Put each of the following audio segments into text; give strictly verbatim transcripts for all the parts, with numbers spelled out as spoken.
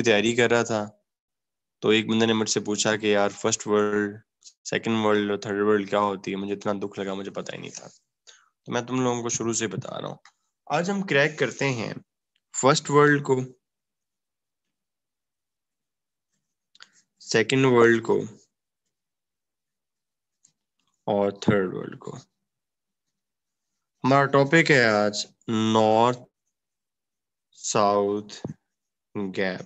की तैयारी कर रहा था तो एक बंदे ने मुझसे पूछा कि यार फर्स्ट वर्ल्ड, सेकंड वर्ल्ड और थर्ड वर्ल्ड क्या होती है। मुझे इतना दुख लगा, मुझे पता ही नहीं था। तो मैं तुम लोगों को शुरू से बता रहा हूँ। आज हम क्रैक करते हैं फर्स्ट वर्ल्ड को, सेकंड वर्ल्ड को और थर्ड वर्ल्ड को। हमारा टॉपिक है आज नॉर्थ साउथ गैप।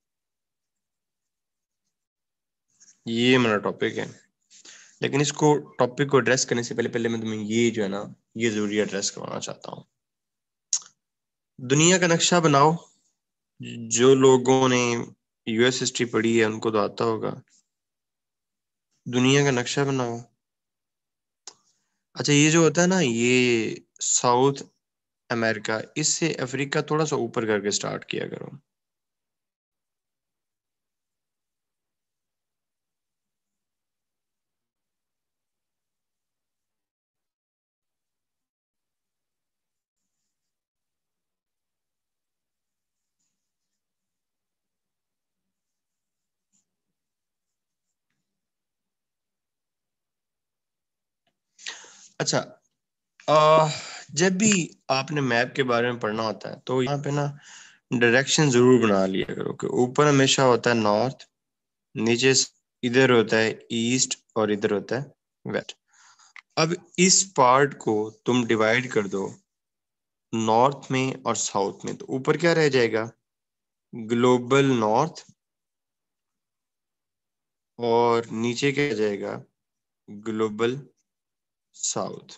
ये हमारा टॉपिक है, लेकिन इसको टॉपिक को एड्रेस करने से पहले पहले मैं तुम्हें ये जो है ना ये जरूरी एड्रेस करवाना चाहता हूँ। दुनिया का नक्शा बनाओ। जो लोगों ने यूएस हिस्ट्री पढ़ी है उनको तो आता होगा। दुनिया का नक्शा बनाओ। अच्छा, ये जो होता है ना, ये साउथ अमेरिका, इससे अफ्रीका थोड़ा सा ऊपर करके स्टार्ट किया करो। अच्छा, आ, जब भी आपने मैप के बारे में पढ़ना होता है तो यहाँ पे ना डायरेक्शन जरूर बना लिया करो कि ऊपर हमेशा होता है नॉर्थ, नीचे इधर होता है ईस्ट और इधर होता है वेस्ट। अब इस पार्ट को तुम डिवाइड कर दो नॉर्थ में और साउथ में, तो ऊपर क्या रह जाएगा? ग्लोबल नॉर्थ, और नीचे क्या रह जाएगा? Global south.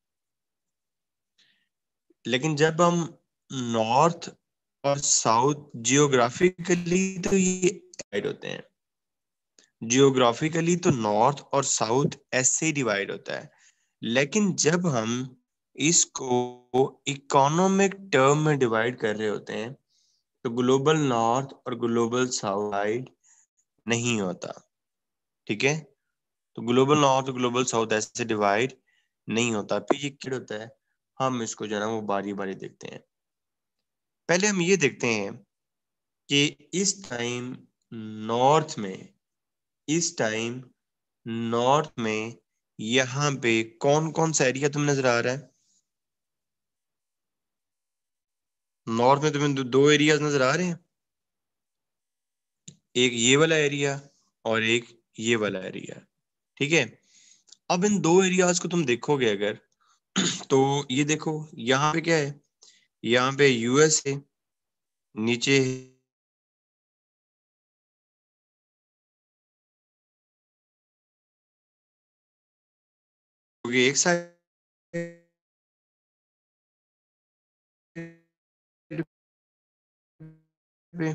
लेकिन जब हम नॉर्थ और साउथ जियोग्राफिकली तो ये डिवाइड होते हैं, जियोग्राफिकली तो नॉर्थ और साउथ ऐसे ही डिवाइड होता है। लेकिन जब हम इसको इकोनॉमिक टर्म में डिवाइड कर रहे होते हैं तो ग्लोबल नॉर्थ और ग्लोबल साउथ नहीं होता। ठीक है, तो ग्लोबल नॉर्थ और ग्लोबल साउथ ऐसे डिवाइड नहीं होता। फिर ये क्या होता है, हम इसको जो है ना वो बारी बारी देखते हैं। पहले हम ये देखते हैं कि इस टाइम नॉर्थ में इस टाइम नॉर्थ में यहाँ पे कौन कौन सा एरिया तुम्हें नजर आ रहा है? नॉर्थ में तुम्हें दो, दो एरियाज नजर आ रहे हैं, एक ये वाला एरिया और एक ये वाला एरिया। ठीक है, अब इन दो एरियाज को तुम देखोगे अगर तो ये देखो यहाँ पे क्या है, यहाँ पे यूएस है, नीचे होगी एक साइड पे,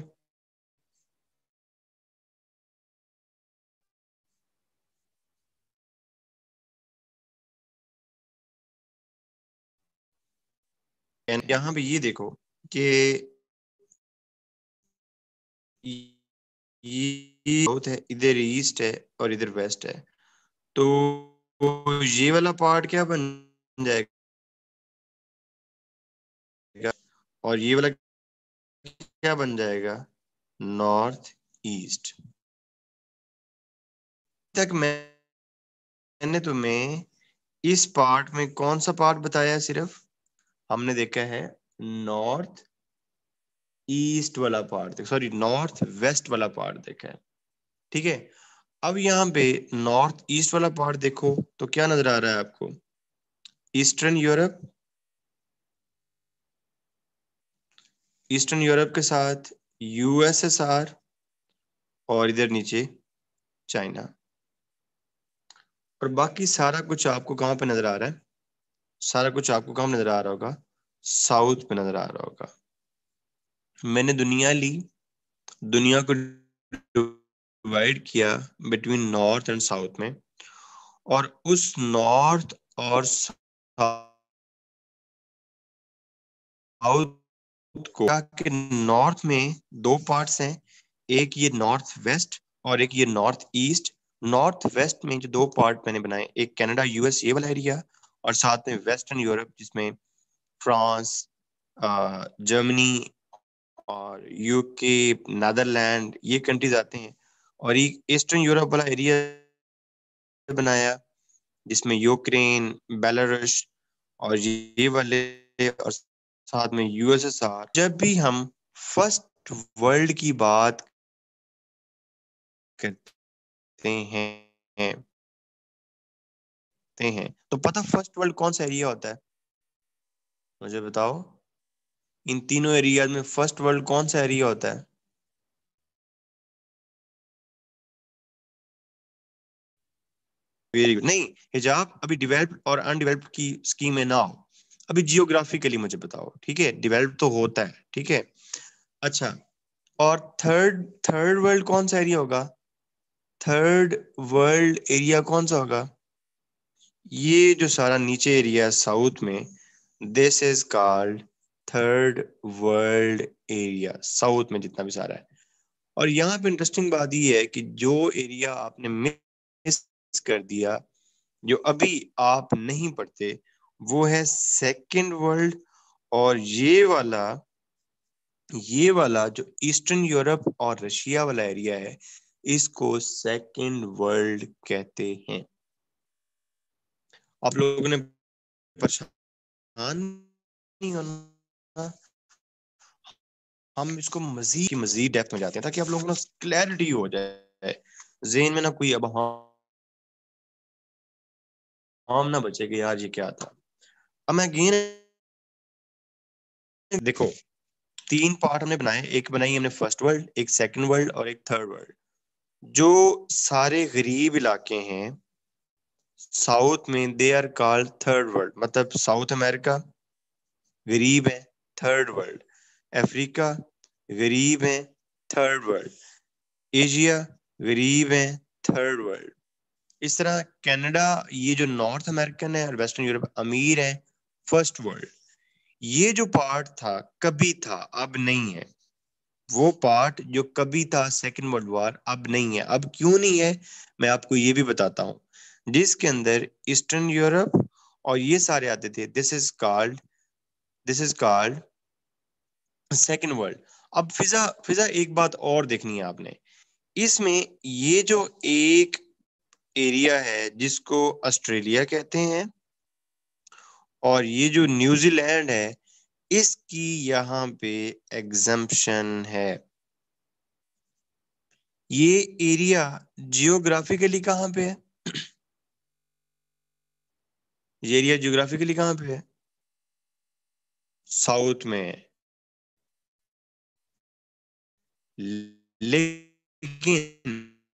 एंड यहाँ पे ये देखो कि ये साउथ है, इधर ईस्ट है और इधर वेस्ट है। तो ये वाला पार्ट क्या बन जाएगा और ये वाला क्या बन जाएगा? North east. तक मैंने तुम्हें इस पार्ट में कौन सा पार्ट बताया है? सिर्फ हमने देखा है नॉर्थ ईस्ट वाला पार्ट, सॉरी नॉर्थ वेस्ट वाला पार्ट देखा है। ठीक है, अब यहाँ पे नॉर्थ ईस्ट वाला पार्ट देखो तो क्या नजर आ रहा है आपको? ईस्टर्न यूरोप, ईस्टर्न यूरोप के साथ यूएसएसआर और इधर नीचे चाइना। और बाकी सारा कुछ आपको कहाँ पे नजर आ रहा है? सारा कुछ आपको कहाँ नजर आ रहा होगा? साउथ पे नजर आ रहा होगा। मैंने दुनिया ली, दुनिया को डिवाइड किया बिटवीन नॉर्थ एंड साउथ में, और उस नॉर्थ और साउथ को के नॉर्थ में दो पार्ट्स हैं, एक ये नॉर्थ वेस्ट और एक ये नॉर्थ ईस्ट। नॉर्थ वेस्ट में जो दो पार्ट मैंने बनाए, एक कनाडा यूएस ये वाला एरिया, और साथ में वेस्टर्न यूरोप जिसमें फ्रांस, जर्मनी और यूके, नीदरलैंड, ये कंट्रीज आते हैं। और ये ईस्टर्न यूरोप वाला एरिया बनाया जिसमें यूक्रेन, बेलारूस और ये वाले, और साथ में यूएसएसआर। जब भी हम फर्स्ट वर्ल्ड की बात करते हैं करते हैं तो पता फर्स्ट वर्ल्ड कौन सा एरिया होता है? मुझे बताओ, इन तीनों एरियाज में फर्स्ट वर्ल्ड कौन सा एरिया होता है? Very good. नहीं, हिजाब अभी डेवलप्ड और अनडेवलप्ड की स्कीम में ना हो, अभी जियोग्राफिकली मुझे बताओ, ठीक है? डेवलप्ड तो होता है, ठीक है। अच्छा, और थर्ड थर्ड वर्ल्ड कौन सा एरिया होगा? थर्ड वर्ल्ड एरिया कौन सा होगा? ये जो सारा नीचे एरिया है साउथ में, this is called third world area, south में जितना भी सारा है। और यहाँ पे इंटरेस्टिंग बात ये है कि जो एरिया आपने मिस कर दिया, जो अभी आप नहीं पढ़ते, वो है सेकंड वर्ल्ड। और ये वाला ये वाला जो ईस्टर्न यूरोप और रशिया वाला एरिया है, इसको सेकंड वर्ल्ड कहते हैं। आप लोगों ने परेशान नहीं होना, हम इसको मजीद मजीद डेप्थ में जाते हैं ताकि आप लोगों को ना क्लैरिटी हो जाए, जेन में ना कोई अब हम ना बचे कि यार ये क्या था। अब मैं अगेन देखो, तीन पार्ट हमने बनाए, एक बनाई हमने फर्स्ट वर्ल्ड, एक सेकंड वर्ल्ड और एक थर्ड वर्ल्ड। जो सारे गरीब इलाके हैं साउथ में, they are called third world. मतलब साउथ अमेरिका गरीब है, थर्ड वर्ल्ड। अफ्रीका गरीब है, थर्ड वर्ल्ड। एशिया गरीब है, थर्ड वर्ल्ड। इस तरह कनाडा, ये जो नॉर्थ अमेरिकन है और वेस्टर्न यूरोप अमीर है, फर्स्ट वर्ल्ड। ये जो पार्ट था कभी था, अब नहीं है। वो पार्ट जो कभी था सेकेंड वर्ल्ड वॉर, अब नहीं है। अब क्यों नहीं है, मैं आपको ये भी बताता हूँ। जिसके अंदर ईस्टर्न यूरोप और ये सारे आते थे, this is called this is called second world. अब फिजा फिजा एक बात और देखनी है आपने, इसमें ये जो एक एरिया है जिसको ऑस्ट्रेलिया कहते हैं, और ये जो न्यूजीलैंड है, इसकी यहाँ पे एग्जम्पशन है। ये एरिया जियोग्राफिकली कहाँ पे है? ये एरिया जियोग्राफिकली कहाँ पे है? साउथ में है। लेकिन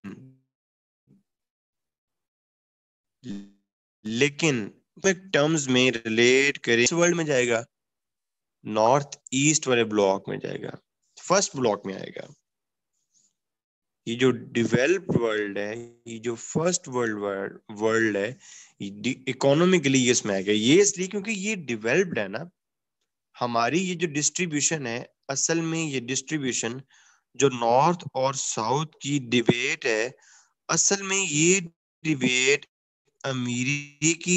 लेकिन टर्म्स में रिलेट करें, वर्ल्ड में जाएगा, नॉर्थ ईस्ट वाले ब्लॉक में जाएगा, फर्स्ट ब्लॉक में आएगा। ये जो डेवलप्ड वर्ल्ड है, ये जो फर्स्ट वर्ल्ड वर्ल्ड है, इकोनॉमिकली ये इसमें आएगा। ये इसलिए क्योंकि ये डेवलप्ड है ना। हमारी ये जो डिस्ट्रीब्यूशन है, असल में ये डिस्ट्रीब्यूशन जो नॉर्थ और साउथ की डिबेट है, असल में ये डिबेट अमीरी की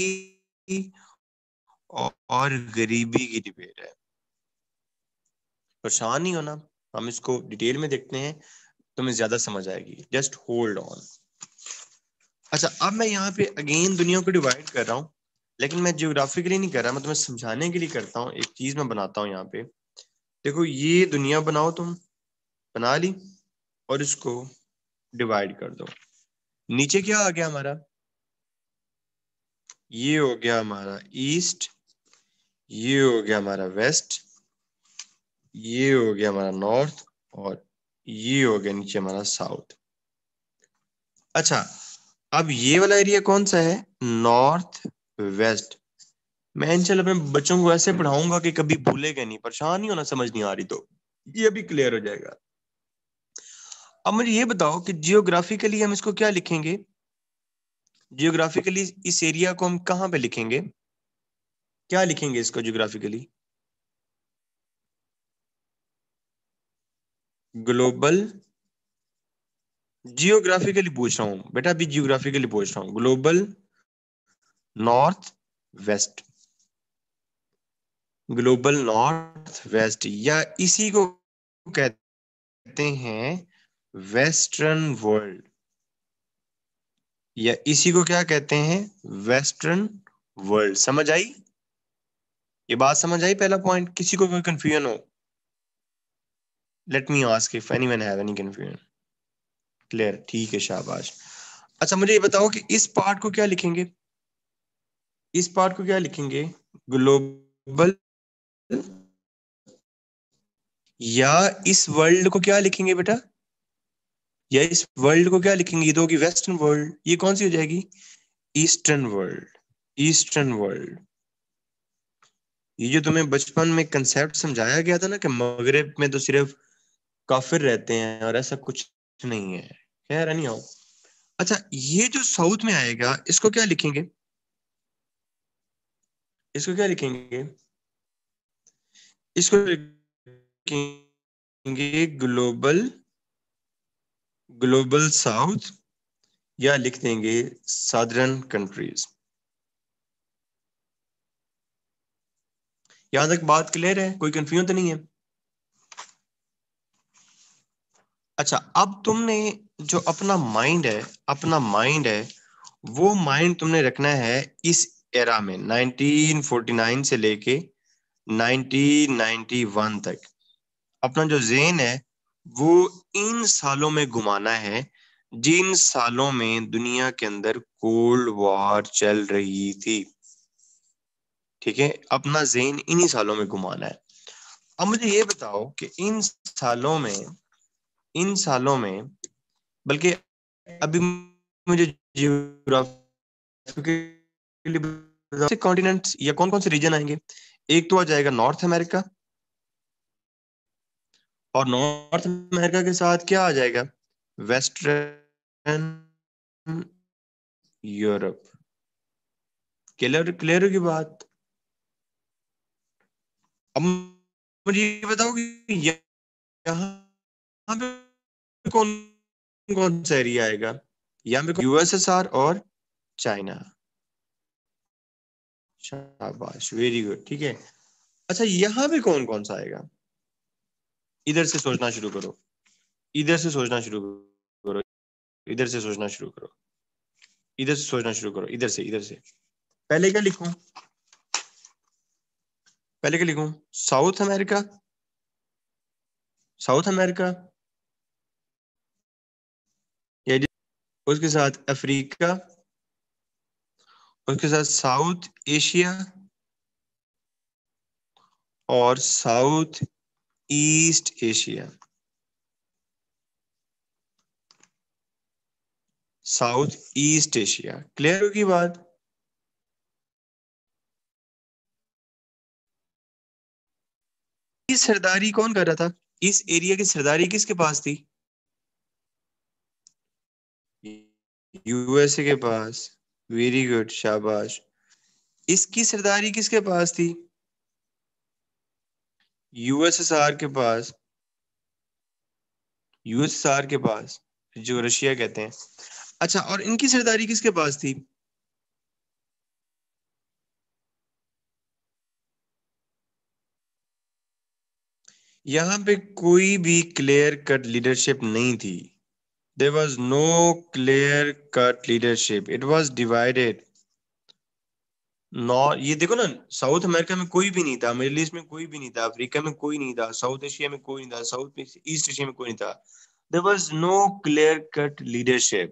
और, और गरीबी की डिबेट है। परेशान नहीं होना, हम इसको डिटेल में देखते हैं, तुम्हें ज्यादा समझ आएगी। Just hold on. अच्छा, अब मैं यहाँ पे अगेन दुनिया को डिवाइड कर रहा हूँ, लेकिन मैं जियोग्राफिकली नहीं कर रहा, मैं तुम्हें समझाने के लिए करता हूँ। एक चीज मैं बनाता हूँ यहाँ पे, देखो ये दुनिया बनाओ, तुम बना ली और इसको डिवाइड कर दो। नीचे क्या आ गया हमारा? ये हो गया हमारा ईस्ट, ये हो गया हमारा वेस्ट, ये हो गया हमारा नॉर्थ, और ये हो गया नीचे हमारा साउथ। अच्छा, अब ये वाला एरिया कौन सा है? North west. मैं इंशाल्लाह अपने बच्चों को ऐसे पढ़ाऊंगा कि कभी भूलेगा नहीं, परेशान नहीं होना, समझ नहीं आ रही तो ये भी क्लियर हो जाएगा। अब मुझे ये बताओ कि जियोग्राफिकली हम इसको क्या लिखेंगे? जियोग्राफिकली इस एरिया को हम कहाँ पे लिखेंगे? क्या लिखेंगे इसको जियोग्राफिकली? ग्लोबल, जियोग्राफिकली पूछ रहा हूँ बेटा, अभी जियोग्राफिकली पूछ रहा हूँ। Global north west, global north west, या इसी को कहते हैं वेस्टर्न वर्ल्ड, या इसी को क्या कहते हैं, वेस्टर्न वर्ल्ड। समझ आई ये बात? समझ आई पहला पॉइंट? किसी को कोई कंफ्यूजन हो? Let me ask if anyone have any confusion. Clear? ठीक है, शाबाश। अच्छा मुझे ये बताओ कि इस पार्ट को क्या लिखेंगे, इस पार्ट को क्या लिखेंगे, ग्लोबल, या इस वर्ल्ड को क्या लिखेंगे बेटा, या इस वर्ल्ड को क्या लिखेंगे? ये तो होगी वेस्टर्न वर्ल्ड, ये कौन सी हो जाएगी, ईस्टर्न वर्ल्ड, ईस्टर्न वर्ल्ड। ये जो तुम्हें बचपन में कंसेप्ट समझाया गया था ना कि मगरिब में तो सिर्फ काफिर रहते हैं और ऐसा कुछ नहीं है, खैर नहीं आओ। अच्छा ये जो साउथ में आएगा इसको क्या लिखेंगे, इसको क्या लिखेंगे, इसको लिखेंगे ग्लोबल, ग्लोबल साउथ, या लिख देंगे सदर्न कंट्रीज। यहां तक बात क्लियर है? कोई कंफ्यूजन तो नहीं है? अच्छा अब तुमने जो अपना माइंड है, अपना माइंड है वो माइंड तुमने रखना है इस एरा में, नाइनटीन फोर्टी नाइन से लेके नाइनटीन नाइंटी वन तक। अपना जो ज़हन है वो इन सालों में घुमाना है जिन सालों में दुनिया के अंदर कोल्ड वॉर चल रही थी। ठीक है, अपना ज़हन इन्हीं सालों में घुमाना है। अब मुझे ये बताओ कि इन सालों में, इन सालों में, बल्कि अभी मुझे जियोग्राफिकली कॉन्टिनेंट्स या कौन कौन से रीजन आएंगे। एक तो आ जाएगा नॉर्थ अमेरिका, और नॉर्थ अमेरिका के साथ क्या आ जाएगा, वेस्टर्न यूरोप। क्लियर? क्लियर होगी बात? अब मुझे ये बताओ कि यहाँ पे कौन कौन सा एरिया आएगा, यहाँ पे यूएसएसआर और चाइना। शाबाश, वेरी गुड, ठीक है। अच्छा यहाँ पे कौन कौन सा आएगा, इधर से सोचना शुरू करो, इधर से सोचना शुरू करो, इधर से सोचना शुरू करो, इधर से सोचना शुरू करो, इधर से, इधर से। पहले क्या लिखूं, पहले क्या लिखूं, साउथ अमेरिका, साउथ अमेरिका, या उसके साथ अफ्रीका, उसके साथ साउथ एशिया, और South East Asia, South East Asia. Clear होगी बात? इस सरदारी कौन कर रहा था, इस एरिया की सरदारी किसके पास थी, यूएसए के पास। वेरी गुड, शाबाश। इसकी सरदारी किसके पास थी, यूएसएसआर के पास, यूएसएसआर के पास, जो रशिया कहते हैं। अच्छा और इनकी सरदारी किसके पास थी, यहाँ पे कोई भी क्लियर कट लीडरशिप नहीं थी। There was no clear cut leadership, it was divided. Now ये देखो ना, साउथ अमेरिका में कोई भी नहीं था, मिडिल ईस्ट में कोई भी नहीं था, अफ्रीका में कोई नहीं था, साउथ एशिया में कोई नहीं था, साउथ ईस्ट एशिया में कोई नहीं था। There was no clear cut leadership.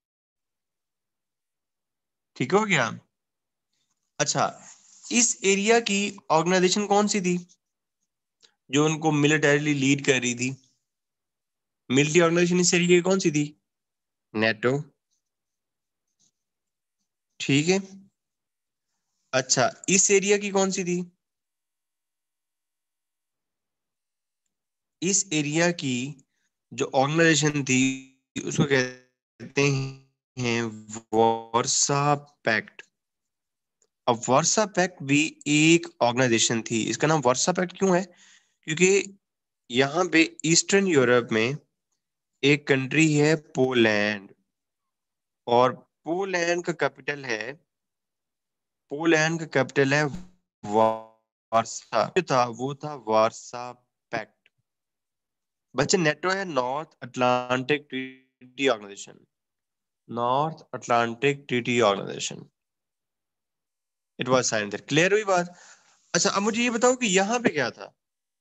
ठीक हो गया? अच्छा इस एरिया की ऑर्गेनाइजेशन कौन सी थी जो उनको मिलिटरीली लीड कर रही थी, मिलिट्री ऑर्गेनाइजेशन इस एरिया की कौन सी थी, नेटो। ठीक है। अच्छा इस एरिया की कौन सी थी, इस एरिया की जो ऑर्गेनाइजेशन थी उसको कहते हैं वार्सा पैक्ट। अब वार्सा पैक्ट भी एक ऑर्गेनाइजेशन थी। इसका नाम वार्सा पैक्ट क्यों है, क्योंकि यहाँ पे ईस्टर्न यूरोप में एक कंट्री है पोलैंड, और पोलैंड का कैपिटल है, पोलैंड का कैपिटल है वार्सा। जो था वो था वार्सा पैक्ट। बच्चे नेटो है North Atlantic Treaty Organisation, North Atlantic Treaty Organisation. It was signed there. Clear हुई बात? अच्छा अब मुझे ये बताओ कि यहाँ पे क्या था?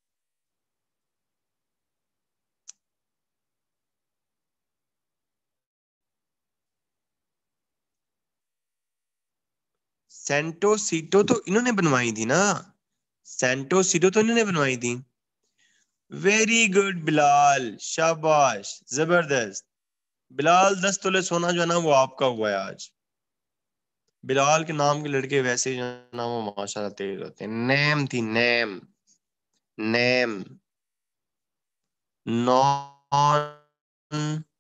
सेंटो सीटो तो इन्होंने बनवाई थी ना, सेंटो सीटो तो इन्होंने बनवाई थी। वेरी गुड बिलाल, शाबाश, जबरदस्त। बिलाल दस तोले सोना जो है ना वो आपका हुआ है आज। बिलाल के नाम के लड़के वैसे ही जो है ना वो माशाल्लाह तेज होते हैं। नेम थी, नेम, नेम, नॉन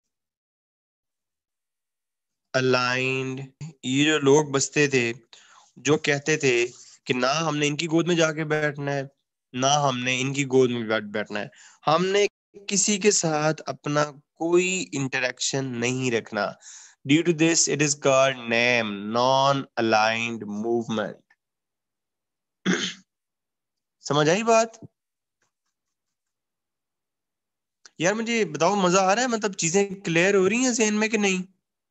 अलाइंड। ये जो लोग बसते थे जो कहते थे कि ना हमने इनकी गोद में जाके बैठना है, ना हमने इनकी गोद में बैठ बैठना है, हमने किसी के साथ अपना कोई इंटरेक्शन नहीं रखना। Due to this it is called name, non aligned movement. समझ आई बात? यार मुझे बताओ मजा आ रहा है, मतलब चीजें क्लियर हो रही हैं ज़हन में कि नहीं?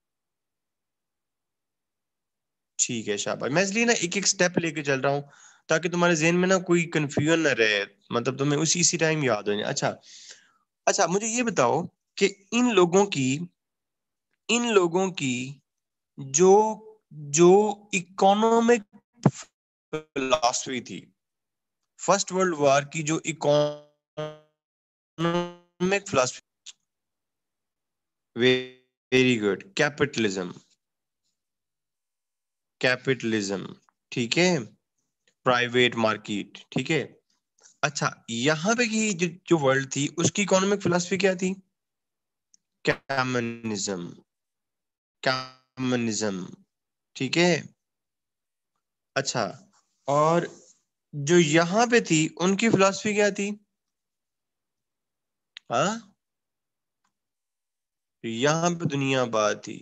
ठीक है शाबाश। मैं इसलिए ना एक एक स्टेप लेके चल रहा हूँ ताकि तुम्हारे जहन में ना कोई कंफ्यूजन ना रहे, मतलब तुम्हें उसी इसी टाइम याद हो जाए। अच्छा, अच्छा मुझे ये बताओ कि इन लोगों की इन लोगों की जो जो इकोनॉमिक फिलॉसफी थी, फर्स्ट वर्ल्ड वॉर की जो economic philosophy, very good, capitalism, capitalism, ठीक है, प्राइवेट मार्केट, ठीक है। अच्छा यहाँ पे की जो, जो वर्ल्ड थी उसकी इकोनॉमिक फिलॉसफी क्या थी? कम्युनिज्म, कम्युनिज्म, ठीक है। अच्छा, और जो यहाँ पे थी उनकी फिलॉसफी क्या थी? हाँ, यहाँ पे दुनिया बात थी,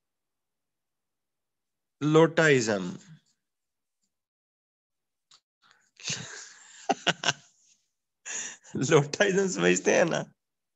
लोटाइज्म। लोटाइज्म समझते हैं ना?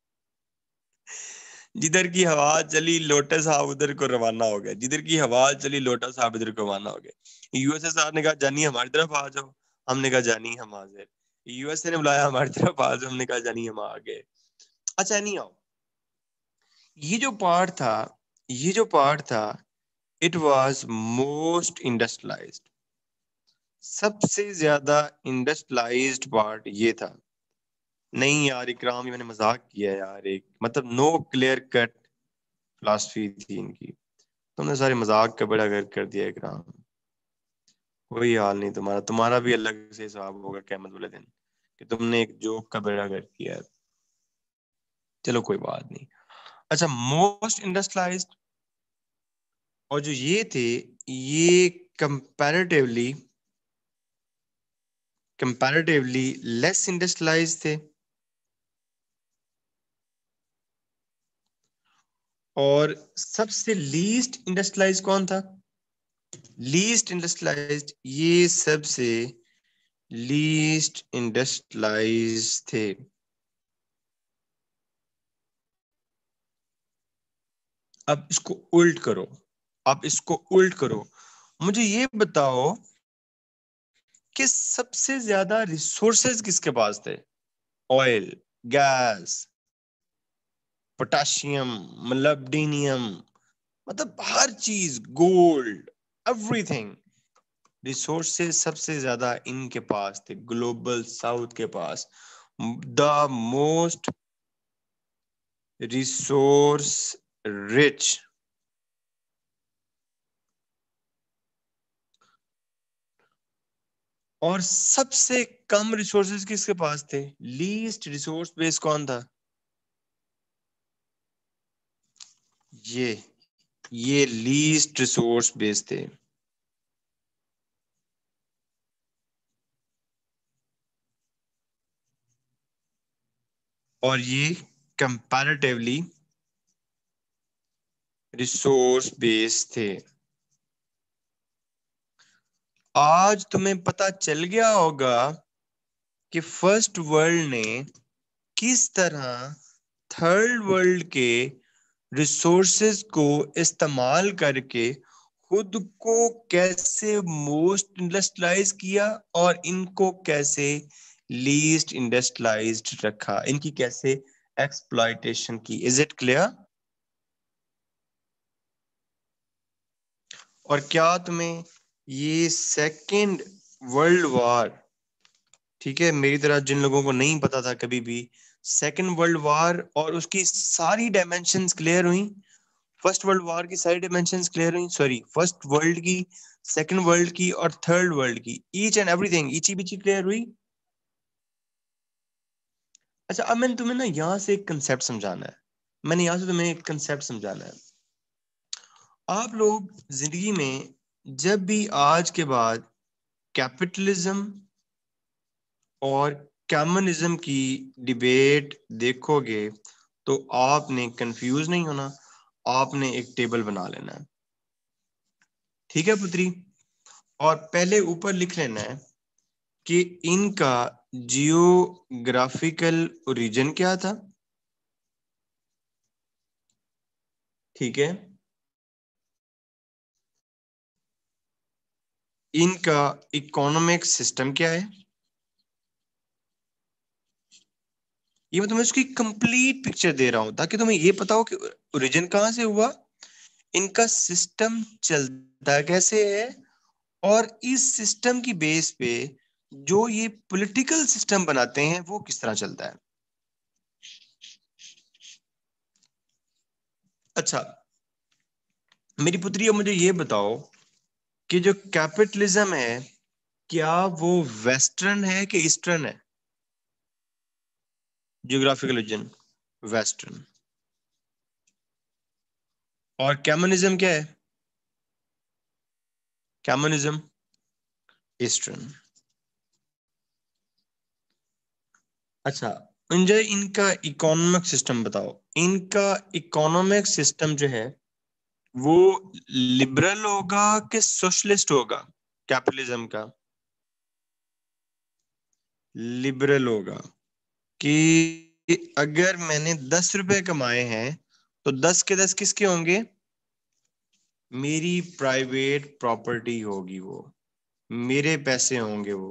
जिधर की हवा चली लोटा साहब उधर को रवाना हो गए, जिधर की हवा चली लोटा साहब इधर को रवाना हो गए। यूएसएसआर ने कहा जानी हमारी तरफ आ जाओ, हमने कहा जानी हम हाजिर। यूएसए ने बुलाया हमारी तरफ आ जाओ, हमने कहा जानी हम आ गए। अच्छा नहीं आओ, ये जो पार्ट था, ये जो पार्ट था, इट वाज मोस्ट इंडस्ट्रियलाइज्ड। सबसे ज्यादा इंडस्ट्रियलाइज्ड पार्ट ये था। नहीं यार इकराम, ये मैंने मजाक किया है यार, एक मतलब नो क्लियर कट फिलॉसफी थी इनकी। तुमने सारे मजाक का बड़ा गर्क कर दिया इकराम। कोई हाल नहीं तुम्हारा, तुम्हारा भी अलग से हिसाब होगा क़यामत वाले दिन कि तुमने एक जोक का बेड़ा गर्क किया है। चलो कोई बात नहीं। अच्छा, मोस्ट इंडस्ट्रियलाइज्ड, और जो ये थे ये कंपैरेटिवली कंपैरेटिवली लेस इंडस्ट्रियलाइज्ड थे। और सबसे लीस्ट इंडस्ट्रियलाइज्ड कौन था? लीस्ट इंडस्ट्रियलाइज्ड ये सबसे लीस्ट इंडस्ट्रियलाइज्ड थे। अब इसको उल्ट करो, अब इसको उल्ट करो। मुझे ये बताओ कि सबसे ज्यादा रिसोर्सेज किसके पास थे? ऑयल, गैस, पोटाशियम, मोलिब्डेनम, मतलब हर चीज, गोल्ड, एवरीथिंग। रिसोर्सेज सबसे ज्यादा इनके पास थे, ग्लोबल साउथ के पास, द मोस्ट रिसोर्स रिच। और सबसे कम रिसोर्सेज किसके पास थे? लीस्ट रिसोर्स बेस कौन था? ये ये लीस्ट रिसोर्स बेस थे। और ये कंपैरेटिवली रिसोर्स बेस थे। आज तुम्हें पता चल गया होगा कि फर्स्ट वर्ल्ड ने किस तरह थर्ड वर्ल्ड के रिसोर्सेज को इस्तेमाल करके खुद को कैसे मोस्ट इंडस्ट्रियलाइज किया और इनको कैसे लीस्ट इंडस्ट्रियलाइज्ड रखा, इनकी कैसे एक्सप्लॉयटेशन की। Is it clear? और क्या तुम्हें ये सेकेंड वर्ल्ड वॉर, ठीक है, मेरी तरह जिन लोगों को नहीं पता था कभी भी, सेकेंड वर्ल्ड वॉर और उसकी सारी डायमेंशंस क्लियर हुई? फर्स्ट वर्ल्ड वॉर की सारी डायमेंशंस क्लियर हुई, सॉरी फर्स्ट वर्ल्ड की, सेकेंड वर्ल्ड की और थर्ड वर्ल्ड की, ईच एंड एवरीथिंग इची बिची क्लियर हुई? अच्छा, अब मैंने तुम्हें ना यहाँ से एक कंसेप्ट समझाना है, मैंने यहाँ से तुम्हें एक कंसेप्ट समझाना है। आप लोग जिंदगी में जब भी आज के बाद कैपिटलिज्म और कम्युनिज्म की डिबेट देखोगे तो आपने कंफ्यूज नहीं होना, आपने एक टेबल बना लेना है, ठीक है पुत्री? और पहले ऊपर लिख लेना है कि इनका जियोग्राफिकल ओरिजिन क्या था, ठीक है? इनका इकोनॉमिक सिस्टम क्या है, ये मैं तुम्हें उसकी कंप्लीट पिक्चर दे रहा हूं ताकि तुम्हें ये पता हो कि ओरिजिन कहां से हुआ, इनका सिस्टम चलता कैसे है, और इस सिस्टम की बेस पे जो ये पॉलिटिकल सिस्टम बनाते हैं वो किस तरह चलता है। अच्छा मेरी पुत्री, अब मुझे ये बताओ कि जो कैपिटलिज्म है क्या वो वेस्टर्न है कि ईस्टर्न है? Geographical origin western. और कम्युनिज्म क्या है? Communism eastern. अच्छा, मुझे इनका इकोनॉमिक सिस्टम बताओ। इनका इकोनॉमिक सिस्टम जो है वो लिबरल होगा कि सोशलिस्ट होगा? कैपिटलिज्म का लिबरल होगा कि अगर मैंने दस रुपए कमाए हैं तो दस के दस किसके होंगे? मेरी प्राइवेट प्रॉपर्टी होगी, वो मेरे पैसे होंगे वो।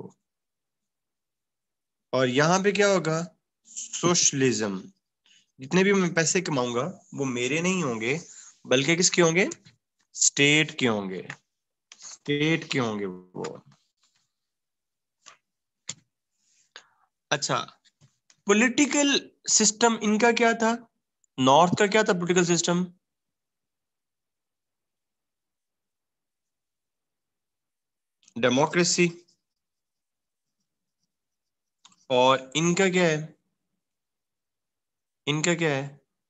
और यहाँ पे क्या होगा? सोशलिज्म। जितने भी मैं पैसे कमाऊंगा वो मेरे नहीं होंगे बल्कि किसके होंगे? स्टेट के होंगे, स्टेट के होंगे वो। अच्छा, पॉलिटिकल सिस्टम इनका क्या था? नॉर्थ का क्या था पॉलिटिकल सिस्टम? डेमोक्रेसी। और इनका क्या है? इनका क्या है?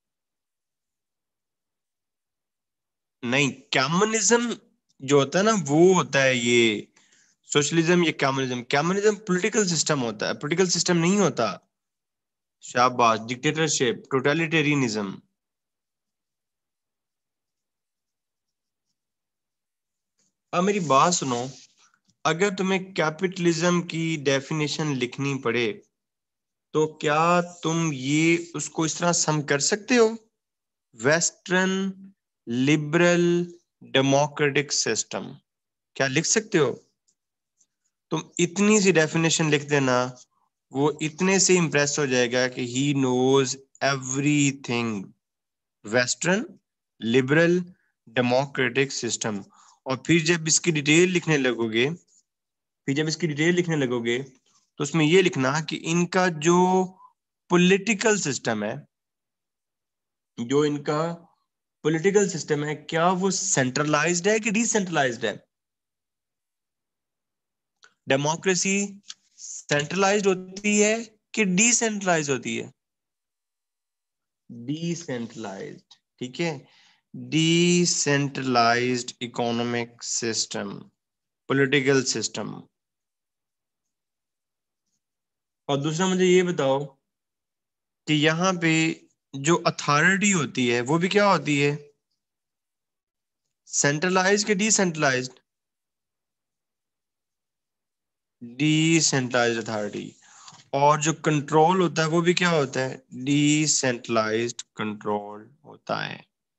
नहीं, कम्युनिज्म जो होता है ना वो होता है ये सोशलिज्म, ये कम्युनिज्म। कम्युनिज्म पॉलिटिकल सिस्टम होता है, पॉलिटिकल सिस्टम नहीं होता। शाबाश, डिक्टेटरशिप, टोटलिटेरियनिज्म। अब मेरी बात सुनो, अगर तुम्हें कैपिटलिज्म की डेफिनेशन लिखनी पड़े तो क्या तुम ये उसको इस तरह सम कर सकते हो? वेस्टर्न लिबरल डेमोक्रेटिक सिस्टम, क्या लिख सकते हो? तुम इतनी सी डेफिनेशन लिख देना, वो इतने से इंप्रेस हो जाएगा कि he knows everything. Western liberal democratic system. और फिर जब इसकी डिटेल लिखने लगोगे, फिर जब इसकी डिटेल लिखने लगोगे तो उसमें ये लिखना कि इनका जो पॉलिटिकल सिस्टम है, जो इनका पॉलिटिकल सिस्टम है, क्या वो सेंट्रलाइज्ड है कि डिसेंट्रलाइज्ड है? डेमोक्रेसी सेंट्रलाइज्ड होती है कि डिसेंट्रलाइज्ड होती है? डिसेंट्रलाइज्ड, ठीक है। Decentralised economic system, political system. और दूसरा मुझे ये बताओ कि यहाँ पे जो अथॉरिटी होती है वो भी क्या होती है? सेंट्रलाइज्ड कि डिसेंट्रलाइज्ड? Decentralised authority. और जो कंट्रोल होता है वो भी क्या होता है, डिसेंट्रलाइज्ड कंट्रोल होता है।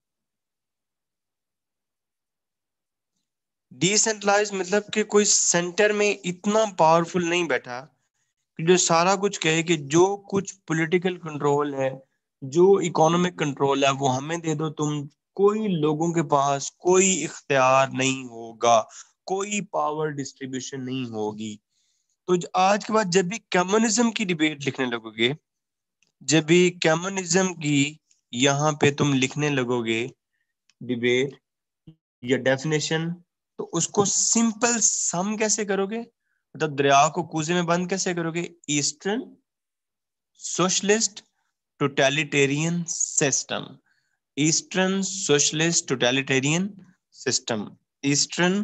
डिसेंट्रलाइज मतलब कि कोई सेंटर में इतना पावरफुल नहीं बैठा कि जो सारा कुछ कहे कि जो कुछ पॉलिटिकल कंट्रोल है, जो इकोनॉमिक कंट्रोल है वो हमें दे दो तुम, कोई लोगों के पास कोई इख्तियार नहीं होगा, कोई पावर डिस्ट्रीब्यूशन नहीं होगी। तो ज- आज के बाद जब भी कम्युनिज्म की डिबेट लिखने लगोगे, जब भी कम्युनिज्म की यहाँ पे तुम लिखने लगोगे डिबेट या डेफिनेशन, तो उसको सिंपल सम कैसे करोगे, मतलब दरिया को कूजे में बंद कैसे करोगे, eastern socialist totalitarian system, eastern socialist totalitarian system, eastern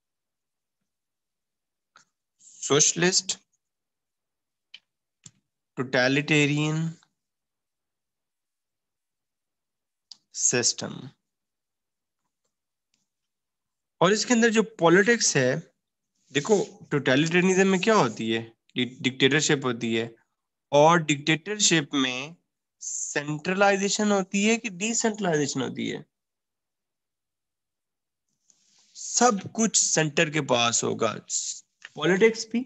socialist totalitarian system. और इसके अंदर जो पॉलिटिक्स है, देखो टोटलिटेरियनिज्म में क्या होती है, डिक्टेटरशिप होती है, और डिक्टेटरशिप में सेंट्रलाइजेशन होती है कि डिसेंट्रलाइजेशन होती है, सब कुछ सेंटर के पास होगा। पॉलिटिक्स भी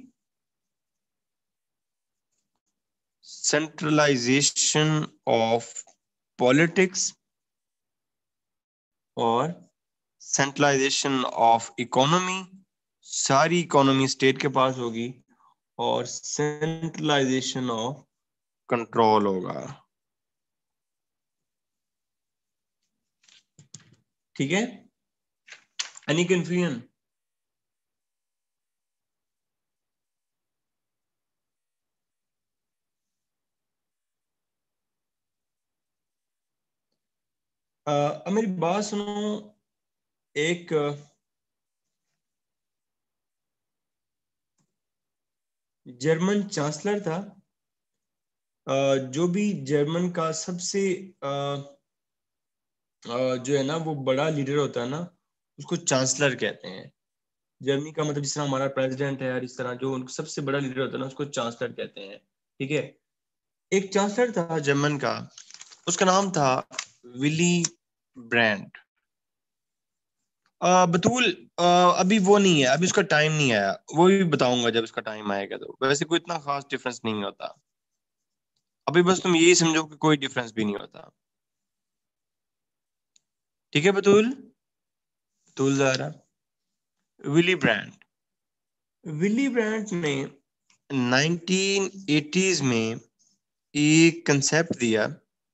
सेंट्रलाइजेशन ऑफ पॉलिटिक्स और सेंट्रलाइजेशन ऑफ इकोनॉमी, सारी इकोनॉमी स्टेट के पास होगी, और सेंट्रलाइजेशन ऑफ कंट्रोल होगा। ठीक है, एनी कंफ्यूजन? अब मेरी बात सुनो। एक जर्मन चांसलर था, अ, जो भी जर्मन का सबसे अ, अ, जो है ना वो बड़ा लीडर होता है ना, उसको चांसलर कहते हैं। जर्मनी का मतलब जिस तरह हमारा प्रेसिडेंट है, और इस तरह जो उनका सबसे बड़ा लीडर होता है ना उसको चांसलर कहते हैं। ठीक है, एक चांसलर था जर्मन का, उसका नाम था विली ब्रांड। आ, बतूल, अ, अभी वो नहीं है, अभी उसका टाइम नहीं आया, वो भी बताऊंगा जब उसका टाइम आएगा। तो वैसे कोई इतना खास डिफरेंस नहीं होता, अभी बस तुम यही समझो कि कोई डिफरेंस भी नहीं होता। ठीक है Batool, Batool Zara, Willy Brandt, Willy Brandt ने नाइनटीन एटीज़ में एक कंसेप्ट दिया।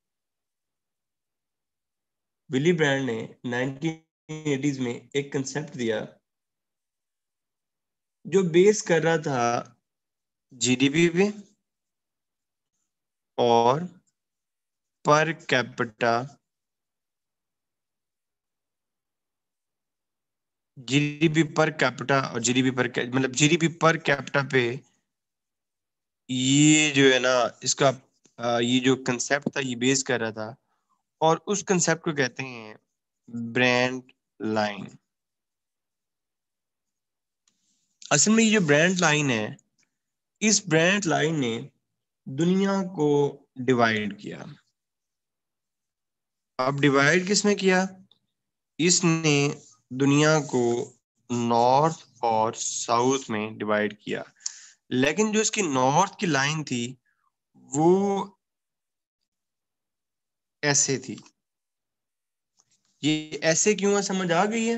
विली ब्रांड ने नाइनटीन एटीज़ में एक कंसेप्ट दिया जो बेस कर रहा था जीडीपी पे और per capita, GDP per capita और जीडीपी पर कै- मतलब जीडीपी पर कैपिटा पे, ये जो है ना इसका अ, ये जो कंसेप्ट था ये बेस कर रहा था। और उस कंसेप्ट को कहते हैं ब्रांड लाइन। असल में ये जो ब्रांड लाइन है, इस ब्रांड लाइन ने दुनिया को डिवाइड किया। अब डिवाइड किसने किया, इसने दुनिया को नॉर्थ और साउथ में डिवाइड किया। लेकिन जो इसकी नॉर्थ की लाइन थी वो ऐसे थी। ये ऐसे क्यों है, समझ आ गई है?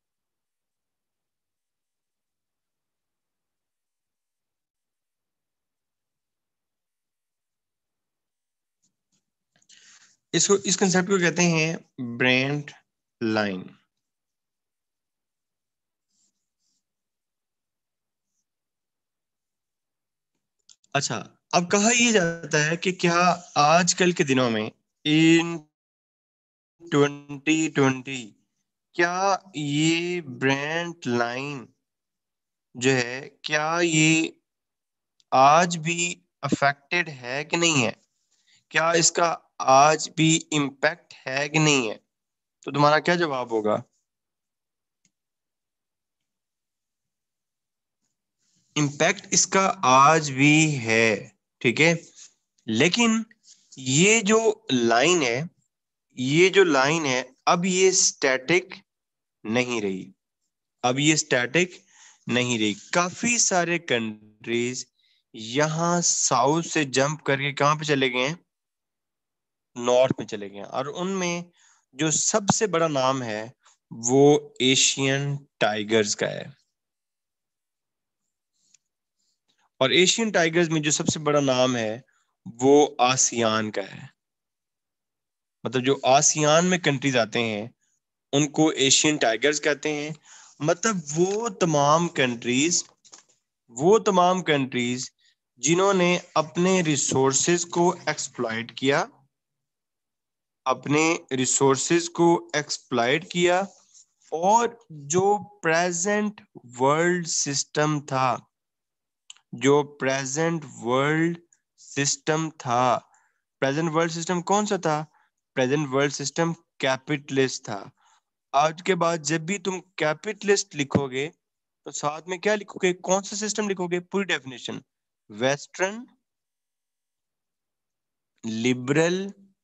इसको, इस कंसेप्ट को कहते हैं ब्रांड लाइन। अच्छा, अब कहा यह जाता है कि क्या आजकल के दिनों में, इन ट्वेंटी ट्वेंटी, क्या ये ब्रांड लाइन जो है, क्या ये आज भी अफेक्टेड है कि नहीं है, क्या इसका आज भी इम्पैक्ट है कि नहीं है? तो तुम्हारा क्या जवाब होगा? इम्पैक्ट इसका आज भी है। ठीक है। लेकिन ये जो लाइन है, ये जो लाइन है अब ये स्टैटिक नहीं रही, अब ये स्टैटिक नहीं रही। काफी सारे कंट्रीज यहाँ साउथ से जंप करके कहाँ पे चले गए हैं, नॉर्थ में चले गए हैं। और उनमें जो सबसे बड़ा नाम है वो एशियन टाइगर्स का है। और एशियन टाइगर्स में जो सबसे बड़ा नाम है वो आसियान का है। मतलब जो आसियान में कंट्रीज आते हैं उनको एशियन टाइगर्स कहते हैं। मतलब वो तमाम कंट्रीज, वो तमाम कंट्रीज जिन्होंने अपने रिसोर्सेज को एक्सप्लॉइट किया, अपने रिसोर्सेज को एक्सप्लॉइट किया, और जो प्रेजेंट वर्ल्ड सिस्टम था, जो प्रेजेंट वर्ल्ड सिस्टम था, प्रेजेंट वर्ल्ड सिस्टम कौन सा था, प्रेजेंट वर्ल्ड सिस्टम कैपिटलिस्ट था। आज के बाद जब भी तुम कैपिटलिस्ट लिखोगे तो साथ में क्या लिखोगे, कौन सा सिस्टम लिखोगे, पूरी definition, western liberal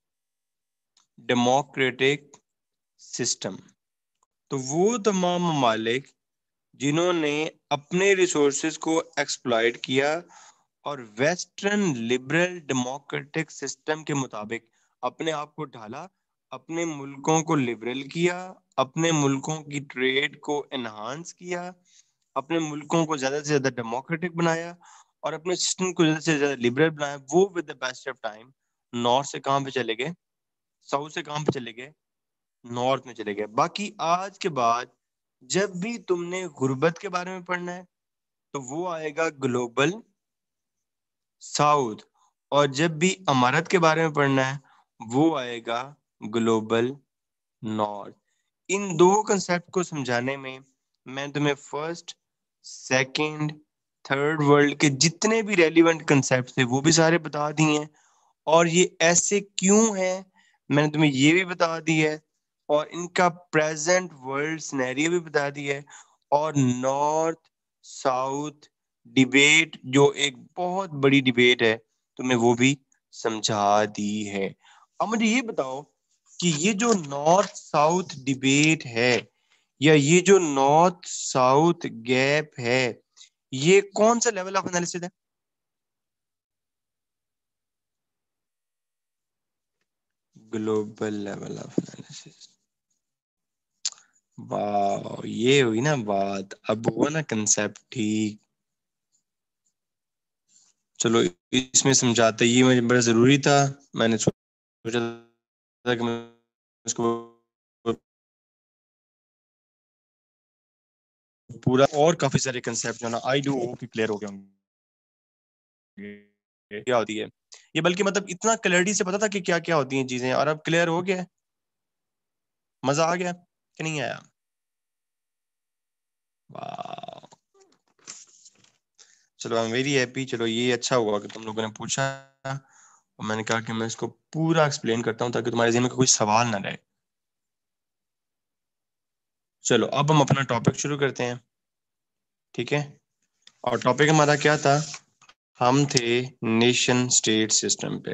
democratic system. तो वो तमाम ममालिक जिन्होंने अपने रिसोर्सेज को एक्सप्लॉइट किया और वेस्टर्न लिबरल डेमोक्रेटिक सिस्टम के मुताबिक अपने आप को ढाला, अपने मुल्कों को लिबरल किया, अपने मुल्कों की ट्रेड को एनहांस किया, अपने मुल्कों को ज्यादा से ज्यादा डेमोक्रेटिक बनाया और अपने सिस्टम को ज्यादा से ज्यादा लिबरल बनाया, वो with the best of time north से कहाँ पे चले गए, साउथ से कहाँ पे चले गए, नॉर्थ में चले गए। बाकी आज के बाद जब भी तुमने गुर्बत के बारे में पढ़ना है तो वो आएगा ग्लोबल साउथ, और जब भी अमारत के बारे में पढ़ना है वो आएगा ग्लोबल नॉर्थ। इन दो कंसेप्ट को समझाने में मैं तुम्हें फर्स्ट, सेकंड, थर्ड वर्ल्ड के जितने भी रेलिवेंट कंसेप्ट थे वो भी सारे बता दिए हैं, और ये ऐसे क्यों है मैंने तुम्हें ये भी बता दी है, और इनका प्रेजेंट वर्ल्ड सिनेरियो भी बता दिया है, और नॉर्थ साउथ डिबेट जो एक बहुत बड़ी डिबेट है तुम्हें वो भी समझा दी है। अब मुझे ये बताओ कि ये जो नॉर्थ साउथ डिबेट है या ये जो नॉर्थ साउथ गैप है ये कौन सा लेवल ऑफ एनालिसिस है? Global level of analysis. वाह, ये हुई ना बात, अब हुआ ना कंसेप्ट ठीक। चलो इसमें समझाते, ये मुझे बड़ा जरूरी था, मैंने सोचा था कि मैं इसको पूरा, और काफी सारे कंसेप्ट जो ना आई डू होप कि क्लियर हो गए होंगे क्या होती है ये, बल्कि मतलब इतना क्लैरिटी से पता था कि क्या क्या होती हैं चीजें, और अब क्लियर हो गया, मजा आ गया कि नहीं आया? वाह, चलो आई एम वेरी हैप्पी। चलो ये अच्छा हुआ कि तुम लोगों ने पूछा, और मैंने कहा कि मैं इसको पूरा एक्सप्लेन करता हूँ ताकि तुम्हारे ज़हन में कोई सवाल ना रहे। चलो अब हम अपना टॉपिक शुरू करते हैं, ठीक है। और टॉपिक हमारा क्या था, हम थे नेशन स्टेट सिस्टम पे।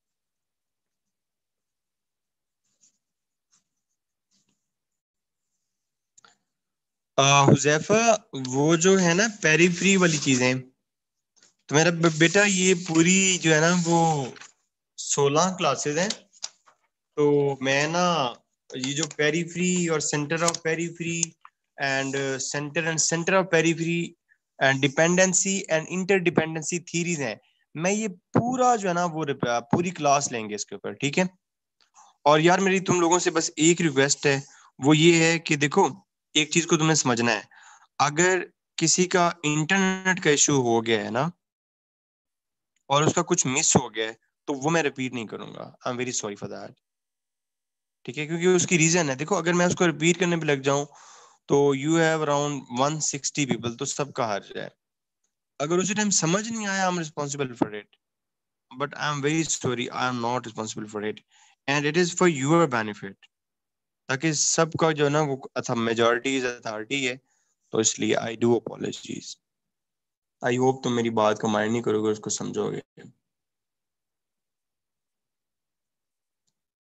आ, हुजैफा, वो जो है ना पेरीफ्री वाली चीजें, तो मेरा बे- बेटा ये पूरी जो है ना वो सोलह क्लासेस हैं। तो मैं ना ये जो पेरीफ्री और centre of periphery and centre and centre of periphery and dependency and interdependency theories हैं, मैं ये पूरा जो है ना वो रिप- पूरी क्लास लेंगे इसके ऊपर, ठीक है। और यार मेरी तुम लोगों से बस एक रिक्वेस्ट है, वो ये है कि देखो, एक चीज को तुमने समझना है, अगर किसी का इंटरनेट का इशू हो गया है ना और उसका कुछ मिस हो गया है तो वो मैं रिपीट नहीं करूंगा, I am very sorry for that, ठीक है। क्योंकि उसकी रीजन है, देखो अगर मैं उसको रिपीट करने पे लग जाऊं तो you have around one sixty people, तो सबका हर्ज है। अगर उसी टाइम समझ नहीं आया, I am responsible for it, but I am very sorry, I am not responsible for it, and it is for your benefit, ताकि सबका जो है ना वो अच्छा मेजोरिटी इज अथॉरिटी है, तो इसलिए I do apologies. I hope तुम मेरी बात को माइंड नहीं करोगे, उसको समझोगे।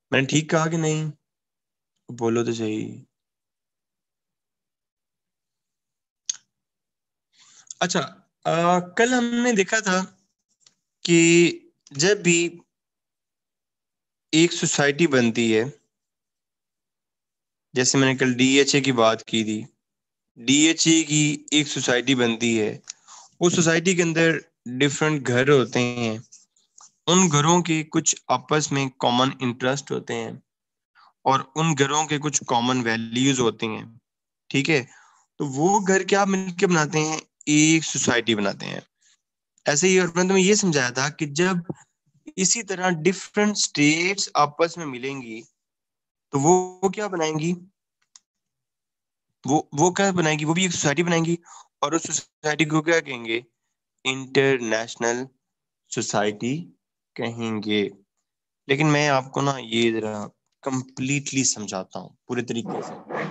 मैंने ठीक कहा कि नहीं? बोलो तो सही। अच्छा, आ, कल हमने देखा था कि जब भी एक सोसाइटी बनती है, जैसे मैंने कल डीएचए की बात की थी, डीएचए की एक सोसाइटी बनती है, उस सोसाइटी के अंदर डिफरेंट घर होते हैं, उन घरों के कुछ आपस में कॉमन इंटरेस्ट होते हैं और उन घरों के कुछ कॉमन वैल्यूज होती हैं। ठीक है, तो वो घर क्या मिलकर बनाते हैं? एक सोसाइटी बनाते हैं। ऐसे ही, और मैंने तुम्हें ये समझाया था कि जब इसी तरह डिफरेंट स्टेट्स आपस में मिलेंगी तो वो वो क्या बनाएंगी? वो वो क्या बनाएंगी? वो भी एक सोसाइटी बनाएंगी, और उस सोसाइटी को क्या कहेंगे? इंटरनेशनल सोसाइटी कहेंगे। लेकिन मैं आपको ना ये जरा कंप्लीटली समझाता हूँ पूरे तरीके से।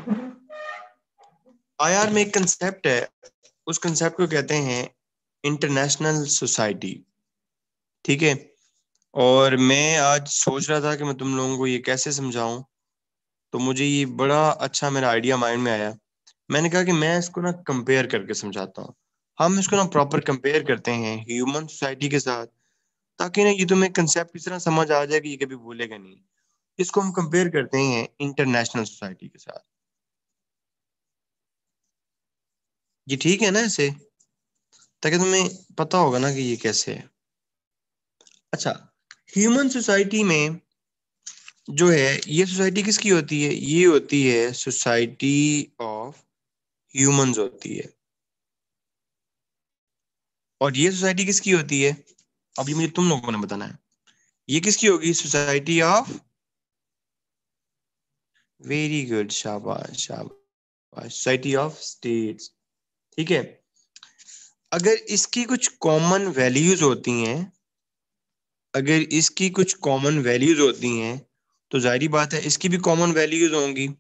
आईआर में एक कंसेप्ट है, उस कंसेप्ट को कहते हैं इंटरनेशनल सोसाइटी। ठीक है, और मैं आज सोच रहा था कि मैं तुम लोगों को ये कैसे समझाऊं, तो मुझे ये बड़ा अच्छा मेरा आइडिया माइंड में आया। मैंने कहा कि मैं इसको ना कंपेयर करके समझाता हूँ। हम इसको ना प्रॉपर कंपेयर करते हैं ह्यूमन सोसाइटी के साथ, ताकि ना ये तुम्हें कंसेप्ट इस तरह समझ आ जाए कि ये कभी भूलेगा नहीं। इसको हम कंपेयर करते हैं इंटरनेशनल सोसाइटी के साथ। ये ठीक है ना ऐसे? ताकि तुम्हें पता होगा ना कि ये कैसे है। अच्छा, ह्यूमन सोसाइटी में जो है, ये सोसाइटी किसकी होती है? ये होती है सोसाइटी ऑफ ह्यूमंस होती है। और ये सोसाइटी किसकी होती है? अभी मुझे तुम लोगों ने बताना है। ये किसकी होगी? सोसाइटी ऑफ, वेरी गुड, शाबाश शाबाश, सोसाइटी ऑफ स्टेट्स। ठीक है, अगर इसकी कुछ कॉमन वैल्यूज होती हैं, अगर इसकी कुछ कॉमन वैल्यूज होती हैं, तो जाहिर बात है इसकी भी कॉमन वैल्यूज होंगी।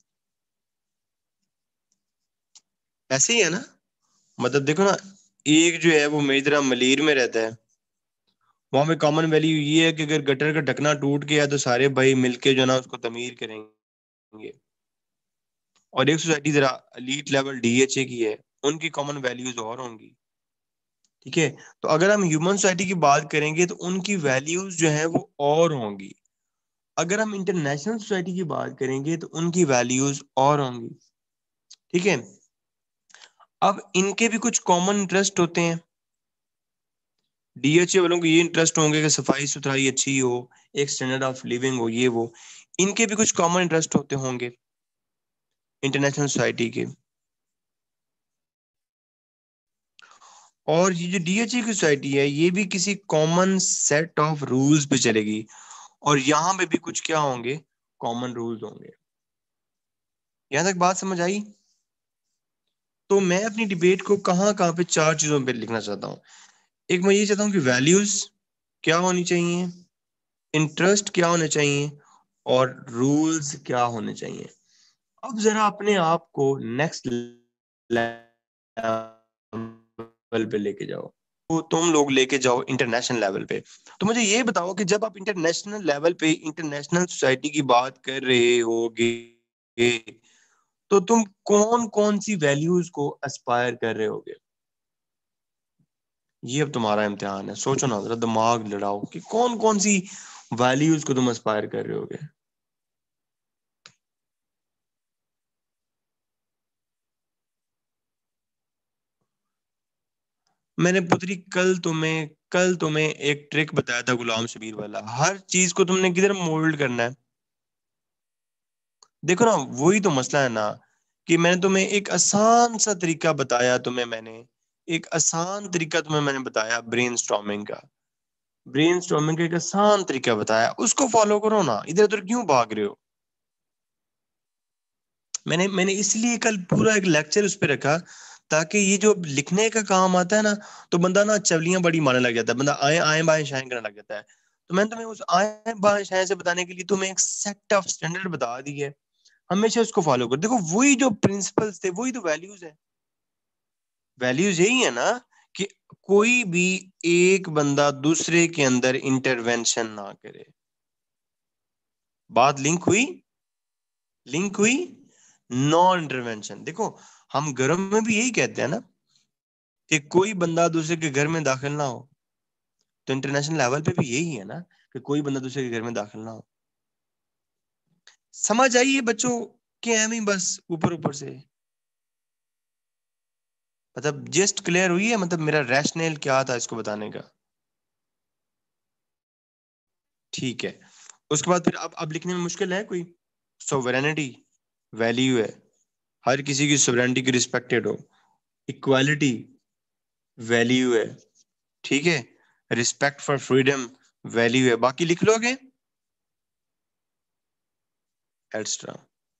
ऐसे ही है ना? मतलब देखो ना, एक जो है वो मेरी तरह मलेर में रहता है, वहां पे कॉमन वैल्यू ये है कि अगर गटर का ढकना टूट गया तो सारे भाई मिलके जो है ना उसको तमीर करेंगे। और एक सोसाइटी जरा एलीट लेवल डीएचए की है, उनकी कॉमन वैल्यूज और होंगी। ठीक है, तो अगर हम ह्यूमन सोसाइटी की बात करेंगे तो उनकी वैल्यूज जो है वो और होंगी। अगर हम इंटरनेशनल सोसाइटी की बात करेंगे तो उनकी वैल्यूज और होंगी। ठीक है, अब इनके भी कुछ कॉमन इंटरेस्ट होते हैं। डीएचए वालों को ये इंटरेस्ट होंगे कि सफाई सुथराई अच्छी हो, एक स्टैंडर्ड ऑफ लिविंग हो, ये वो। इनके भी कुछ कॉमन इंटरेस्ट होते होंगे इंटरनेशनल सोसाइटी के। और ये जो डीएचए की सोसाइटी है, ये भी किसी कॉमन सेट ऑफ रूल्स पे चलेगी, और यहाँ पे भी कुछ क्या होंगे? कॉमन रूल्स होंगे। यहाँ तक बात समझ आई? तो मैं अपनी डिबेट को कहाँ कहाँ पे चार चीजों पे लिखना चाहता हूँ। एक, मैं ये चाहता हूँ कि वैल्यूज क्या होनी चाहिए, इंटरेस्ट क्या होने चाहिए, और रूल्स क्या होने चाहिए। अब जरा अपने आप को नेक्स्ट लेवल पे लेके जाओ, तो तुम लोग लेके जाओ इंटरनेशनल लेवल पे। तो मुझे ये बताओ कि जब आप इंटरनेशनल लेवल पे इंटरनेशनल सोसाइटी की बात कर रहे होगे, तो तुम कौन कौन सी वैल्यूज को एस्पायर कर रहे होगे? ये अब तुम्हारा इम्तिहान है, सोचो ना, जरा दिमाग लड़ाओ कि कौन कौन सी वैल्यूज को तुम एस्पायर कर रहे होगे। मैंने पुत्री कल तुम्हें कल तुम्हें एक ट्रिक बताया था गुलाम शबीर वाला, हर चीज को तुमने किधर मोल्ड करना है। देखो ना, वही तो मसला है ना, कि मैंने तुम्हें एक आसान सा तरीका बताया, तुम्हें मैंने एक आसान तरीका तुम्हें मैंने बताया ब्रेनस्टॉर्मिंग का। ब्रेनस्टॉर्मिंग का एक आसान तरीका बताया, उसको फॉलो करो ना, इधर उधर क्यों भाग रहे हो? मैंने मैंने इसलिए कल पूरा एक लेक्चर उस पर रखा, ताकि ये जो लिखने का काम आता है ना, तो बंदा ना चवलियां बड़ी मारने लग जाता है, बंदा आए आए बाएं शाएं करने लग जाता है। तो मैंने तुम्हें उस आए बाएं शाएं से बताने के लिए तुम्हें एक सेट ऑफ स्टैंडर्ड बता दी है, हमेशा उसको फॉलो करो। देखो, वही जो प्रिंसिपल्स थे वही तो वैल्यूज है। वैल्यूज यही है ना, कि कोई भी एक बंदा दूसरे के अंदर इंटरवेंशन ना करे। बात लिंक हुई, लिंक हुई। नॉन इंटरवेंशन, देखो हम घरों में भी यही कहते हैं ना कि कोई बंदा दूसरे के घर में दाखिल ना हो, तो इंटरनेशनल लेवल पे भी यही है ना कि कोई बंदा दूसरे के घर में दाखिल ना हो। समझ आई है बच्चों के एम ही बस ऊपर ऊपर से, मतलब जस्ट क्लियर हुई है, मतलब मेरा रैशनल क्या था इसको बताने का। ठीक है, उसके बाद फिर अब अब लिखने में मुश्किल है कोई? सोवरेनिटी वैल्यू है, हर किसी की सोवरेनिटी की रिस्पेक्टेड हो। इक्वालिटी वैल्यू है, ठीक है। रिस्पेक्ट फॉर फ्रीडम वैल्यू है, बाकी लिख लोगे एक्स्ट्रा।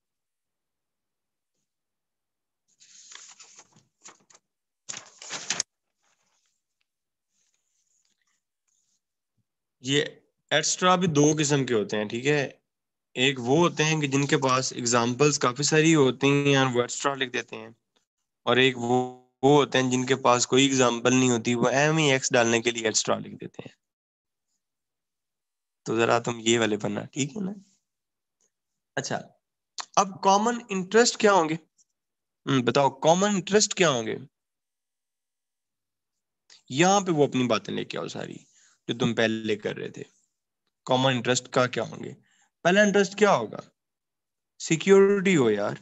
ये एक्स्ट्रा भी दो किस्म के होते हैं, ठीक है। एक वो होते हैं कि जिनके पास एग्जांपल्स काफी सारी होती हैं वो एक्स्ट्रा लिख देते हैं, और एक वो वो होते हैं जिनके पास कोई एग्जांपल नहीं होती, वो एम ही एक्स डालने के लिए एक्स्ट्रा लिख देते हैं। तो जरा तुम ये वाले पढ़ना, ठीक है ना। अच्छा, अब कॉमन इंटरेस्ट क्या होंगे? हम्म, बताओ कॉमन इंटरेस्ट क्या होंगे? यहाँ पे वो अपनी बातें लेके आओ सारी जो तुम पहले कर रहे थे। कॉमन इंटरेस्ट का क्या होंगे? पहला इंटरेस्ट क्या होगा? सिक्योरिटी हो यार,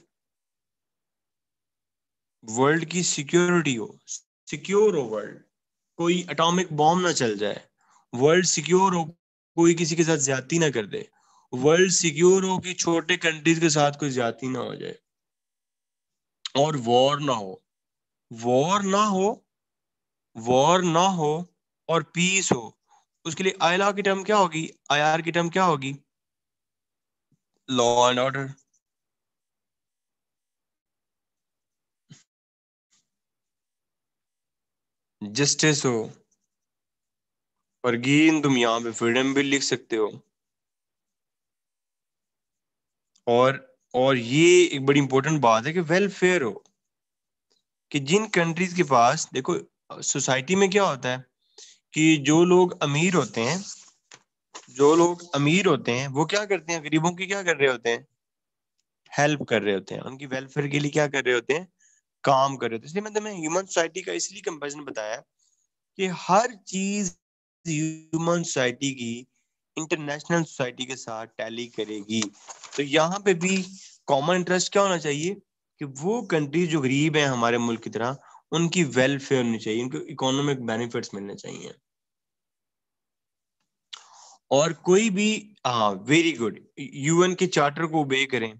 वर्ल्ड की सिक्योरिटी हो, सिक्योर हो वर्ल्ड, कोई एटॉमिक बॉम्ब ना चल जाए, वर्ल्ड सिक्योर हो, कोई किसी के साथ ज्यादती ना कर दे, वर्ल्ड सिक्योर हो कि छोटे कंट्रीज के साथ कोई ज्यादती ना हो जाए, और वॉर ना हो, वॉर ना हो, वॉर ना हो, और पीस हो। उसके लिए आई लॉ की टर्म क्या होगी? आई आर की टर्म क्या होगी? Law and order. जस्टिस हो, और अगेन तुम यहाँ पे फ्रीडम भी लिख सकते हो। और और ये एक बड़ी इंपॉर्टेंट बात है कि वेलफेयर हो, कि जिन कंट्रीज के पास, देखो सोसाइटी में क्या होता है कि जो लोग अमीर होते हैं, जो लोग अमीर होते हैं वो क्या करते हैं? गरीबों की क्या कर रहे होते हैं? हेल्प कर रहे होते हैं, उनकी वेलफेयर के लिए क्या कर रहे होते हैं? काम कर रहे होते हैं। इसलिए मैंने ह्यूमन सोसाइटी का इसलिए कंपैरिजन बताया कि हर चीज ह्यूमन सोसाइटी की इंटरनेशनल सोसाइटी के साथ टैली करेगी। तो यहाँ पे भी कॉमन इंटरेस्ट क्या होना चाहिए कि वो कंट्री जो गरीब है हमारे मुल्क की तरह, उनकी वेलफेयर होनी चाहिए, उनको इकोनॉमिक बेनिफिट्स मिलने चाहिए। और कोई भी, हाँ वेरी गुड, यूएन के चार्टर को ओबे करें।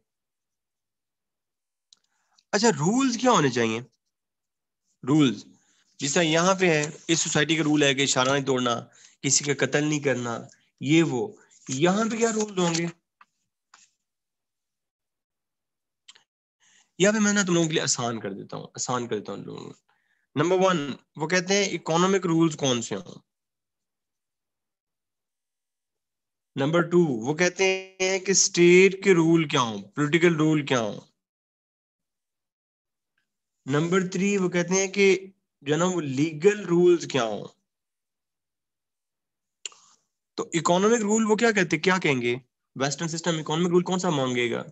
अच्छा, रूल्स क्या होने चाहिए? रूल्स जैसा यहाँ पे है, इस सोसाइटी का रूल है कि इशारा नहीं तोड़ना, किसी का कत्ल नहीं करना, ये वो। यहाँ पे क्या रूल्स होंगे? यहाँ पे मैं ना तुम लोगों के लिए आसान कर देता हूँ, आसान कर देता हूँ लोगों को। नंबर वन, वो कहते हैं इकोनॉमिक रूल्स कौन से हों। नंबर टू, वो कहते हैं कि स्टेट के रूल क्या हों, पॉलिटिकल रूल क्या हों। नंबर थ्री, वो कहते हैं कि जो है ना वो लीगल रूल्स क्या हों। तो इकोनॉमिक रूल वो क्या कहते हैं, क्या कहेंगे? वेस्टर्न सिस्टम इकोनॉमिक रूल कौन सा मांगेगा?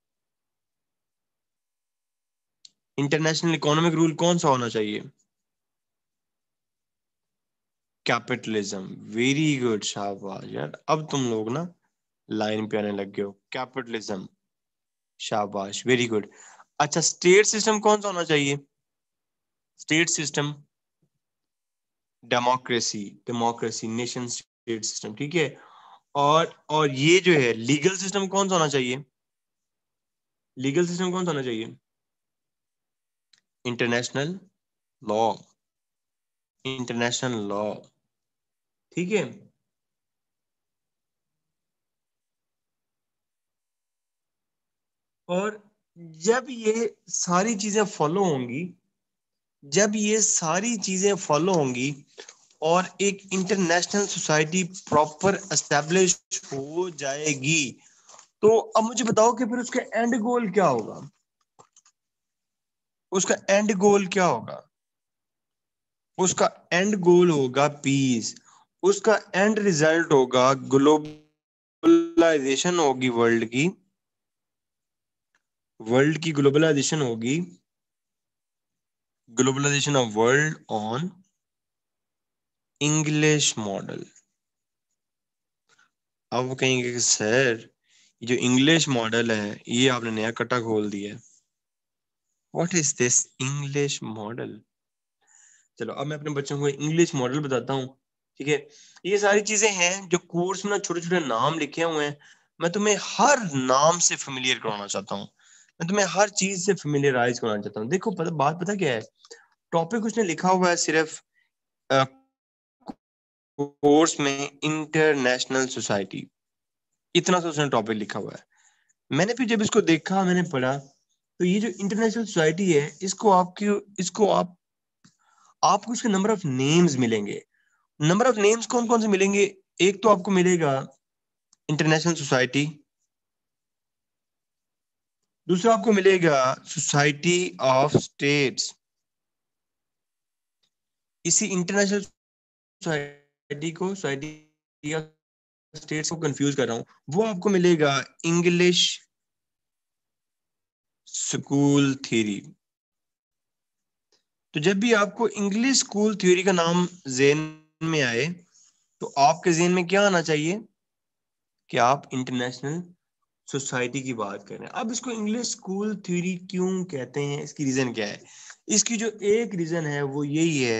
इंटरनेशनल इकोनॉमिक रूल कौन सा होना चाहिए? कैपिटलिज्म। वेरी गुड, शाबाश यार, अब तुम लोग ना लाइन पे आने लग गए हो। कैपिटलिज्म, शाबाश, वेरी गुड। अच्छा, स्टेट सिस्टम कौन सा होना चाहिए? State system, democracy, democracy nation state system, ठीक है। और और ये जो है लीगल सिस्टम कौन सा होना चाहिए? लीगल सिस्टम कौन सा होना चाहिए? इंटरनेशनल लॉ, इंटरनेशनल लॉ, ठीक है। और जब ये सारी चीजें फॉलो होंगी, जब ये सारी चीजें फॉलो होंगी और एक इंटरनेशनल सोसाइटी प्रॉपर एस्टेब्लिश हो जाएगी, तो अब मुझे बताओ कि फिर उसका एंड गोल क्या होगा? उसका एंड गोल क्या होगा? उसका एंड गोल होगा पीस, उसका एंड रिजल्ट होगा ग्लोबल ग्लोबलाइजेशन होगी वर्ल्ड की, वर्ल्ड की ग्लोबलाइजेशन होगी, globalisation of world on English model. अब वो कहेंगे कि सर ये जो इंग्लिश मॉडल है ये आपने नया कट्टा खोल दिया है। What is this English model? चलो अब मैं अपने बच्चों को इंग्लिश मॉडल बताता हूँ। ठीक है, ये सारी चीजें हैं जो कोर्स में ना छोटे छोटे नाम लिखे हुए हैं। मैं तुम्हें हर नाम से फेमिलियर कराना चाहता हूँ, मैं तुम्हें हर चीज से फेमिलियराइज कराना चाहता हूँ। देखो पता बात पता क्या है, टॉपिक उसने लिखा हुआ है सिर्फ कोर्स में इंटरनेशनल सोसाइटी, इतना सा उसने टॉपिक लिखा हुआ है। मैंने फिर जब इसको देखा, मैंने पढ़ा, तो ये जो इंटरनेशनल सोसाइटी है इसको आपकी इसको आप आपको इसके नंबर ऑफ नेम्स मिलेंगे। नंबर ऑफ नेम्स कौन कौन से मिलेंगे? एक तो आपको मिलेगा इंटरनेशनल सोसाइटी, दूसरा आपको मिलेगा सोसाइटी ऑफ स्टेट्स। इसी इंटरनेशनल सोसाइटी को सोसाइटी ऑफ स्टेट्स को कंफ्यूज कर रहा हूं, वो आपको मिलेगा इंग्लिश स्कूल थ्योरी। तो जब भी आपको इंग्लिश स्कूल थ्योरी का नाम जेन में आए तो आपके जेन में क्या आना चाहिए कि आप इंटरनेशनल सोसाइटी की बात करें। अब इसको इंग्लिश स्कूल थ्योरी क्यों कहते हैं, इसकी रीजन क्या है? इसकी जो एक रीजन है वो यही है,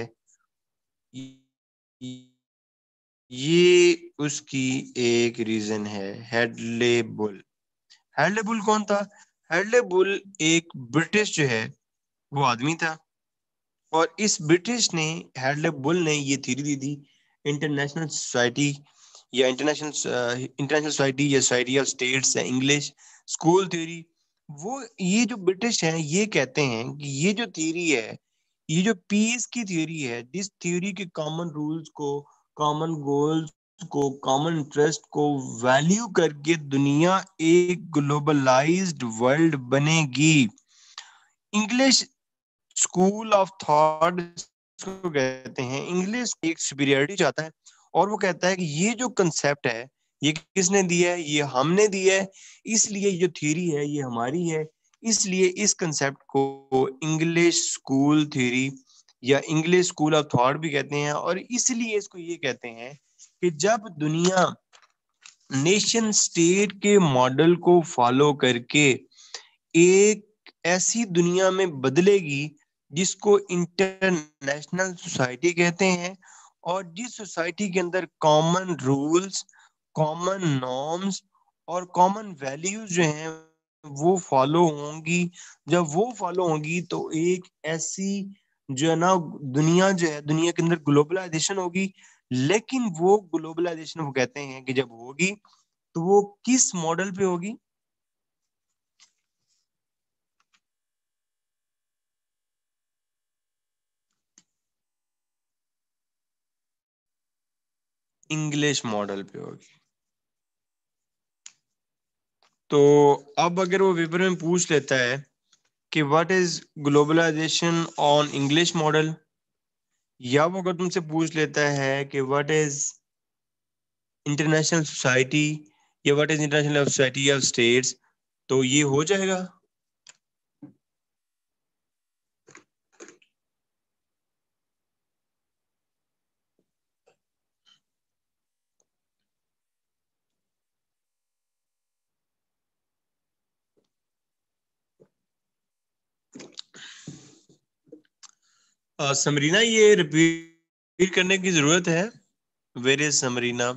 ये उसकी एक रीजन है, हेडले बुल। हेडले बुल कौन था? हेडले बुल एक ब्रिटिश जो है वो आदमी था, और इस ब्रिटिश ने, हेडले बुल ने ये थ्योरी दी थी इंटरनेशनल सोसाइटी या इंटरनेशनल इंटरनेशनल सोसाइटी या सोसाइटी ऑफ स्टेट्स या इंग्लिश स्कूल थ्योरी। वो ये जो ब्रिटिश हैं ये कहते हैं कि ये जो थ्योरी है, ये जो पीस की थ्योरी है, जिस थ्योरी के कॉमन रूल्स को, कॉमन गोल्स को, कॉमन इंटरेस्ट को वैल्यू करके दुनिया एक ग्लोबलाइज्ड वर्ल्ड बनेगी। इंग्लिश स्कूल ऑफ थॉट को कहते हैं। इंग्लिश एक सुपीरियरिटी चाहता है, और वो कहता है कि ये जो कंसेप्ट है ये किसने दिया है? ये हमने दिया है, इसलिए ये जो थ्योरी है ये हमारी है। इसलिए इस कंसेप्ट को इंग्लिश स्कूल थ्योरी या इंग्लिश स्कूल ऑफ थॉट भी कहते हैं। और इसलिए इसको ये कहते हैं कि जब दुनिया नेशन स्टेट के मॉडल को फॉलो करके एक ऐसी दुनिया में बदलेगी जिसको इंटरनेशनल सोसाइटी कहते हैं, और जिस सोसाइटी के अंदर कॉमन रूल्स, कॉमन नॉर्म्स और कॉमन वैल्यूज जो हैं वो फॉलो होंगी। जब वो फॉलो होंगी तो एक ऐसी जो है ना दुनिया जो है, दुनिया के अंदर ग्लोबलाइजेशन होगी। लेकिन वो ग्लोबलाइजेशन वो कहते हैं कि जब होगी तो वो किस मॉडल पे होगी? इंग्लिश मॉडल पे होगी। तो अब अगर वो पेपर में पूछ लेता है कि what is globalisation on English model, या वो अगर तुमसे पूछ लेता है कि व्हाट इज इंटरनेशनल सोसाइटी या what is international society of states, तो ये हो जाएगा। आ, समरीना, ये रिपीट करने की जरूरत है। Where is Samreena?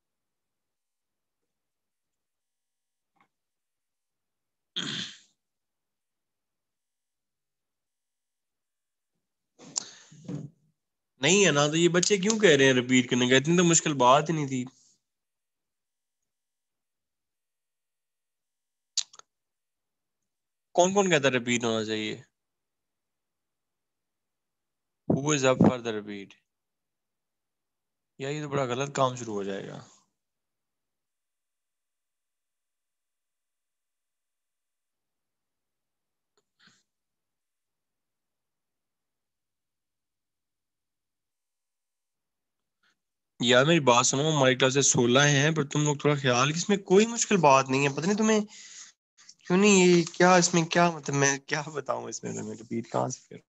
नहीं है ना, तो ये बच्चे क्यों कह रहे हैं रिपीट करने का? इतनी तो मुश्किल बात ही नहीं थी। कौन कौन कहता रिपीट होना चाहिए? Who is up for the repeat? यार ये तो बड़ा गलत काम शुरू हो जाएगा। यार मेरी बात सुनो, हमारी क्लासेस सोलह हैं, पर तुम लोग थोड़ा ख्याल कि इसमें कोई मुश्किल बात नहीं है। पता नहीं तुम्हें क्यों नहीं, ये क्या इसमें क्या मतलब, मैं क्या बताऊं इसमें, तुम्हें रिपीट कहाँ से करूं?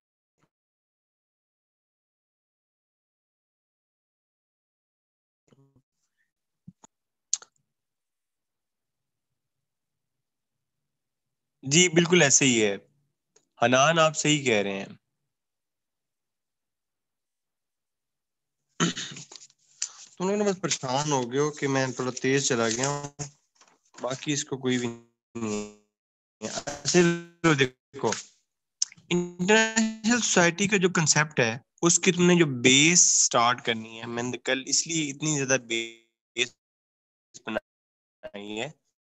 जी बिल्कुल ऐसे ही है। हनान आप सही कह रहे हैं। तुम लोग ना बस परेशान हो गए हो कि मैं थोड़ा तेज चला गया हूँ, बाकी इसको कोई भी नहीं है। ऐसे तो देखो, इंटरनेशनल सोसाइटी का जो कंसेप्ट है, उसकी तुमने जो बेस स्टार्ट करनी है, मैंने कल इसलिए इतनी ज्यादा बेस बनाई है।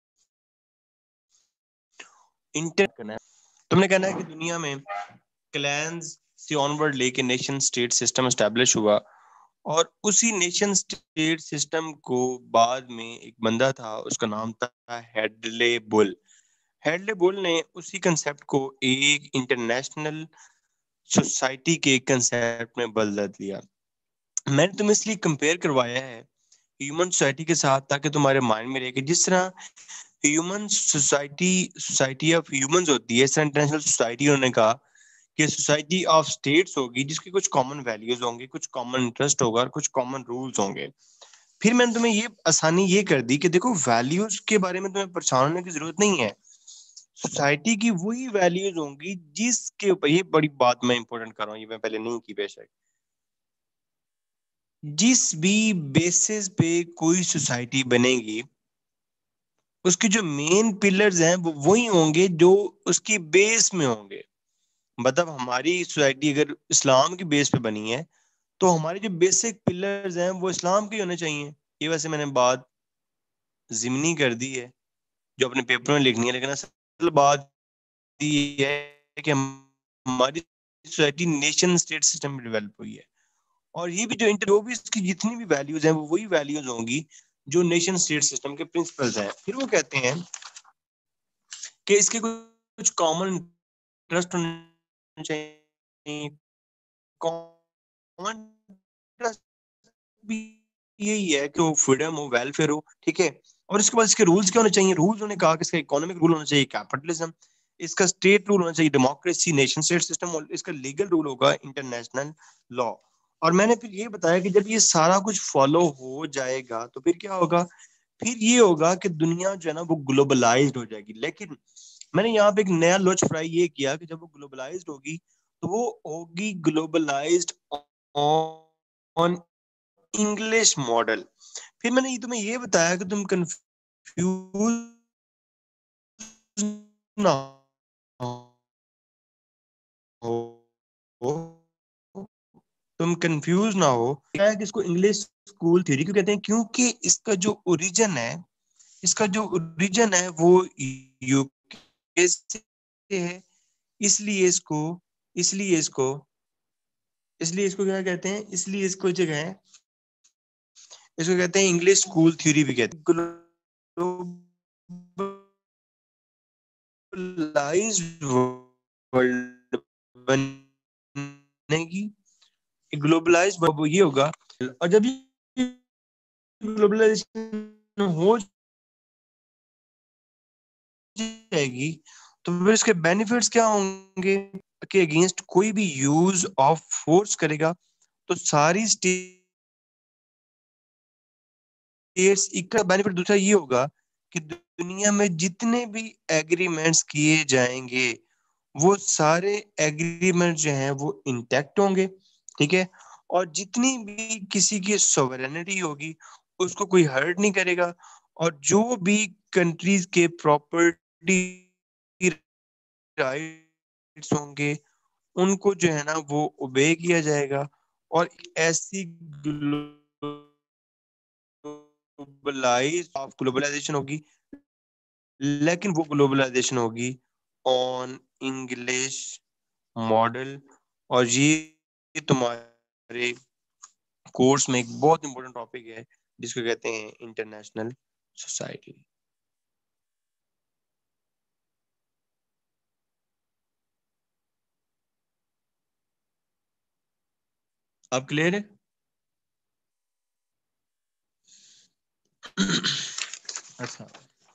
इंटर करना है, तुमने कहना है कि दुनिया में क्लैंस से ऑनवर्ड लेके नेशन स्टेट सिस्टम एस्टेब्लिश हुआ, और उसी नेशन स्टेट सिस्टम को बाद में एक बंदा था, उसका नाम था हेडले बुल। हेडले बुल ने उसी कंसेप्ट को एक इंटरनेशनल सोसाइटी के कंसेप्ट में बदल दिया। मैंने तुम्हें इसलिए कंपेयर करवाया है ह्यूमन सोसाइटी के साथ, ताकि तुम्हारे माइंड में रहे कि जिस तरह human society society of humans होती है, इस तरह इंटरनेशनल सोसाइटी उन्होंने कहा कि सोसाइटी ऑफ स्टेट्स होगी, जिसके कुछ कॉमन वैल्यूज होंगे, कुछ कॉमन इंटरेस्ट होगा और कुछ कॉमन रूल्स होंगे। फिर मैंने तुम्हें ये आसानी ये कर दी कि देखो, वैल्यूज के बारे में तुम्हें परेशान होने की जरूरत नहीं है। सोसाइटी की वही वैल्यूज होंगी जिसके ऊपर, ये बड़ी बात मैं इंपॉर्टेंट कर रहा हूँ, ये मैं पहले नहीं की बेशक, जिस भी बेसिस पे कोई सोसाइटी बनेगी, उसके जो मेन पिलर्स हैं वो वही होंगे जो उसकी बेस में होंगे। मतलब हमारी सोसाइटी अगर इस्लाम की बेस पे बनी है, तो हमारे जो बेसिक पिलर्स हैं वो इस्लाम के ही होने चाहिए। ये वैसे मैंने बात जिमनी कर दी है, जो अपने पेपर में लिखनी है, लेकिन असल बात ये है कि हम- हमारी सोसाइटी नेशन स्टेट सिस्टम में डेवलप हुई है, और ये भी जो इंटर जो भी इसकी जितनी भी वैल्यूज हैं वो वही वैल्यूज होंगी जो नेशन स्टेट सिस्टम के प्रिंसिपल्स हैं। फिर वो कहते हैं कि इसके कुछ कॉमन इंटरेस्ट होने चाहिए। कॉमन इंटरेस्ट भी यही है कि वो फ्रीडम हो, वेलफेयर हो, ठीक है। और इसके बाद इसके रूल्स क्या होने चाहिए? रूल्स उन्होंने कहा कि इसका इकोनॉमिक रूल होना चाहिए कैपिटलिज्म, इसका स्टेट रूल होना चाहिए डेमोक्रेसी, नेशन स्टेट सिस्टम, और इसका लीगल रूल होगा इंटरनेशनल लॉ। और मैंने फिर ये बताया कि जब ये सारा कुछ फॉलो हो जाएगा तो फिर क्या होगा? फिर ये होगा कि दुनिया जो है ना वो ग्लोबलाइज्ड हो जाएगी। लेकिन मैंने यहाँ पे एक नया लॉन्च फ्राई ये किया कि जब वो ग्लोबलाइज्ड होगी, तो वो होगी ग्लोबलाइज्ड ऑन इंग्लिश मॉडल। फिर मैंने ये तुम्हें ये बताया कि तुम कंफ्यूज ना हो तुम कंफ्यूज ना हो क्या है कि इसको इंग्लिश स्कूल थ्योरी क्यों कहते हैं? क्योंकि इसका जो ओरिजिन है, इसका जो ओरिजिन है वो यूके से है। इसलिए इसको इसलिए इसको इसलिए इसको क्या कहते हैं? इसलिए इसको जगह है, इसको कहते हैं इंग्लिश स्कूल थ्योरी भी कहते हैं। ग्लोबलाइज्ड वर्ल्ड बनेगी, ग्लोबलाइज्ड वो ये होगा। और जब ये ग्लोबलाइजेशन हो जाएगी, तो फिर इसके बेनिफिट्स क्या होंगे? के अगेंस्ट कोई भी यूज ऑफ फोर्स करेगा, तो सारी स्टेट्स इक्वल बेनिफिट। दूसरा ये होगा कि दुनिया में जितने भी एग्रीमेंट्स किए जाएंगे, वो सारे एग्रीमेंट जो हैं वो इंटैक्ट होंगे, ठीक है। और जितनी भी किसी की सोवरेनिटी होगी, उसको कोई हर्ट नहीं करेगा। और जो भी कंट्रीज के प्रॉपर्टी राइट्स होंगे, उनको जो है ना वो ओबे किया जाएगा। और ऐसी ग्लोबलाइज ऑफ ग्लोबलाइजेशन होगी, लेकिन वो ग्लोबलाइजेशन होगी ऑन इंग्लिश मॉडल। और ये तुम्हारे कोर्स में एक बहुत इंपॉर्टेंट टॉपिक है, जिसको कहते हैं इंटरनेशनल सोसाइटी। अब क्लियर है? अच्छा,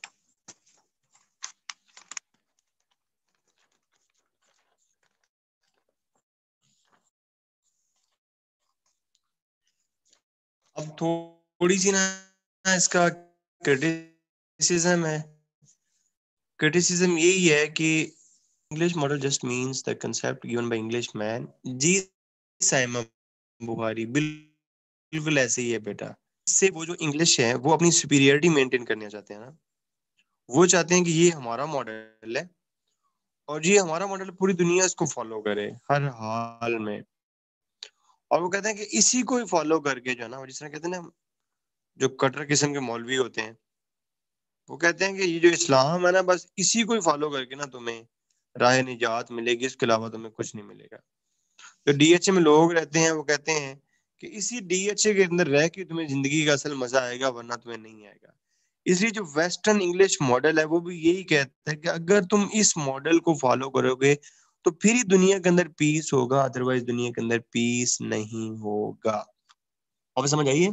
अब थोड़ी सी ना इसका क्रिटिसिज्म है। क्रिटिसिज्म यही है कि English model just means the concept given by English man. जी साइमन बुखारी, बिल्कुल ऐसे ही है बेटा। इससे वो जो इंग्लिश है वो अपनी सुपीरियरिटी मेंटेन करना चाहते हैं ना। वो चाहते हैं कि ये हमारा मॉडल है और ये हमारा मॉडल पूरी दुनिया इसको फॉलो करे हर हाल में। और वो कहते हैं कि इसी को ही फॉलो करके जो है ना, जिस तरह कहते हैं ना, जो कट्टर किस्म के मौलवी होते हैं, वो कहते हैं कि ये जो इस्लाम है ना, बस इसी को ही फॉलो करके ना तुम्हें राह निजात मिलेगी, इसके अलावा तुम्हें कुछ नहीं मिलेगा। जो डीएचए में लोग रहते हैं वो कहते हैं कि इसी डीएचए के अंदर रह के तुम्हें जिंदगी का असल मजा आएगा, वरना तुम्हें नहीं आएगा। इसलिए जो वेस्टर्न इंग्लिश मॉडल है वो भी यही कहता है कि अगर तुम इस मॉडल को फॉलो करोगे तो फिर ही दुनिया के अंदर पीस होगा, अदरवाइज दुनिया के अंदर पीस नहीं होगा। अब समझ आइए।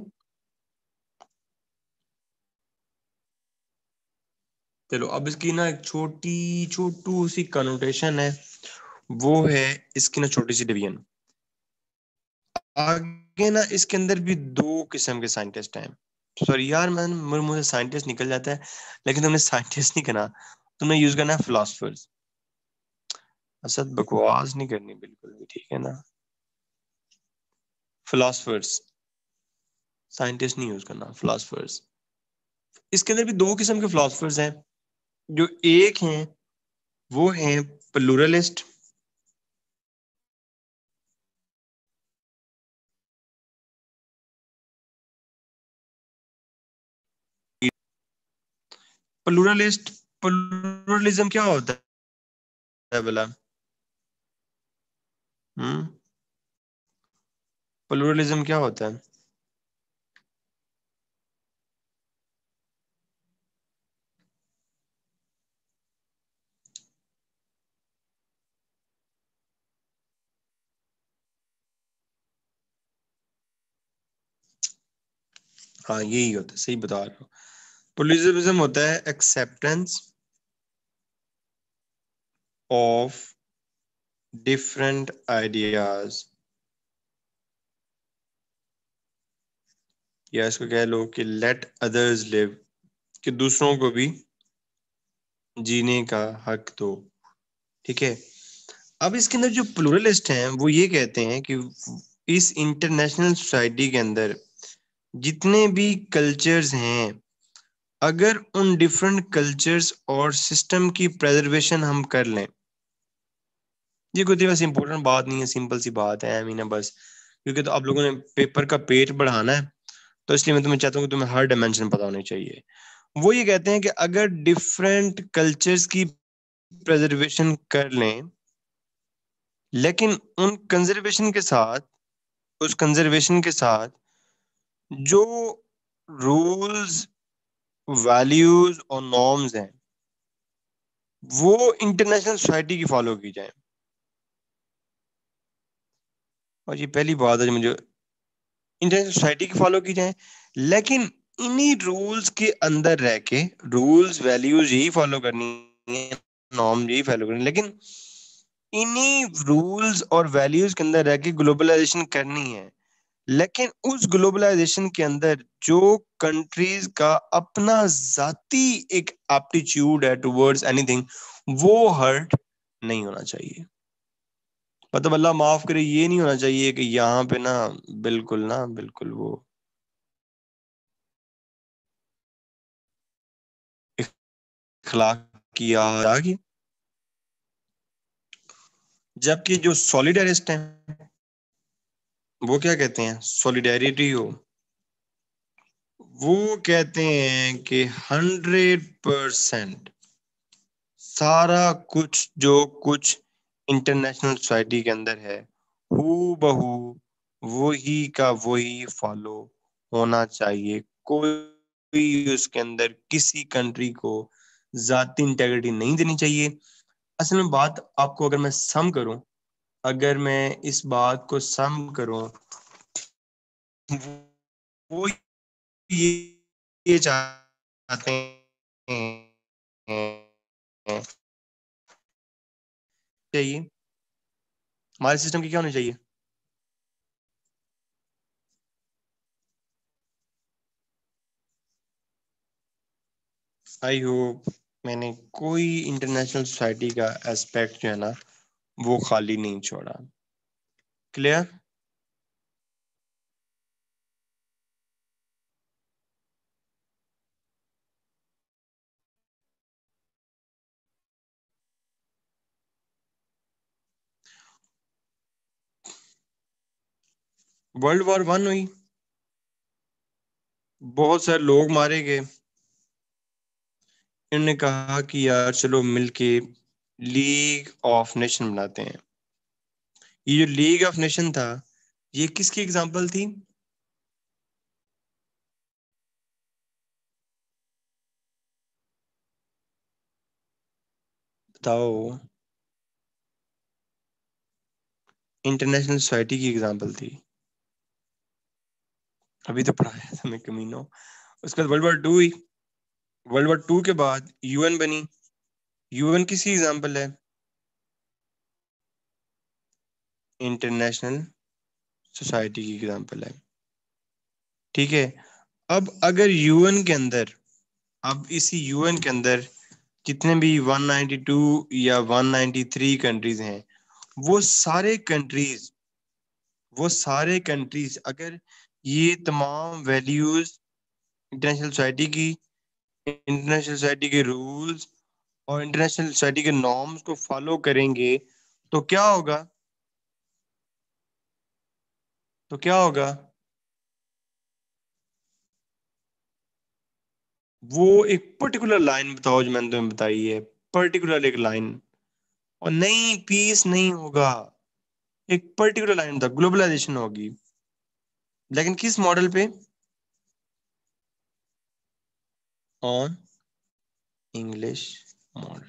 चलो अब इसकी ना एक छोटी छोटू सी कनोटेशन है, वो है इसकी ना छोटी सी डिवीजन। आगे ना इसके अंदर भी दो किस्म के साइंटिस्ट हैं। सॉरी यार, मैं मेरे मुंह से साइंटिस्ट निकल जाता है, लेकिन तुमने साइंटिस्ट नहीं करना, तुमने यूज करना है फिलोसफर्स। असद बकवास नहीं करनी बिल्कुल भी, ठीक है ना। फिलोसफर्स, साइंटिस्ट नहीं यूज करना, फिलोसफर्स। इसके अंदर भी दो किस्म के फिलोसफर्स हैं। जो एक हैं वो हैं प्लूरलिस्ट। प्लूरलिस्ट, प्लूरलिज्म क्या होता है भला? हम्म, प्लूरलिज्म क्या होता है? हाँ यही होता है, सही बता रहे हो। प्लूरलिज्म होता है एक्सेप्टेंस ऑफ डिफरेंट आइडियाज, या इसको कह लो कि लेट अदर्स लिव, कि दूसरों को भी जीने का हक दो। ठीक है। अब इसके अंदर जो प्लूरलिस्ट हैं वो ये कहते हैं कि इस इंटरनेशनल सोसाइटी के अंदर जितने भी कल्चर्स हैं, अगर उन डिफरेंट कल्चर्स और सिस्टम की प्रेजर्वेशन हम कर लें, ये कोई बस इंपॉर्टेंट बात नहीं है, सिंपल सी बात है, आई मीन बस, क्योंकि तो आप लोगों ने पेपर का पेज बढ़ाना है, तो इसलिए मैं तुम्हें चाहता हूँ कि तुम्हें हर डायमेंशन पता होनी चाहिए। वो ये कहते हैं कि अगर डिफरेंट कल्चर्स की प्रेजर्वेशन कर लें, लेकिन उन कंजर्वेशन के साथ, उस कंजर्वेशन के साथ जो रूल्स, वैल्यूज और नॉर्म्स हैं वो इंटरनेशनल सोसाइटी की फॉलो की जाए। और ये पहली बात है जो मुझे, इंटरनेशनल सोसाइटी की फॉलो की जाए, लेकिन इन्हीं रूल्स के अंदर रह के, रूल्स वैल्यूज यही फॉलो करनी है, नॉर्म यही फॉलो करनी है, लेकिन इन्हीं रूल्स और वैल्यूज के अंदर रह के ग्लोबलाइजेशन करनी है। लेकिन उस ग्लोबलाइजेशन के अंदर जो कंट्रीज का अपना जाती एक एप्टीट्यूड है टुवर्ड्स एनीथिंग, वो हर्ट नहीं होना चाहिए। मतलब अल्लाह माफ करे, ये नहीं होना चाहिए कि यहाँ पे ना, बिल्कुल ना, बिल्कुल वो इखलाक की आग आ गई। जबकि जो सॉलिडरिस्ट हैं वो क्या कहते हैं, सॉलिडेरिटी हो, वो कहते हैं कि हंड्रेड परसेंट, सारा कुछ जो कुछ इंटरनेशनल सोसाइटी के अंदर है, हू बहू वही का वही फॉलो होना चाहिए। कोई उसके अंदर किसी कंट्री को जाती इंटेग्रिटी नहीं देनी चाहिए। असल में बात आपको अगर मैं सम करूं, अगर मैं इस बात को सम करूं, वो ये, ये चाहते हैं चाहिए, हमारे सिस्टम की क्या होनी चाहिए? आई होप मैंने कोई इंटरनेशनल सोसाइटी का एस्पेक्ट जो है ना वो खाली नहीं छोड़ा। क्लियर? वर्ल्ड वॉर वन हुई, बहुत सारे लोग मारे गए। इन्होंने कहा कि यार चलो मिलके लीग ऑफ नेशन बनाते हैं। ये जो लीग ऑफ नेशन था, ये किसकी एग्जांपल थी? बताओ। इंटरनेशनल सोसाइटी की एग्जांपल थी। अभी तो पढ़ाया था मैं कमीनो। उसके बाद वर्ल्ड वॉर टू हुई। वर्ल्ड वॉर टू के बाद यूएन बनी। यूएन किसकी एग्जांपल है? इंटरनेशनल सोसाइटी की एग्जांपल है। ठीक है। अब अगर यूएन के अंदर, अब इसी यूएन के अंदर जितने भी एक सौ बानवे या एक सौ तिरानवे कंट्रीज हैं, वो सारे कंट्रीज वो सारे कंट्रीज अगर ये तमाम वैल्यूज, इंटरनेशनल सोसाइटी की, इंटरनेशनल सोसाइटी के रूल्स और इंटरनेशनल सोसाइटी के नॉर्म्स को फॉलो करेंगे, तो क्या होगा? तो क्या होगा? वो एक पर्टिकुलर लाइन बताओ जो मैंने तुम्हें बताई है, पर्टिकुलर एक लाइन। और नहीं, पीस नहीं होगा। एक पर्टिकुलर लाइन था, ग्लोबलाइजेशन होगी। लेकिन किस मॉडल पे? On English model.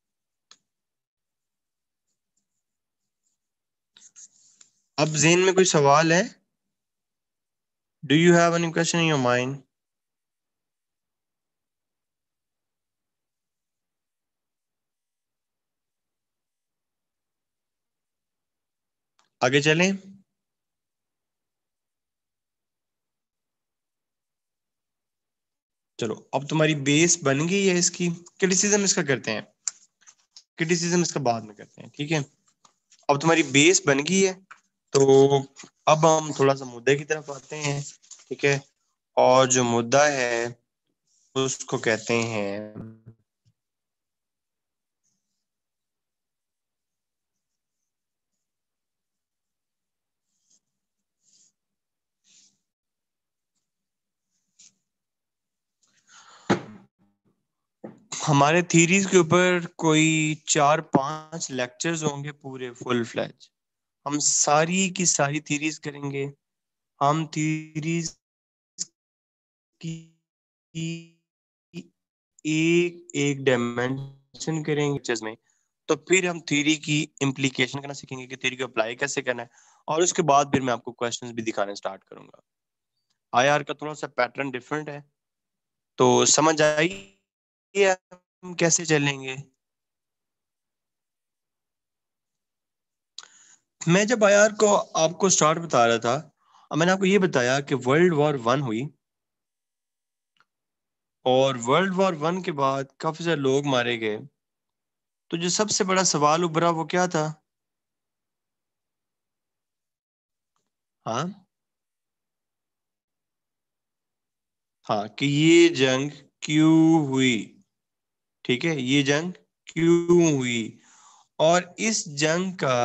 अब जेन में कोई सवाल है? Do you have any question in your mind? आगे चलें? चलो, अब तुम्हारी बेस बन गई है इसकी। क्रिटिसिज्म इसका करते हैं, क्रिटिसिज्म इसका बाद में करते हैं, ठीक है? अब तुम्हारी बेस बन गई है, तो अब हम थोड़ा सा मुद्दे की तरफ आते हैं। ठीक है। और जो मुद्दा है उसको कहते हैं, हमारे थीरीज के ऊपर कोई चार पांच लेक्चर्स होंगे पूरे फुल फ्लैज। हम सारी की सारी थीरीज करेंगे। हम थीरीज की एक एक डायमेंशन करेंगे लेक्चर्स में। तो फिर हम थ्योरी की इम्प्लीकेशन करना सीखेंगे कि थ्योरी को अप्लाई कैसे करना है। और उसके बाद फिर मैं आपको क्वेश्चंस भी दिखाने स्टार्ट करूंगा। आईआर का थोड़ा सा पैटर्न डिफरेंट है, तो समझ आई हम कैसे चलेंगे। मैं जब आईआर को आपको स्टार्ट बता रहा था, और मैंने आपको ये बताया कि वर्ल्ड वॉर वन हुई, और वर्ल्ड वॉर वन के बाद काफी सारे लोग मारे गए। तो जो सबसे बड़ा सवाल उभरा वो क्या था? हाँ, हाँ, कि ये जंग क्यों हुई? ठीक है, ये जंग क्यों हुई? और इस जंग का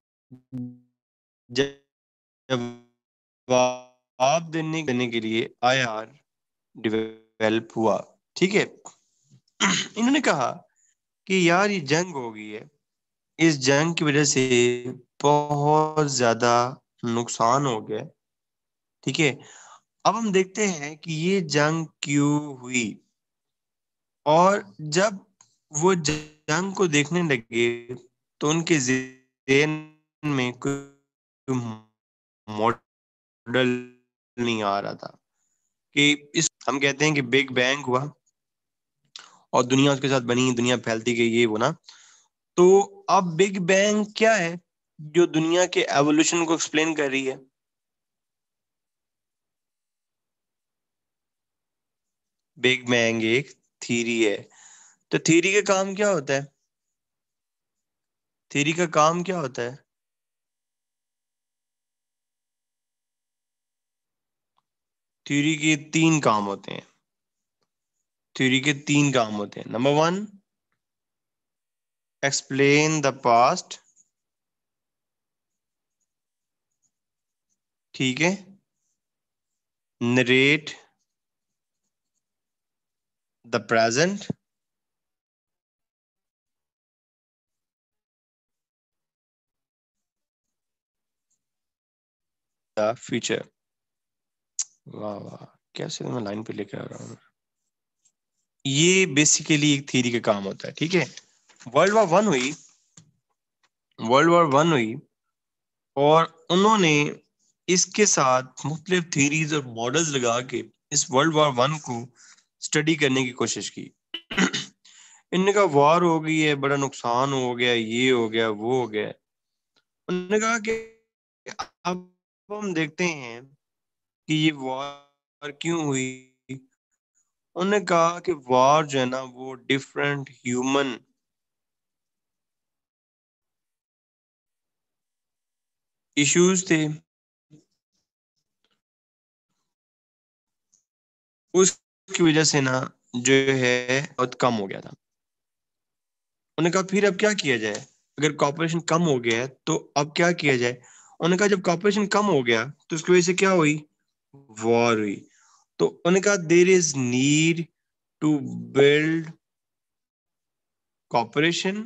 जवाब देने देने के लिए आईआर डेवलप हुआ। ठीक है। इन्होंने कहा कि यार ये जंग हो गई है, इस जंग की वजह से बहुत ज्यादा नुकसान हो गया। ठीक है। अब हम देखते हैं कि ये जंग क्यों हुई। और जब वो जंग को देखने लगे, तो उनके ज़हन में कोई मॉडल नहीं आ रहा था कि इस हम कहते हैं कि बिग बैंग हुआ, और दुनिया उसके साथ बनी, दुनिया फैलती गई, ये वो ना। तो अब बिग बैंग क्या है जो दुनिया के एवोल्यूशन को एक्सप्लेन कर रही है? बिग बैंग एक थ्योरी है। तो थ्योरी का काम क्या होता है? थ्योरी का काम क्या होता है? थ्योरी के तीन काम होते हैं। थ्योरी के तीन काम होते हैं। Number one, explain the past. ठीक है। Narrate the present. The future. वाह वाह, कैसे मैं लाइन पे लेकर आ रहा हूँ। ये बेसिकली एक थ्योरी का काम होता है। ठीक है। वर्ल्ड वॉर वन हुई। वर्ल्ड वॉर वन हुई और उन्होंने इसके साथ मुख्तलिफ थ्योरीज और मॉडल्स लगा के इस वर्ल्ड वॉर वन को स्टडी करने की कोशिश की। इनने कहा वॉर हो गई है, बड़ा नुकसान हो गया, ये हो गया, वो हो गया। उन्होंने कहा कि अब हम देखते हैं कि ये वॉर क्यों हुई। उन्होंने कहा कि वॉर जो है ना वो डिफरेंट ह्यूमन इश्यूज थे, उसकी वजह से ना जो है बहुत कम हो गया था। उन्होंने कहा फिर अब क्या किया जाए, अगर कॉपरेशन कम हो गया है तो अब क्या किया जाए। उन्होंने कहा जब कॉपरेशन कम हो गया तो उसकी वजह से क्या हुई, वॉर हुई। तो उन्होंने कहा there is need to build cooperation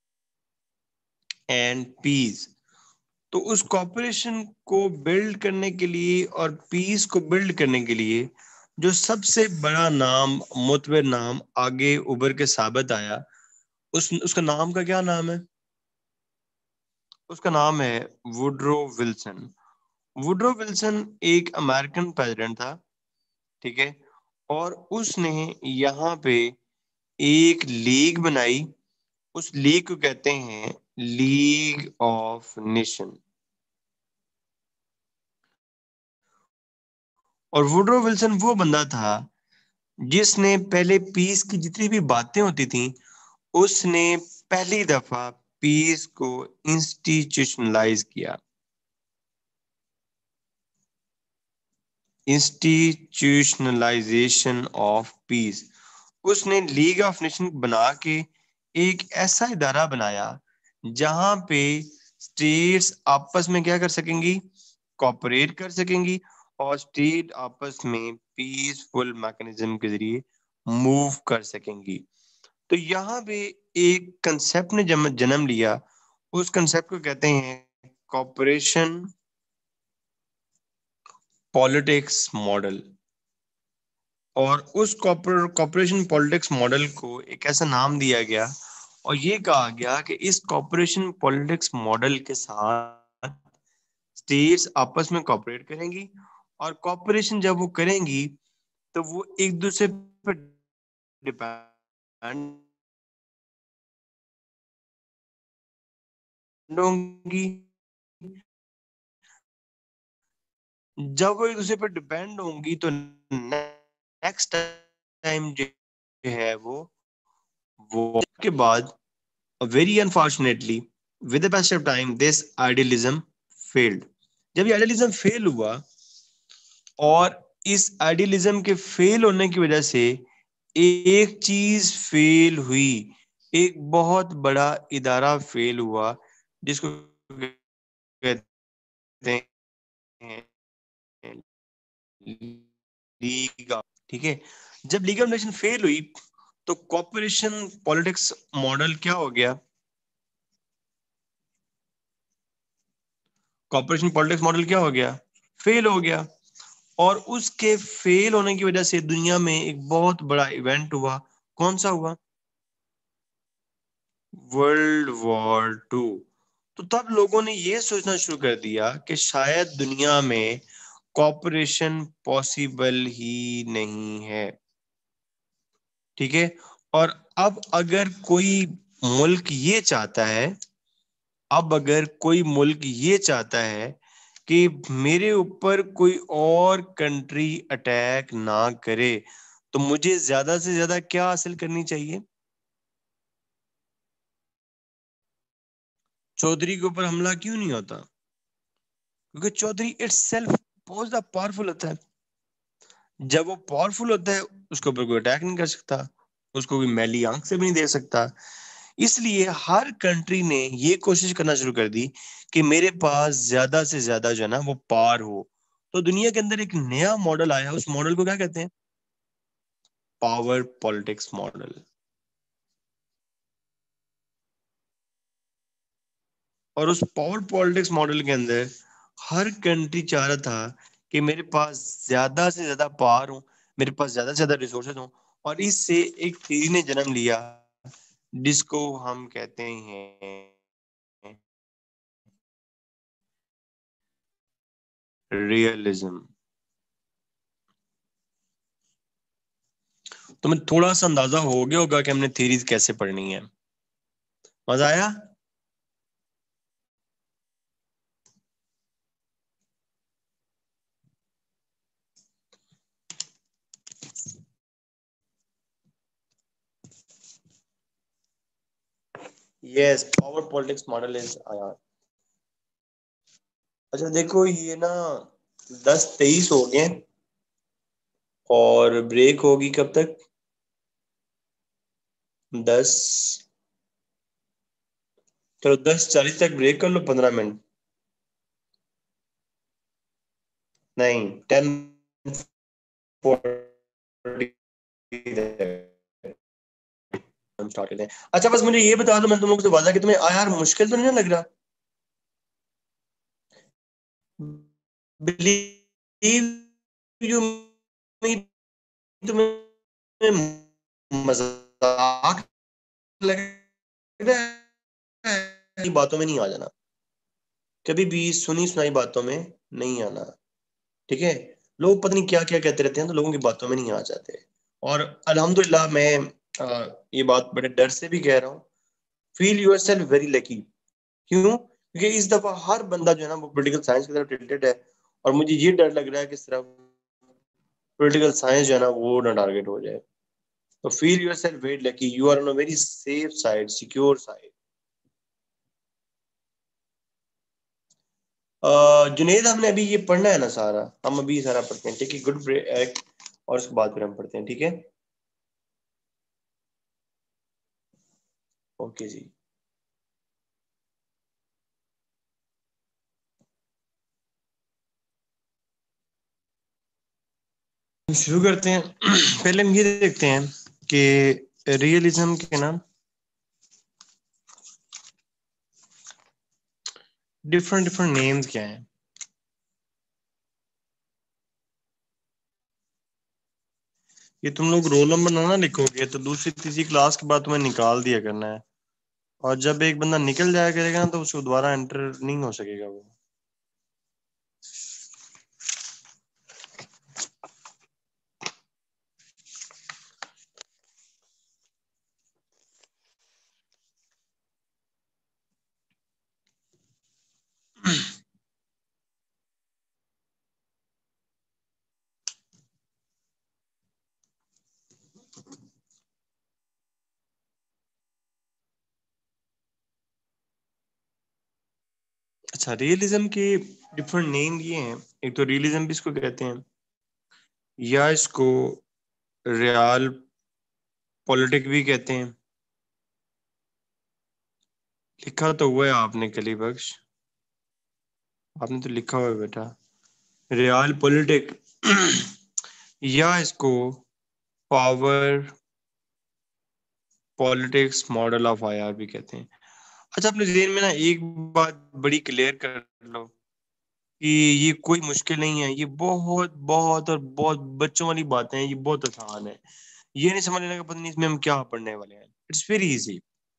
and peace. तो उस कॉपरेशन को बिल्ड करने के लिए और पीस को बिल्ड करने के लिए जो सबसे बड़ा नाम, मुतबर नाम आगे उभर के साबित आया, उस उसका नाम का क्या नाम है? उसका नाम है वुडरो विल्सन। वुडरो विल्सन एक अमेरिकन प्रेसिडेंट था। ठीक है। और उसने यहाँ पे एक लीग बनाई। उस लीग को कहते हैं लीग ऑफ नेशन। और वुडरो विल्सन वो बंदा था जिसने पहले पीस की जितनी भी बातें होती थी, उसने पहली दफा पीस को इंस्टीट्यूशनलाइज किया। Institutionalisation of peace. उसने लीग ऑफ नेशन बना के एक ऐसा इदारा बनाया जहां पे स्टेट्स आपस में क्या कर सकेंगी, कॉपरेट कर सकेंगी और स्टेट आपस में पीसफुल मैकेनिज्म के जरिए मूव कर सकेंगी। तो यहाँ पे एक कंसेप्ट ने जन्म जन्म लिया। उस कंसेप्ट को कहते हैं कॉपरेशन पॉलिटिक्स मॉडल। और उस कॉपरेशन पॉलिटिक्स मॉडल को एक ऐसा नाम दिया गया और ये कहा गया कि इस कॉपरेशन पॉलिटिक्स मॉडल के साथ स्टेट्स आपस में कॉपरेट करेंगी और कॉपरेशन जब वो करेंगी तो वो एक दूसरे पर डिपेंड होंगी। जब वो एक दूसरे पर डिपेंड होंगी तो नेक्स्ट टाइम जो है वो वो के बाद very unfortunately with the passage of time this idealism failed. जब ये आइडियलिज्म फेल हुआ और इस आइडियलिज्म के फेल होने की वजह से एक चीज फेल हुई, एक बहुत बड़ा इदारा फेल हुआ जिसको कहते हैं लीग। ठीक है। जब लीग ऑफ नेशन फेल हुई तो कॉपरेशन पॉलिटिक्स मॉडल क्या हो गया, कॉपरेशन पॉलिटिक्स मॉडल क्या हो गया, फेल हो गया। और उसके फेल होने की वजह से दुनिया में एक बहुत बड़ा इवेंट हुआ। कौन सा हुआ? World war two. तो तब लोगों ने ये सोचना शुरू कर दिया कि शायद दुनिया में कॉपरेशन पॉसिबल ही नहीं है। ठीक है। और अब अगर कोई मुल्क ये चाहता है अब अगर कोई मुल्क ये चाहता है कि मेरे ऊपर कोई और कंट्री अटैक ना करे, तो मुझे ज्यादा से ज्यादा क्या हासिल करनी चाहिए? चौधरी के ऊपर हमला क्यों नहीं होता? क्योंकि चौधरी इट्स सेल्फ बहुत ज्यादा पावरफुल होता है। जब वो पावरफुल होता है, उसके ऊपर कोई अटैक नहीं कर सकता, उसको कोई मैली आंख से भी नहीं देख सकता। इसलिए हर कंट्री ने ये कोशिश करना शुरू कर दी कि मेरे पास ज्यादा से ज्यादा जो है ना वो पावर हो। तो दुनिया के अंदर एक नया मॉडल आया, उस मॉडल को क्या कहते हैं? Power politics model. और उस पावर पॉलिटिक्स मॉडल के अंदर हर कंट्री चाह रहा था कि मेरे पास ज्यादा से ज्यादा पावर हो, मेरे पास ज्यादा से ज्यादा रिसोर्सेज हो। और इससे एक थ्योरी ने जन्म लिया जिसको हम कहते हैं रियलिज्म। तुम्हें थोड़ा सा अंदाजा हो गया होगा कि हमने थ्योरीज कैसे पढ़नी है। मजा आया? Yes, power politics model is आया। अच्छा देखो, ये ना दस तेईस हो गए और ब्रेक होगी कब तक? दस, चलो दस चालीस तक ब्रेक कर लो, पंद्रह मिनट। नहीं, टेन फोर्टी हम स्टार्ट करते हैं। अच्छा बस मुझे ये बता दो, मैं तुम लोग से वादा कि तुम्हें आ यार मुश्किल तो नहीं ना लग रहा? बिलीव यू मी, तुम्हें मजाक लग रहा है, बातों में नहीं आ जाना। कभी भी सुनी सुनाई बातों में नहीं आना, ठीक है? लोग पता नहीं क्या क्या कहते रहते हैं, तो लोगों की बातों में नहीं आ जाते। और अल्हम्दुलिल्लाह मैं आ, ये बात बड़े डर से भी कह रहा हूँ, feel yourself very lucky. क्यों? क्योंकि इस दफा हर बंदा जो है ना वो पॉलिटिकल साइंस की तरफ टिल्टेड है। और मुझे ये डर लग रहा है कि सिर्फ पॉलिटिकल साइंस जो है ना वो ना टारगेट हो जाए। तो feel yourself very lucky, you are on a very safe side, secure side. Junaid, हमने अभी ये पढ़ना है ना सारा, हम अभी सारा पढ़ते हैं, ठीक है? गुड ब्रेक, और उसके बाद फिर हम पढ़ते हैं, ठीक है? ओके जी, शुरू करते हैं। पहले हम ये देखते हैं कि रियलिज्म के ना डिफरेंट डिफरेंट नेम्स क्या हैं। ये तुम लोग रोल नंबर ना लिखोगे तो दूसरी तीसरी क्लास के बाद तुम्हें निकाल दिया करना है। और जब एक बंदा निकल जाया करेगा ना तो उसको दोबारा एंटर नहीं हो सकेगा वो। अच्छा, रियलिज्म के डिफरेंट नेम ये हैं। एक तो रियलिज्म भी इसको कहते हैं, या इसको रियल पॉलिटिक भी कहते हैं। लिखा तो हुआ है आपने कली बख्श, आपने तो लिखा हुआ है बेटा, रियल पॉलिटिक। या इसको power politics model of IR भी कहते हैं। अच्छा, अपने जेहन में ना एक बात बड़ी क्लियर कर लो कि ये कोई मुश्किल नहीं है, ये बहुत बहुत और बहुत बच्चों वाली बातें हैं, ये बहुत आसान है। ये नहीं समझ लेना कि पता नहीं इसमें हम क्या पढ़ने वाले हैं। It's very easy.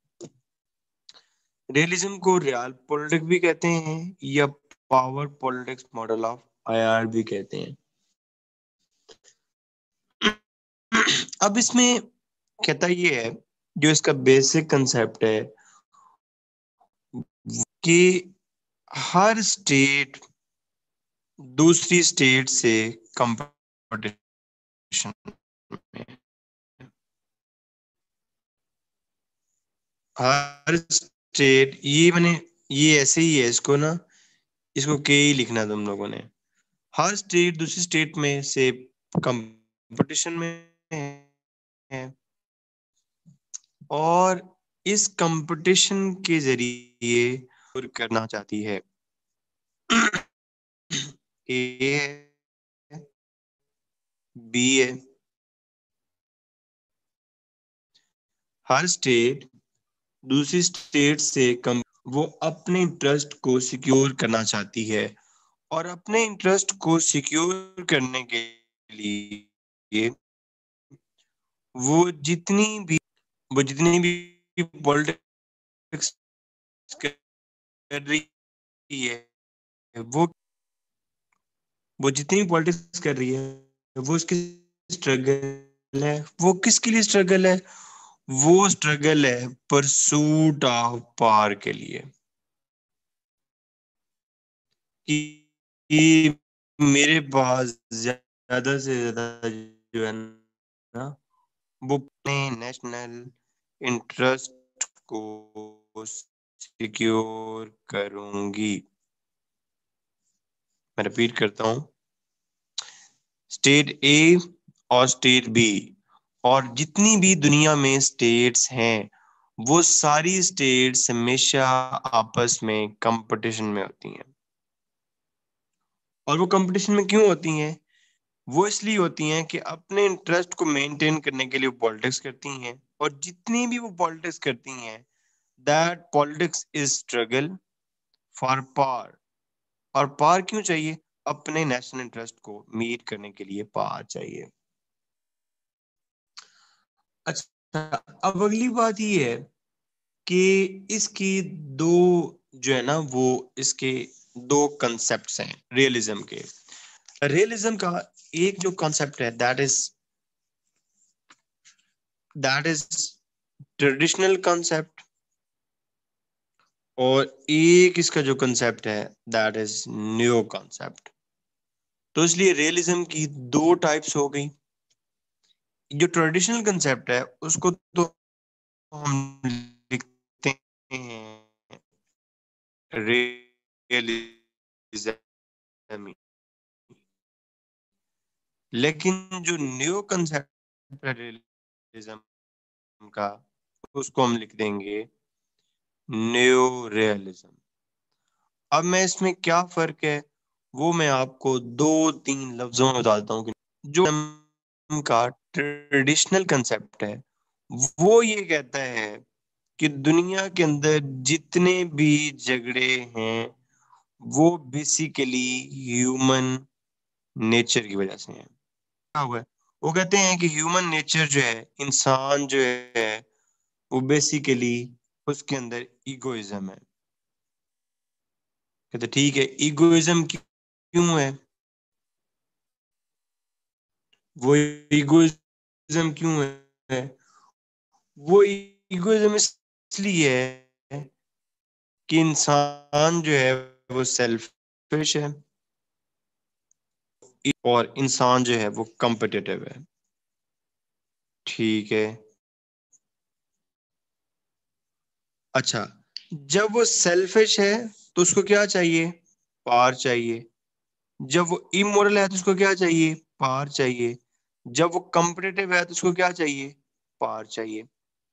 रियलिज्म को रियल पॉलिटिक्स भी कहते हैं या power politics model of IR भी कहते हैं। अब इसमें कहता ये है, जो इसका बेसिक कंसेप्ट है कि हर स्टेट दूसरी स्टेट से कंपटीशन में, हर स्टेट, ये मैंने, ये ऐसे ही है, इसको ना, इसको के ही लिखना तुम लोगों ने। हर स्टेट दूसरी स्टेट में से कंपटीशन में है, और इस कंपटीशन के जरिए दूर करना चाहती है। ए है, बी है। हर स्टेट दूसरी स्टेट से कम, वो अपने इंटरेस्ट को सिक्योर करना चाहती है, और अपने इंटरेस्ट को सिक्योर करने के लिए वो जितनी भी वो जितनी भी पॉलिटिक्स कर रही है, वो वो जितनी भी पॉलिटिक्स कर रही है, वो उसकी स्ट्रगल है। वो किसके लिए स्ट्रगल है? वो स्ट्रगल है परसूट ऑफ पावर के लिए, कि, कि मेरे पास ज्यादा से ज्यादा जो है ना, वो अपने नेशनल इंटरेस्ट को सिक्योर करूंगी। मैं रिपीट करता हूँ, स्टेट ए और स्टेट बी, और जितनी भी दुनिया में स्टेट्स हैं, वो सारी स्टेट्स हमेशा आपस में कंपटीशन में होती हैं। और वो कंपटीशन में क्यों होती हैं? वो इसलिए होती हैं कि अपने इंटरेस्ट को मेंटेन करने के लिए वो पॉलिटिक्स करती हैं, और जितनी भी वो पॉलिटिक्स करती हैं, that politics is struggle for power. और पावर क्यों चाहिए? अपने नेशनल इंटरेस्ट को मीट करने के लिए पावर चाहिए। अच्छा, अब अगली बात ये है कि इसकी दो, जो है ना, वो इसके दो कंसेप्ट्स हैं रियलिज्म के। रियलिज्म का एक जो कॉन्सेप्ट है, that is that is traditional concept, और एक इसका जो कॉन्सेप्ट है, दैट इज न्यू कॉन्सेप्ट। तो इसलिए रियलिज्म की दो टाइप्स हो गई। जो ट्रेडिशनल कंसेप्ट है, उसको तो हम लिखते हैं रियलिज्म, लेकिन जो न्यू कंसेप्ट है रियलिज्म का, उसको हम लिख देंगे न्यू रियलिज्म। अब मैं इसमें क्या फर्क है, वो मैं आपको दो तीन लफ्जों में बताता हूँ। कि जो का ट्रेडिशनल कंसेप्ट है, वो ये कहता है कि दुनिया के अंदर जितने भी झगड़े हैं, वो बेसिकली ह्यूमन नेचर की वजह से हैं। क्या हुआ है? वो कहते हैं कि ह्यूमन नेचर जो है, इंसान जो है, वो बेसिकली उसके अंदर इगोइज्म है। कहते ठीक है, इगोइज्म क्यों है? वो इगोइज्म क्यों है? वो इगोइज्म इसलिए है कि इंसान जो है वो सेल्फिश है, और इंसान जो है वो कम्पिटिटिव है। ठीक है। अच्छा, जब वो सेल्फिश है तो उसको क्या चाहिए? पावर चाहिए। जब वो इमोरल है तो उसको क्या चाहिए? पावर चाहिए। जब वो कम्पिटिटिव है तो उसको क्या चाहिए? पावर चाहिए।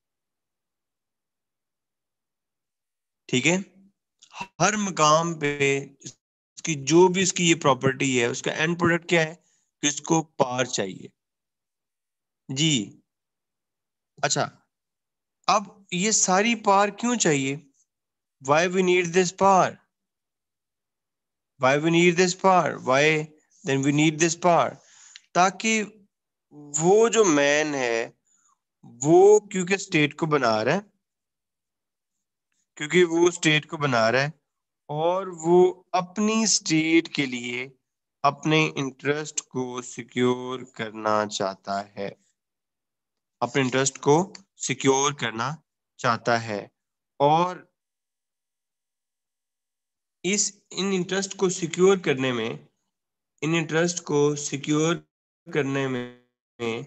ठीक है। हर मकाम पे उसकी जो भी उसकी ये प्रॉपर्टी है, उसका एंड प्रोडक्ट क्या है? कि उसको पावर चाहिए। जी। अच्छा, अब ये सारी पावर क्यों चाहिए? Why we need this power? Why we need this power? Why then we need this power? ताकि वो जो मैन है, वो क्योंकि स्टेट को बना रहा है, क्योंकि वो स्टेट को बना रहा है, और वो अपनी स्टेट के लिए अपने इंटरेस्ट को सिक्योर करना चाहता है। अपने इंटरेस्ट को सिक्योर करना चाहता है, और इस इन इंटरेस्ट को सिक्योर करने में इन इंटरेस्ट को सिक्योर करने में, में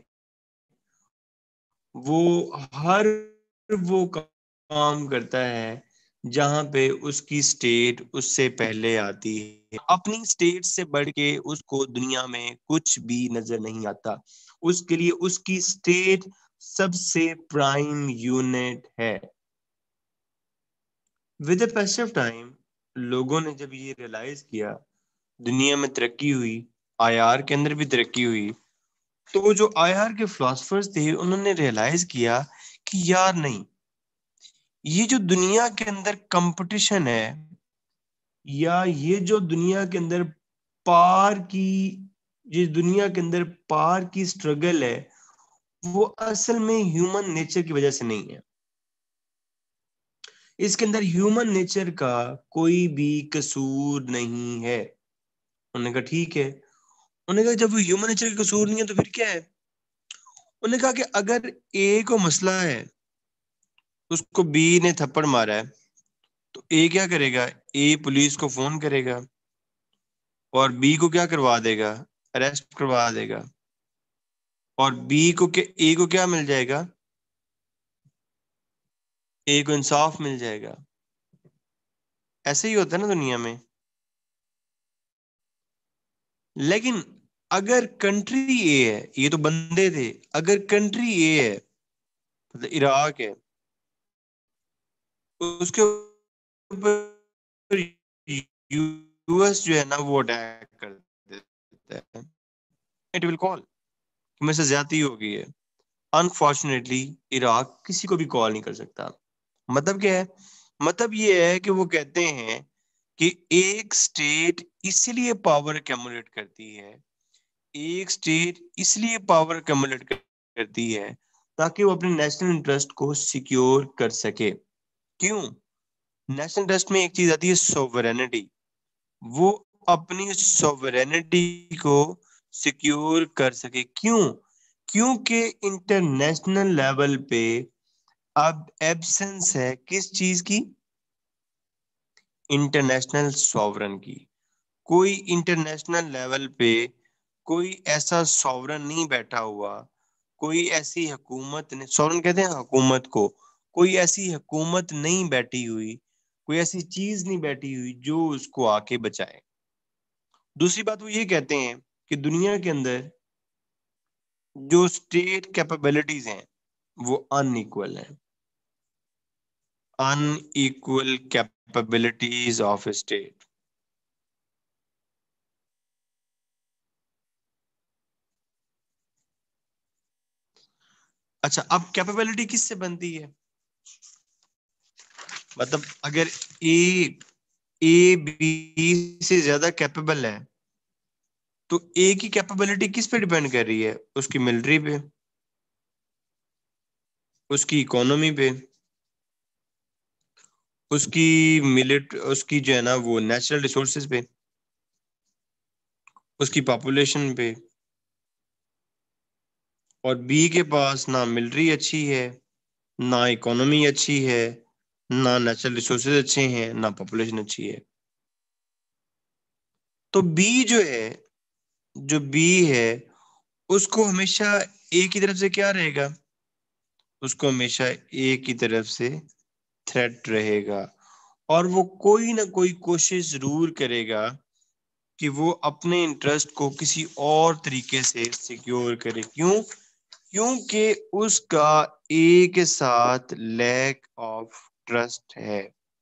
वो हर वो काम करता है जहां पे उसकी स्टेट उससे पहले आती है। अपनी स्टेट से बढ़ के उसको दुनिया में कुछ भी नजर नहीं आता। उसके लिए उसकी स्टेट सबसे प्राइम यूनिट है। With the passage of time, लोगों ने जब ये रियलाइज किया, दुनिया में तरक्की हुई, आईआर के अंदर भी तरक्की हुई, तो वो जो आईआर के फिलोसफर्स थे उन्होंने रियलाइज किया कि यार नहीं, ये जो दुनिया के अंदर कंपटीशन है, या ये जो दुनिया के अंदर पार की ये दुनिया के अंदर पार की स्ट्रगल है, वो असल में ह्यूमन नेचर की वजह से नहीं है। इसके अंदर ह्यूमन नेचर का कोई भी कसूर नहीं है। उन्होंने कहा ठीक है। उन्होंने कहा जब वो ह्यूमन नेचर का कसूर नहीं है तो फिर क्या है? उन्होंने कहा कि अगर ए को मसला है, उसको बी ने थप्पड़ मारा है, तो ए क्या करेगा? ए पुलिस को फोन करेगा और बी को क्या करवा देगा? अरेस्ट करवा देगा। और बी को क्या ए को क्या मिल जाएगा? ए को इंसाफ मिल जाएगा। ऐसे ही होता है ना दुनिया में। लेकिन अगर कंट्री ए है, ये तो बंदे थे, अगर कंट्री ए है, मतलब इराक है, उसके ऊपर यूएस जो है ना वो अटैक कर देता है, इट विल कॉल कि मेरे से ज्यादती हो गई है। अनफॉर्चुनेटली इराक किसी को भी कॉल नहीं कर सकता। मतलब क्या है? मतलब ये है कि वो कहते हैं कि एक स्टेट इसलिए पावर एक्यूमुलेट करती है एक स्टेट इसलिए पावर एक्यूमुलेट करती है ताकि वो अपने नेशनल इंटरेस्ट को सिक्योर कर सके। क्यों? नेशनल इंटरेस्ट में एक चीज आती है, सोवरेनिटी। वो अपनी सोवरेनिटी को सिक्योर कर सके। क्यों? क्योंकि इंटरनेशनल लेवल पे अब एब्सेंस है किस चीज की? इंटरनेशनल सॉवरन की। कोई इंटरनेशनल लेवल पे कोई ऐसा सॉवरन नहीं बैठा हुआ, कोई ऐसी हुकूमत नहीं, सॉवरन कहते हैं हुकूमत को, कोई ऐसी हुकूमत नहीं बैठी हुई, कोई ऐसी चीज नहीं बैठी हुई जो उसको आके बचाए। दूसरी बात वो ये कहते हैं कि दुनिया के अंदर जो स्टेट कैपेबिलिटीज हैं वो अनइक्वल हैं। Unequal capabilities of state. अच्छा, अब कैपेबिलिटी किससे बनती है? मतलब अगर ए ए बी से ज्यादा कैपेबल है, तो ए की कैपेबिलिटी किस पे डिपेंड कर रही है? उसकी मिलिट्री पे, उसकी इकोनॉमी पे, उसकी मिलिट उसकी जो है ना वो नेचुरल रिसोर्सेज पे, उसकी पॉपुलेशन पे। और बी के पास ना मिलिट्री अच्छी है, ना इकोनॉमी अच्छी है, ना नेचुरल रिसोर्सेज अच्छे हैं, ना पॉपुलेशन अच्छी है। तो बी जो है जो बी है उसको हमेशा ए की तरफ से क्या रहेगा? उसको हमेशा ए की तरफ से थ्रेट रहेगा, और वो कोई ना कोई कोशिश जरूर करेगा कि वो अपने इंटरेस्ट को किसी और तरीके से सिक्योर करे। क्यों? क्योंकि उसका ए के साथ लैक ऑफ ट्रस्ट है।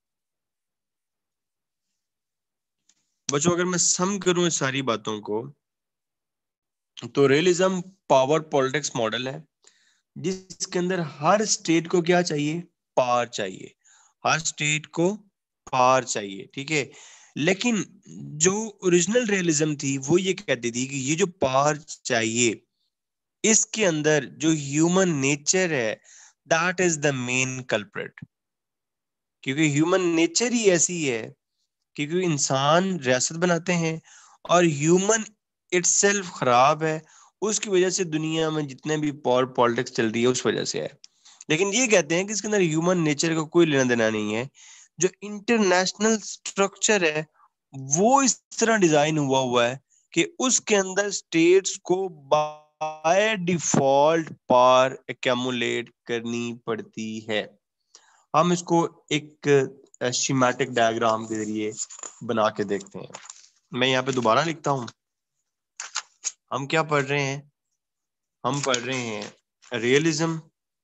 बच्चों, अगर मैं सम करूं इस सारी बातों को, तो रियलिज्म पावर पॉलिटिक्स मॉडल है जिसके अंदर हर स्टेट को क्या चाहिए? पावर चाहिए। हर स्टेट को पावर चाहिए, ठीक है। लेकिन जो ओरिजिनल रियलिज्म थी वो ये कहती थी कि ये जो पावर चाहिए, इसके अंदर जो ह्यूमन नेचर है, that is the main culprit. क्योंकि ह्यूमन नेचर ही ऐसी है, क्योंकि इंसान रियासत बनाते हैं और ह्यूमन इटसेल्फ खराब है, उसकी वजह से दुनिया में जितने भी पावर पॉलिटिक्स चल रही है उस वजह से है। लेकिन ये कहते हैं कि इसके अंदर ह्यूमन नेचर का कोई लेना देना नहीं है। जो इंटरनेशनल स्ट्रक्चर है वो इस तरह डिजाइन हुआ हुआ है कि उसके अंदर स्टेट्स को बाय डिफॉल्ट पावर एक्यूमुलेट करनी पड़ती है। हम इसको एक स्कीमेटिक डायग्राम के जरिए बना के देखते हैं। मैं यहाँ पे दोबारा लिखता हूँ। हम क्या पढ़ रहे हैं? हम पढ़ रहे हैं रियलिज्म,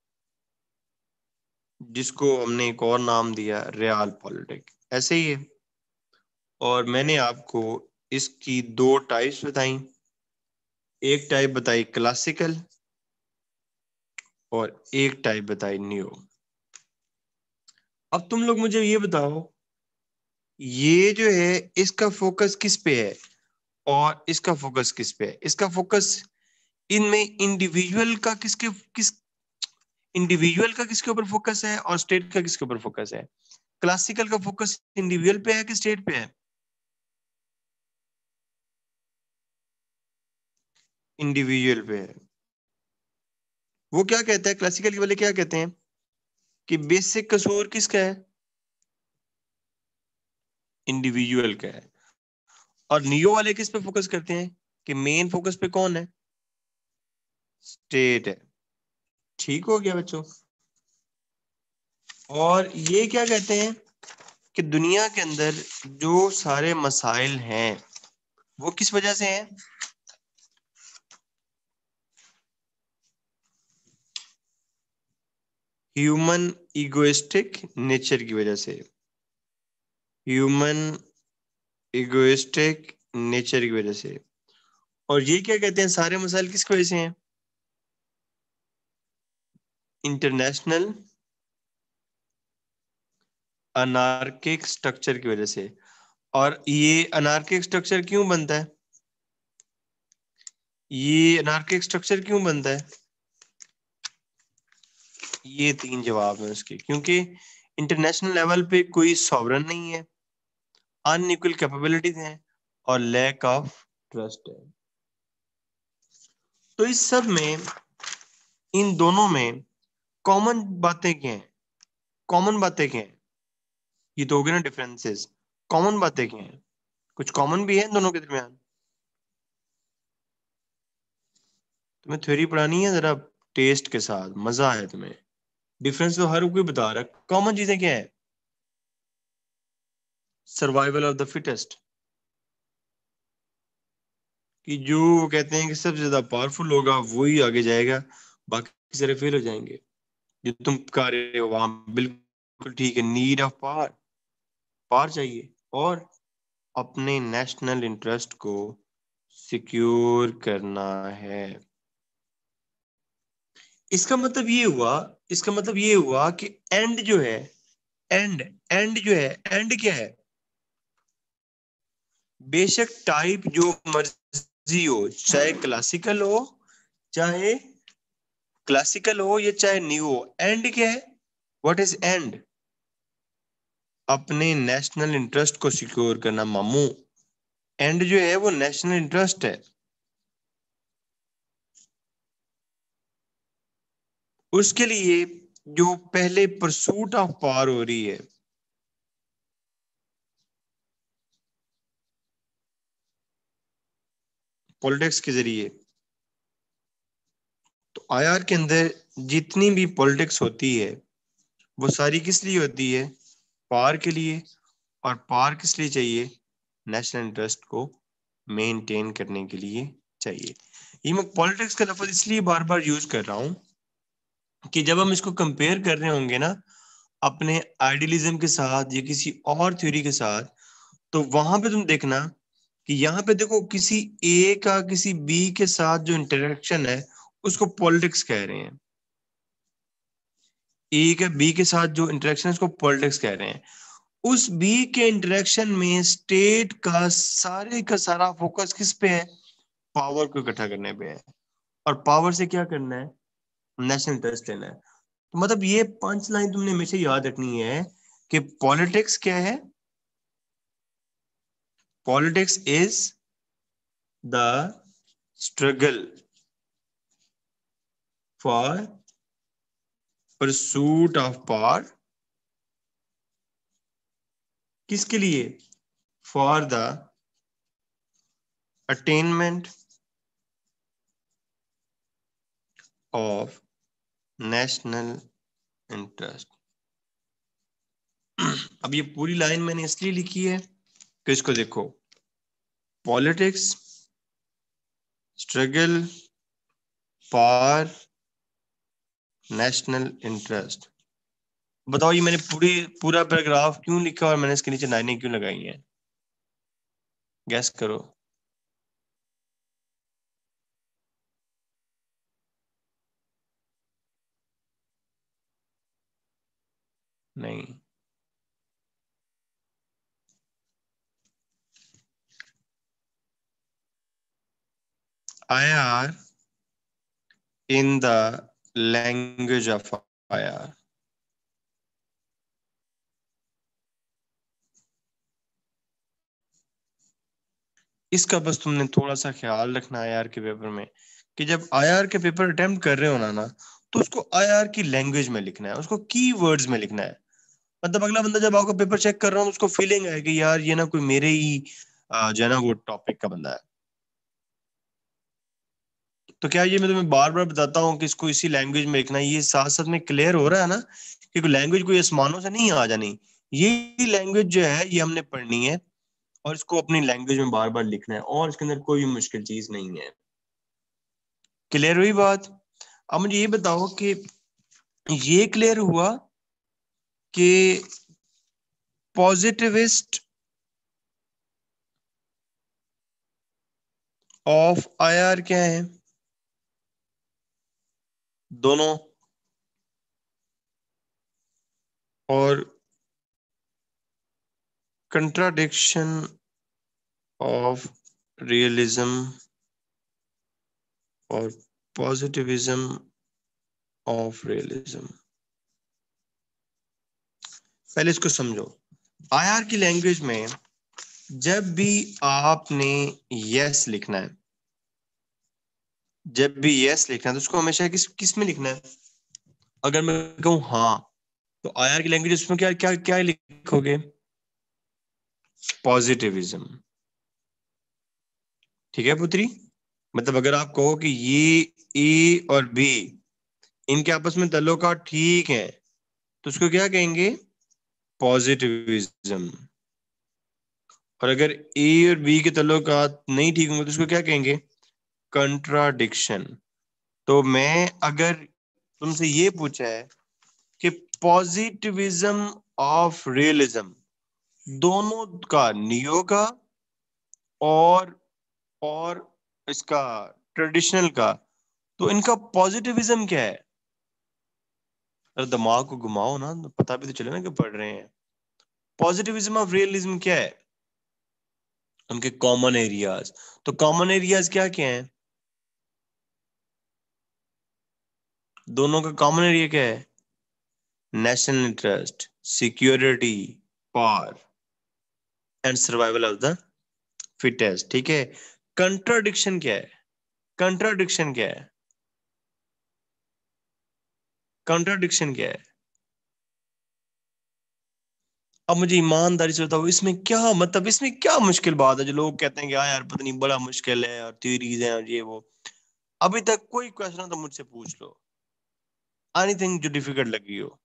जिसको हमने एक और नाम दिया रियल पॉलिटिक्स, ऐसे ही है। और मैंने आपको इसकी दो टाइप्स बताई। एक टाइप बताई क्लासिकल और एक टाइप बताई न्यू। अब तुम लोग मुझे ये बताओ, ये जो है इसका फोकस किस पे है और इसका फोकस किस पे है? इसका फोकस इनमें इंडिविजुअल का किसके किस इंडिविजुअल का किसके ऊपर फोकस है और स्टेट का किसके ऊपर फोकस है? क्लासिकल का फोकस इंडिविजुअल पे है कि स्टेट पे है? इंडिविजुअल पे है। वो क्या कहता है, क्लासिकल के वाले क्या कहते हैं कि बेसिक कसूर किसका है? इंडिविजुअल का है। और नियो वाले किस पे फोकस करते हैं कि मेन फोकस पे कौन है? स्टेट है। ठीक हो गया बच्चों। और ये क्या कहते हैं कि दुनिया के अंदर जो सारे मसाइल हैं वो किस वजह से हैं? ह्यूमन इगोइस्टिक नेचर की वजह से। ह्यूमन इगोइस्टिक नेचर की वजह से। और ये क्या कहते हैं, सारे मसाइल किसकी वजह से हैं? इंटरनेशनल अनार्किक स्ट्रक्चर की वजह से। और ये अनार्किक स्ट्रक्चर क्यों बनता है? ये अनार्किक स्ट्रक्चर क्यों बनता है? ये तीन जवाब है उसके। क्योंकि इंटरनेशनल लेवल पे कोई सॉवरन नहीं है, अनइक्वल कैपेबिलिटीज हैं और लैक ऑफ ट्रस्ट है। तो इस सब में, इन दोनों में कॉमन बातें क्या हैं? कॉमन बातें क्या हैं? ये तो हो गए ना डिफरेंसेस। कॉमन बातें क्या हैं? कुछ कॉमन भी है इन दोनों के दरमियान। तुम्हें थ्योरी पढ़ानी है जरा टेस्ट के साथ, मजा आया तुम्हें। डिफरेंस तो हर कोई बता रहा है। कॉमन चीजें क्या है? Survival of the fittest. कि जो वो कहते हैं कि सबसे ज्यादा पावरफुल होगा वही आगे जाएगा, बाकी सारे फेल हो जाएंगे। जो तुम कर रहे हो वहां बिल्कुल ठीक है। नीड ऑफ पावर, पावर चाहिए। और अपने नेशनल इंटरेस्ट को सिक्योर करना है। इसका मतलब ये हुआ इसका मतलब ये हुआ कि एंड जो है, एंड एंड जो है, एंड क्या है? बेशक टाइप जो मर्जी हो, चाहे क्लासिकल हो, चाहे क्लासिकल हो या चाहे न्यू हो, एंड क्या है? What is and? अपने नेशनल इंटरेस्ट को सिक्योर करना मामू। एंड जो है वो नेशनल इंटरेस्ट है। उसके लिए जो पहले परसूट ऑफ पावर हो रही है पॉलिटिक्स के जरिए, तो आईआर के अंदर जितनी भी पॉलिटिक्स होती है वो सारी किस लिए होती है? पावर के लिए। और पावर किस लिए चाहिए? नेशनल इंटरेस्ट को मेंटेन करने के लिए चाहिए। ये मैं पॉलिटिक्स का लफ्ज इसलिए बार बार यूज कर रहा हूं कि जब हम इसको कंपेयर कर रहे होंगे ना अपने आइडियलिज्म के साथ या किसी और थ्योरी के साथ, तो वहां पे तुम देखना कि यहाँ पे देखो किसी ए का किसी बी के साथ जो इंटरेक्शन है उसको पॉलिटिक्स कह रहे हैं। ए का बी के साथ जो इंटरेक्शन है उसको पॉलिटिक्स कह रहे हैं। उस बी के इंटरेक्शन में स्टेट का सारे का सारा फोकस किस पे है? पावर को इकट्ठा करने पे है। और पावर से क्या करना है? नेशनल इंटरेस्ट लेना है। तो मतलब ये पंच लाइन तुमने हमेशा याद रखनी है कि पॉलिटिक्स क्या है? Politics is the struggle for pursuit of power, किसके लिए? For the attainment of national interest. अब ये पूरी लाइन मैंने इसलिए लिखी है कि इसको देखो, politics, struggle, power, national interest. बताओ ये मैंने पूरी पूरा पैराग्राफ क्यों लिखा और मैंने इसके नीचे लाइनें क्यों लगाई हैं? गैस करो। नहीं, I R in the language of I R. इसका बस तुमने थोड़ा सा ख्याल रखना आई आर के पेपर में कि जब आई आर के पेपर अटेम्प्ट कर रहे हो ना ना तो उसको आई आर की लैंग्वेज में लिखना है, उसको की वर्ड्स में लिखना है। मतलब अगला बंदा जब आपका पेपर चेक कर रहा हो उसको फीलिंग है कि यार ये ना कोई मेरे ही आ, जो है ना वो टॉपिक का बंदा है। तो क्या ये मैं तुम्हें बार बार बताता हूँ कि इसको इसी लैंग्वेज में लिखना है, ये साथ साथ में क्लियर हो रहा है ना कि लैंग्वेज कोई आसमानों से नहीं आ जानी। ये लैंग्वेज जो है ये हमने पढ़नी है और इसको अपनी लैंग्वेज में बार बार लिखना है और इसके अंदर कोई मुश्किल चीज नहीं है। क्लियर हुई बात? अब मुझे ये बताओ कि ये क्लियर हुआ कि पॉजिटिविस्ट ऑफ आई आर क्या है? दोनों। और कंट्राडिक्शन ऑफ रियलिज्म और पॉजिटिविज्म ऑफ रियलिज्म। पहले इसको समझो। आई आर की लैंग्वेज में जब भी आपने यस लिखना है, जब भी यस लिखना है तो उसको हमेशा किस किस में लिखना है? अगर मैं कहूं हाँ तो आई आर की लैंग्वेज उसमें क्या क्या क्या लिखोगे? पॉजिटिविज्म। ठीक है पुत्री? मतलब अगर आप कहो कि ये ए और बी इनके आपस में ताल्लुकात ठीक है तो उसको क्या कहेंगे? पॉजिटिविज्म। और अगर ए और बी के ताल्लुकात नहीं ठीक होंगे तो उसको क्या कहेंगे? कंट्राडिक्शन। तो मैं अगर तुमसे ये पूछा है कि पॉजिटिविज्म ऑफ रियलिज्म दोनों का नियोगा और और इसका ट्रेडिशनल का, तो इनका पॉजिटिविज्म क्या है? अरे दिमाग को घुमाओ ना तो पता भी तो चले ना कि पढ़ रहे हैं। पॉजिटिविज्म ऑफ रियलिज्म क्या है? उनके कॉमन एरियाज। तो कॉमन एरियाज क्या क्या हैं? दोनों का कॉमन एरिया क्या है? National interest, security, power and survival of the fittest. ठीक है। कंट्राडिक्शन क्या है? कंट्राडिक्शन क्या है? कंट्राडिक्शन क्या है? अब मुझे ईमानदारी से बताओ इसमें क्या मतलब, इसमें क्या मुश्किल बात है जो लोग कहते हैं कि हाँ यार पता नहीं बड़ा मुश्किल है और थ्योरीज हैं और ये वो। अभी तक कोई क्वेश्चन हो तो मुझसे पूछ लो, एनीथिंग जो डिफिकल्ट लगी हो।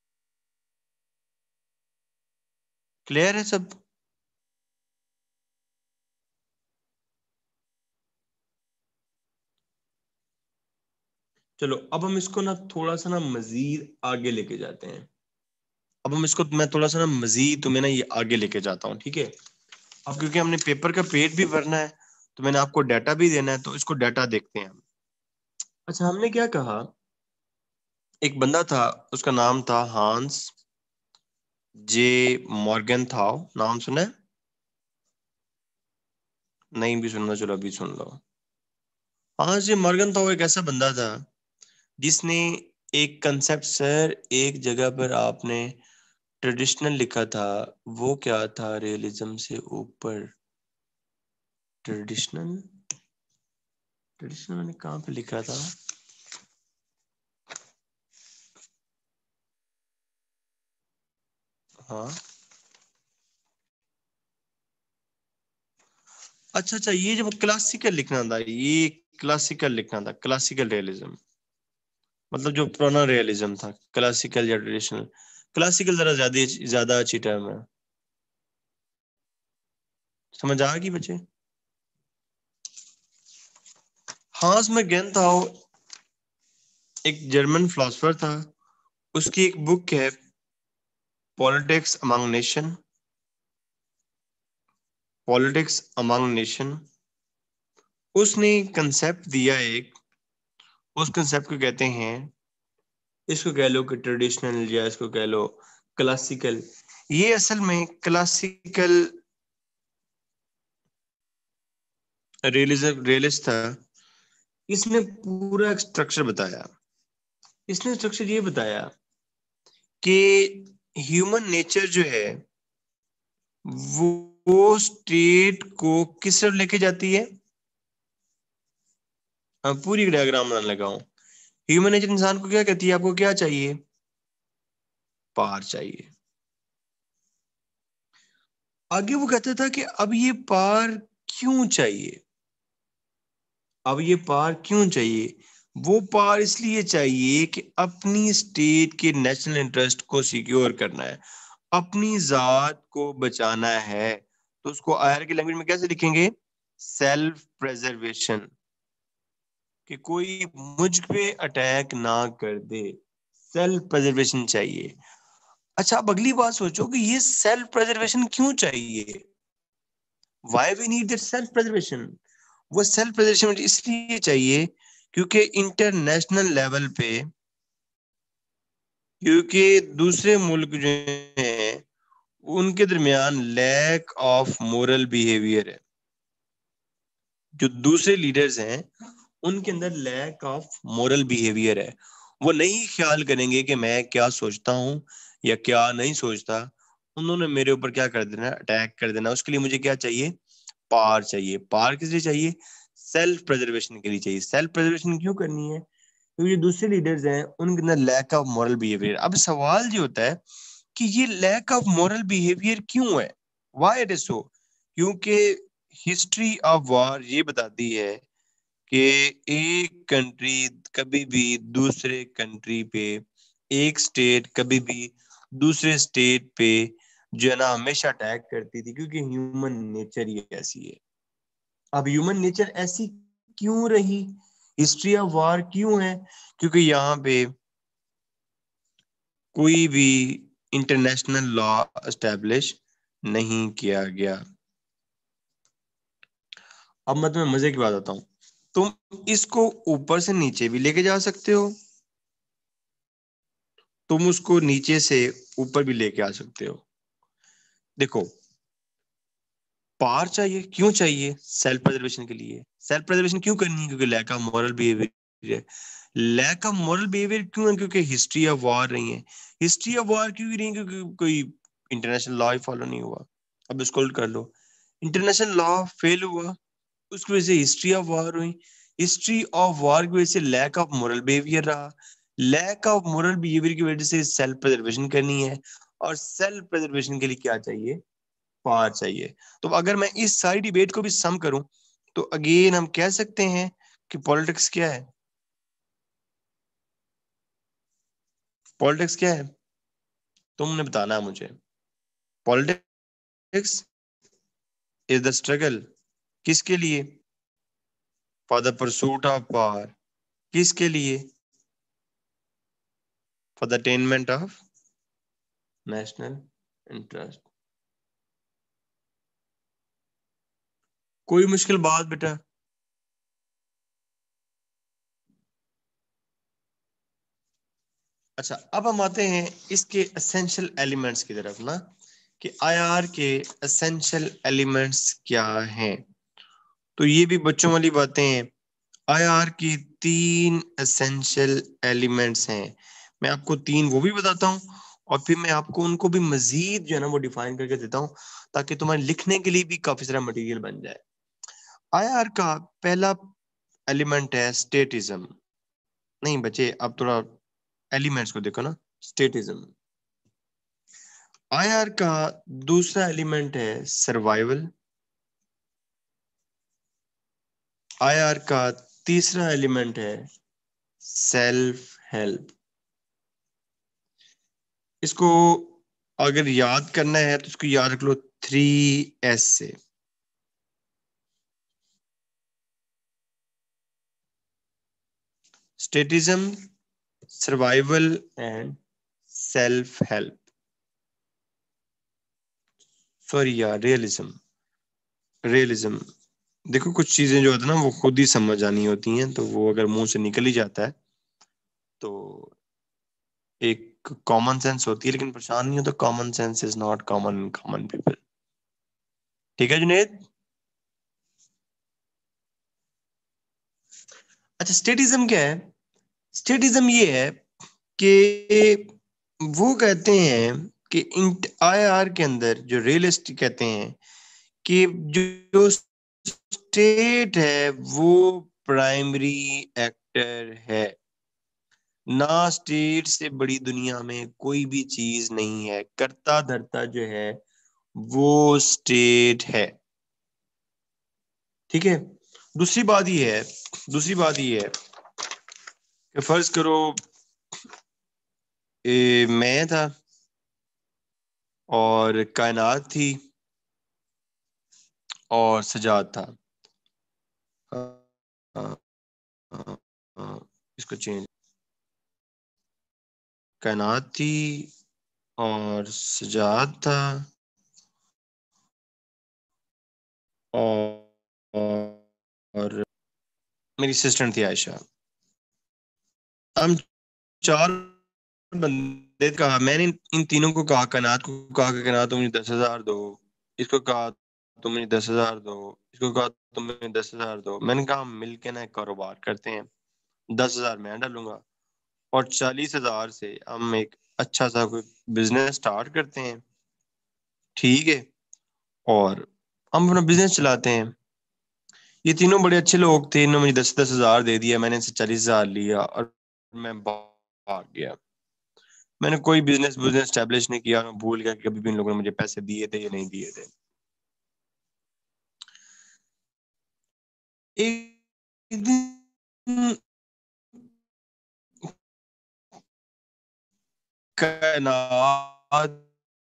क्लियर है सब? चलो अब हम इसको ना थोड़ा सा ना मजीद आगे लेके जाते हैं। अब हम इसको मैं थोड़ा सा ना मजीद तुम्हें ना ये आगे लेके जाता हूँ, ठीक है? अब क्योंकि हमने पेपर का पेज भी भरना है तो मैंने आपको डाटा भी देना है, तो इसको डाटा देखते हैं हम। अच्छा, हमने क्या कहा? एक बंदा था, उसका नाम था हांस जे मॉर्गन था। नाम सुना है? नहीं भी सुनना, चलो अभी सुन लो। हांस जे मॉर्गन था वो एक ऐसा बंदा था जिसने एक कंसेप्ट, सर एक जगह पर आपने ट्रेडिशनल लिखा था, वो क्या था? रियलिज्म से ऊपर ट्रेडिशनल। ट्रेडिशनल मैंने कहाँ पे लिखा था? हाँ, अच्छा अच्छा, ये जब क्लासिकल लिखना था, ये क्लासिकल लिखना था, क्लासिकल रियलिज्म, मतलब जो पुराना रियलिज्म था, क्लासिकल या ट्रेडिशनल। क्लासिकल जरा ज्यादा ज्यादा अच्छी टर्म है। समझ आ गई बच्चे? हांस मैगेंथाउ एक जर्मन फिलोसफर था। उसकी एक बुक है politics among nation, politics among nation. उसने कंसेप्ट दिया एक, उस कंसेप्ट को कहते हैं, इसको कह लो कि ट्रेडिशनल, या इसको कह लो क्लासिकल। ये असल में क्लासिकल रियलिज्म रियलिस्ट था। इसने पूरा स्ट्रक्चर बताया। इसने स्ट्रक्चर ये बताया कि ह्यूमन नेचर जो है वो, वो स्टेट को किस तरफ लेके जाती है। अब पूरी डायग्राम बनाने लगा हूं। ह्यूमन नेचर इंसान को क्या कहती है, आपको क्या चाहिए, पार चाहिए। आगे वो कहता था कि अब ये पार क्यों चाहिए, अब ये पार क्यों चाहिए। वो पार इसलिए चाहिए कि अपनी स्टेट के नेशनल इंटरेस्ट को सिक्योर करना है, अपनी जात को बचाना है। तो उसको आयर की लैंग्वेज में कैसे लिखेंगे, सेल्फ प्रेजर्वेशन, कि कोई मुझ पे अटैक ना कर दे, सेल्फ प्रेजर्वेशन चाहिए। अच्छा, अब अगली बात सोचो कि ये सेल्फ प्रेजर्वेशन क्यों चाहिए, why we need that self preservation. वो सेल्फ प्रेजर्वेशन इसलिए चाहिए क्योंकि इंटरनेशनल लेवल पे, क्योंकि दूसरे मुल्क जो हैं उनके दरमियान लैक ऑफ मोरल बिहेवियर है। जो दूसरे लीडर्स हैं उनके अंदर लैक ऑफ मोरल बिहेवियर है। वो नहीं ख्याल करेंगे कि मैं क्या सोचता हूँ या क्या नहीं सोचता। उन्होंने मेरे ऊपर क्या कर देना, अटैक कर देना। उसके लिए मुझे क्या चाहिए, पार चाहिए। पार किस लिए चाहिए, सेल्फ प्रिजर्वेशन के लिए चाहिए। सेल्फ प्रिजर्वेशन क्यों करनी है, क्योंकि जो दूसरे लीडर्स हैं उनके अंदर लैक ऑफ मॉरल बिहेवियर। अब सवाल ये होता है कि ये लैक ऑफ मॉरल बिहेवियर क्यों है, व्हाई इट इज सो। क्योंकि हिस्ट्री ऑफ वॉर ये बताती है कि एक कंट्री कभी भी दूसरे कंट्री पे, एक स्टेट कभी भी दूसरे स्टेट पे जो है ना हमेशा अटैक करती थी, क्योंकि ह्यूमन नेचर ही ऐसी है। अब ह्यूमन नेचर ऐसी क्यों रही, हिस्ट्री ऑफ वॉर क्यों है, क्योंकि यहाँ पे कोई भी इंटरनेशनल लॉ एस्टेब्लिश नहीं किया गया। अब मैं तुम्हें मजे की बात बताता हूँ। तुम इसको ऊपर से नीचे भी लेके जा सकते हो, तुम उसको नीचे से ऊपर भी लेके आ सकते हो। देखो, पार चाहिए, क्यों चाहिए, सेल्फ प्रिजर्वेशन के लिए। सेल्फ प्रिजर्वेशन क्यों करनी है, क्योंकि लैक ऑफ मॉरल बिहेवियर है। लैक ऑफ मॉरल बिहेवियर क्यों है, क्योंकि हिस्ट्री ऑफ वॉर नहीं है। हिस्ट्री ऑफ वॉर क्यों नहीं है, क्योंकि कोई इंटरनेशनल लॉ ही फॉलो नहीं हुआ। अब इसको उल्ट कर लो, इंटरनेशनल लॉ फेल हुआ, उसकी वजह से हिस्ट्री ऑफ वॉर हुई। हिस्ट्री ऑफ वॉर की वजह से लैक ऑफ मोरल बिहेवियर रहा। लैक ऑफ मोरल बिहेवियर की वजह से सेल्फ प्रिजर्वेशन करनी है, और सेल्फ प्रिजर्वेशन के लिए क्या चाहिए, पार चाहिए। तो अगर मैं इस सारी डिबेट को भी सम करूं, तो अगेन हम कह सकते हैं कि पॉलिटिक्स क्या है। पॉलिटिक्स क्या है, तुमने बताना है मुझे। पॉलिटिक्स इज द स्ट्रगल, किसके लिए, for the pursuit of power, किसके लिए, for the attainment of national interest. कोई मुश्किल बात बेटा। अच्छा, अब हम आते हैं इसके एसेंशियल एलिमेंट्स की तरफ ना, कि आईआर के एसेंशियल एलिमेंट्स क्या हैं। तो ये भी बच्चों वाली बातें हैं। आईआर की तीन एसेंशियल एलिमेंट्स हैं। मैं आपको तीन वो भी बताता हूँ, और फिर मैं आपको उनको भी मजीद जो है ना वो डिफाइन करके देता हूँ, ताकि तुम्हारे लिखने के लिए भी काफी सारा मटेरियल बन जाए। आईआर का पहला एलिमेंट है स्टेटिज्म। नहीं बच्चे, अब थोड़ा एलिमेंट्स को देखो ना। स्टेटिज्म, आई आर का दूसरा एलिमेंट है सर्वाइवल। आई आर का तीसरा एलिमेंट है सेल्फ हेल्प। इसको अगर याद करना है तो इसको याद रख लो थ्री एस से। Statism, survival and self help. Sorry यार, रियलिज्म। रियलिज्म। देखो कुछ चीजें जो होती है ना वो खुद ही समझ आनी होती हैं, तो वो अगर मुंह से निकल ही जाता है तो एक कॉमन सेंस होती है, लेकिन परेशान नहीं हो तो common sense is not common common people. ठीक है जुनेद। अच्छा, स्टेटिज्म क्या है? स्टेटिज्म ये है कि वो कहते हैं कि आई आर के अंदर जो रियलिस्ट कहते हैं कि जो स्टेट है वो प्राइमरी एक्टर है। ना स्टेट से बड़ी दुनिया में कोई भी चीज नहीं है, करता धरता जो है वो स्टेट है। ठीक है। दूसरी बात ये है दूसरी बात ये है कि फर्ज करो ए, मैं था और कायनात थी और सजाद था। हाँ, हाँ, हाँ, हाँ, इसको चेंज। कायनात थी और सजाद था और, और, और मेरी असिस्टेंट थी आयशा। हम चार बंदे कहा, मैंने इन, इन तीनों को कहा, कायनात को कहा कि कायनात तुम मुझे दस हजार दो, इसको कहा तुम मुझे दस हजार दो, इसको कहा तुम मुझे दस हजार दो। मैंने कहा हम मिलके ना एक कारोबार करते हैं, दस हजार मैं डालूंगा और चालीस हजार से हम एक अच्छा सा कोई बिजनेस स्टार्ट करते हैं। ठीक है। और हम अपना बिजनेस चलाते हैं। ये तीनों बड़े अच्छे लोग थे, इन्होंने मुझे दस दस हजार दे दिया, मैंने इनसे चालीस हजार लिया और मैं भाग गया। मैंने कोई बिजनेस बिजनेस स्टैब्लिश नहीं किया, मैं भूल गया कि कभी भी इन लोगों ने मुझे पैसे दिए थे या नहीं दिए थे। एक दिन कायनात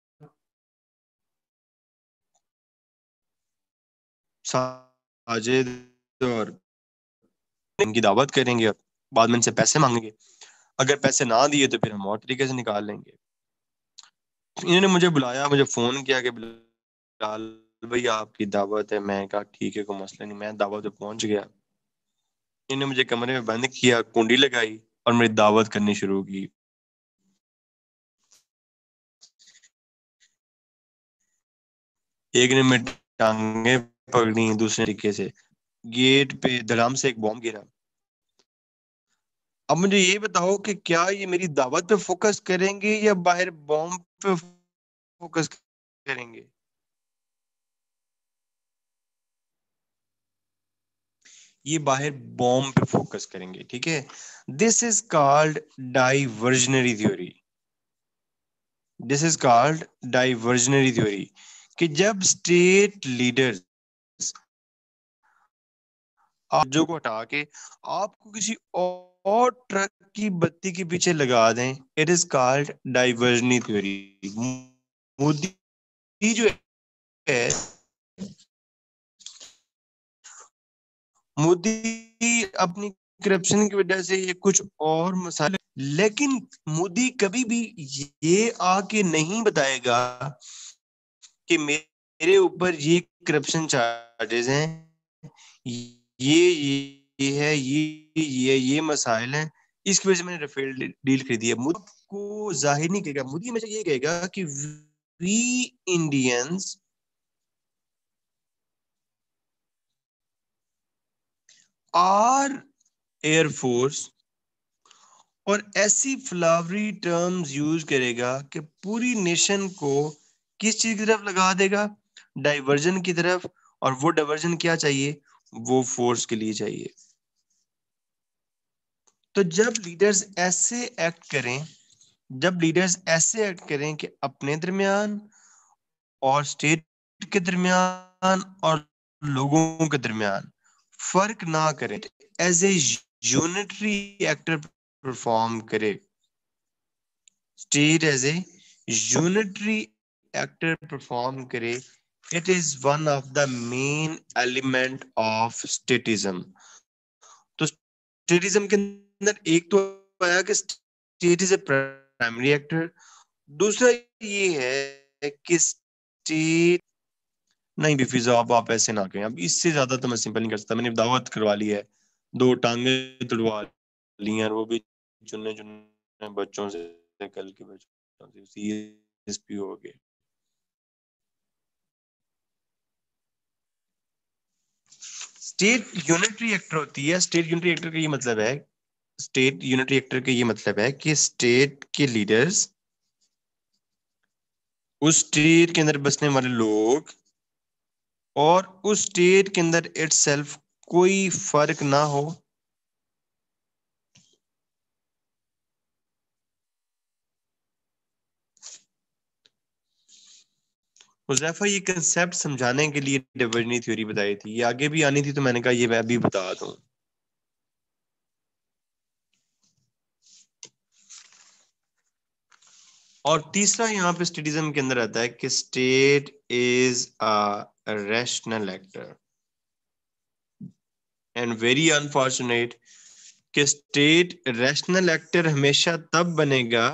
साजिद और इनकी दावत करेंगे, बाद में इनसे पैसे मांगेंगे। अगर पैसे ना दिए तो फिर हम और तरीके से निकाल लेंगे। इन्होंने मुझे बुलाया, मुझे फोन किया कि बिलाल भैया आपकी दावत है। मैं कहा ठीक है, कोई मसला नहीं। मैं दावत पे पहुंच गया। इन्होंने मुझे कमरे में बंद किया, कुंडी लगाई और मेरी दावत करनी शुरू की। एक ने मेरी टांगे पकड़ी, दूसरे तरीके से गेट पे धड़ाम से एक बॉम्ब गिरा। अब मुझे ये बताओ कि क्या ये मेरी दावत पे फोकस करेंगे या बाहर बॉम्ब पे फोकस करेंगे? ये बाहर बॉम्ब पे फोकस करेंगे। ठीक है। This is called diversionary theory. This is called diversionary theory कि जब स्टेट लीडर्स जो को हटा के आपको किसी और ट्रक की बत्ती के पीछे लगा दें, it is called diversionary theory. Modi जो है, मोदी अपनी करप्शन की वजह से ये कुछ और मसाले, लेकिन मोदी कभी भी ये आके नहीं बताएगा कि मेरे ऊपर ये करप्शन चार्जेस हैं, ये ये है, ये ये ये मसाइल हैं, इसकी वजह से मैंने राफेल डील खरीदी है। मोदी को जाहिर नहीं कहेगा, मोदी हमेशा ये कहेगा कि वी इंडियंस आर एयरफोर्स, और ऐसी फ्लावरी टर्म्स यूज करेगा कि पूरी नेशन को किस चीज की तरफ लगा देगा, डाइवर्जन की तरफ। और वो डाइवर्जन क्या चाहिए? वो फोर्स के लिए चाहिए। तो जब लीडर्स ऐसे एक्ट करें जब लीडर्स ऐसे एक्ट करें कि अपने दरमियान और स्टेट के दरमियान और लोगों के दरमियान फर्क ना करें, as a unitary actor perform करे, state as a unitary actor perform करे, it is one of the main element of statism. तो स्टेटिज्म के अंदर एक तो आया कि state is a primary actor, दूसरा ये है कि स्टेट, नहीं भी फिजा आप आप ऐसे ना कहें, अब इससे ज्यादा तो मैं सिंपल नहीं कर सकता। मैंने दावत करवा ली है, दो टांगे तुड़वा ली हैं, और वो भी चुनने चुनने बच्चों से, कल के बच्चों से, सीएसपी हो गए। स्टेट यूनिटरी एक्टर होती है। स्टेट यूनिटरी एक्टर का ये मतलब है, स्टेट यूनिटरी एक्टर का ये मतलब है कि स्टेट के लीडर्स, उस स्टेट के अंदर बसने वाले लोग और उस स्टेट के अंदर इटसेल्फ कोई फर्क ना हो, हुजैफा ये कंसेप्ट समझाने के लिए डिविजनरी थ्योरी बताई थी। ये आगे भी आनी थी तो मैंने कहा ये मैं भी बता दूं। और तीसरा यहाँ पे स्टेटिज्म के अंदर आता है कि state is a rational actor, and very unfortunate कि स्टेट रैशनल एक्टर हमेशा तब बनेगा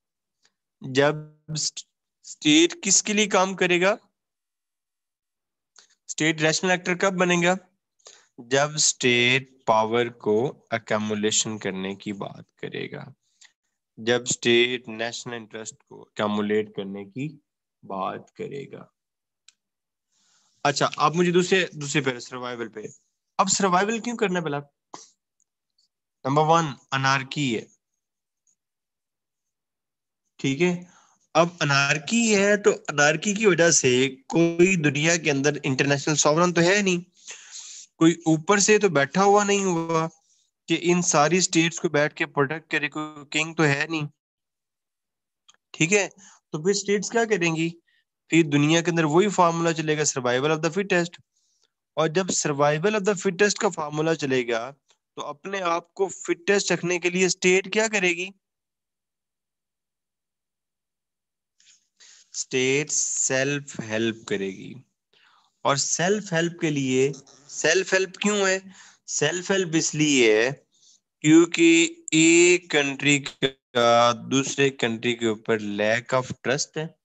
जब स्टेट किसके लिए काम करेगा। स्टेट रैशनल एक्टर कब बनेगा? जब स्टेट पावर को अकमुलेशन करने की बात करेगा, जब स्टेट नेशनल इंटरेस्ट को अकमुलेट करने की बात करेगा। अच्छा, आप मुझे दूसरे दूसरे पे सर्वाइवल पे, अब सर्वाइवल क्यों करना है? पहला नंबर वन अनार्की है, ठीक है। अब अनार्की है तो अनार्की की वजह से कोई दुनिया के अंदर इंटरनेशनल सॉवरन तो है नहीं, कोई ऊपर से तो बैठा हुआ नहीं हुआ कि इन सारी स्टेट्स को बैठ के प्रोटेक्ट करे, कोई किंग तो है नहीं, ठीक है। तो फिर स्टेट्स क्या करेंगी? फिर दुनिया के अंदर वही फार्मूला चलेगा, सर्वाइवल ऑफ द फिटेस्ट। और जब सर्वाइवल ऑफ द फिटेस्ट का फार्मूला चलेगा तो अपने आप को फिटेस्ट रखने के लिए स्टेट क्या करेगी? स्टेट सेल्फ हेल्प करेगी। और सेल्फ हेल्प के लिए, सेल्फ हेल्प क्यों है? सेल्फ हेल्प इसलिए है क्योंकि एक कंट्री का दूसरे कंट्री के ऊपर लैक ऑफ ट्रस्ट है,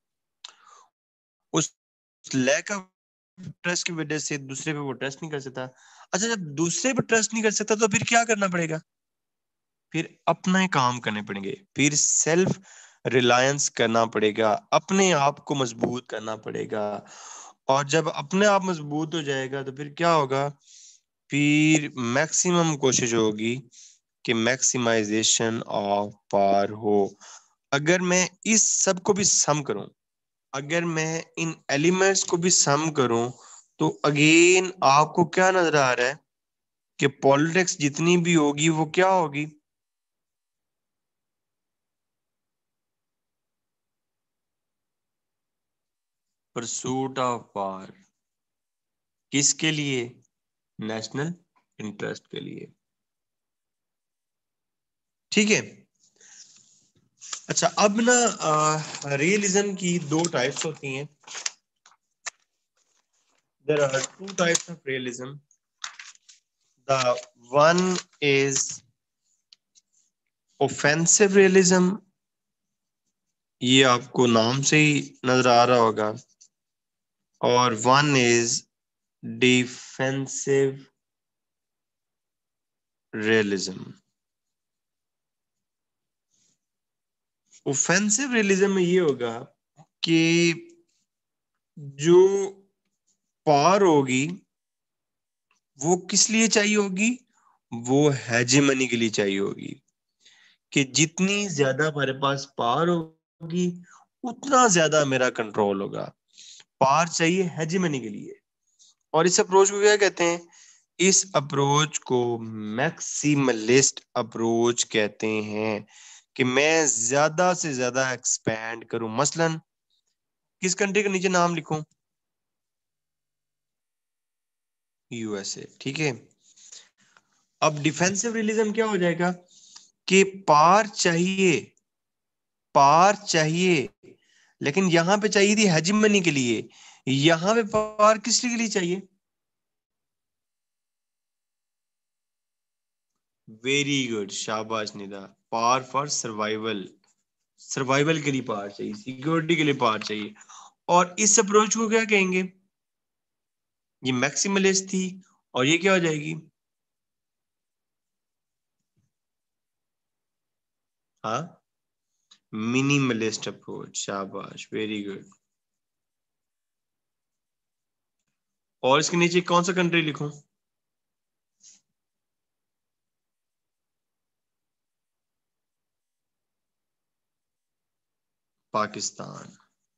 उस लैक ऑफ ट्रस्ट की वजह से दूसरे पे वो ट्रस्ट नहीं कर सकता। अच्छा, जब दूसरे पे ट्रस्ट नहीं कर सकता तो फिर क्या करना पड़ेगा? फिर अपने काम करने पड़ेंगे, फिर सेल्फ रिलायंस करना पड़ेगा, अपने आप को मजबूत करना पड़ेगा। और जब अपने आप मजबूत हो जाएगा तो फिर क्या होगा? फिर मैक्सिमम कोशिश होगी कि मैक्सिमाइजेशन ऑफ पावर हो। अगर मैं इस सब को भी सम करूं, अगर मैं इन एलिमेंट्स को भी सम करूं, तो अगेन आपको क्या नजर आ रहा है कि पॉलिटिक्स जितनी भी होगी वो क्या होगी? Pursuit of power. किसके लिए? नेशनल इंटरेस्ट के लिए, ठीक है। अच्छा, अब ना रियलिज्म की दो टाइप्स होती हैं। There are two types of realism. The one is offensive realism, ये आपको नाम से ही नजर आ रहा होगा, और one is defensive realism. Offensive realism में ये होगा कि जो पावर होगी वो किस लिए चाहिए होगी? वो हेजेमनी के लिए चाहिए होगी, कि जितनी ज्यादा हमारे पास पावर होगी उतना ज्यादा मेरा कंट्रोल होगा। पावर चाहिए हेजेमनी के लिए। और इस अप्रोच को क्या कहते हैं? इस अप्रोच को मैक्सिमलिस्ट अप्रोच कहते हैं, कि मैं ज्यादा से ज्यादा एक्सपैंड करूं। मसलन किस कंट्री के नीचे नाम लिखूं? यूएसए, ठीक है। अब डिफेंसिव रियलिज्म क्या हो जाएगा कि पार चाहिए, पार चाहिए, लेकिन यहां पे चाहिए थी हेजिमनी के लिए, यहां पे पार किस के लिए चाहिए? वेरी गुड, शाबाश Nida. Power for survival, survival के लिए पार चाहिए, सिक्योरिटी के लिए पार चाहिए। और इस अप्रोच को क्या कहेंगे? ये मैक्सिमलिस्ट थी, और ये क्या हो जाएगी? हाँ, मिनिमलिस्ट अप्रोच, शाबाश, वेरी गुड। और इसके नीचे कौन सा कंट्री लिखूं? पाकिस्तान।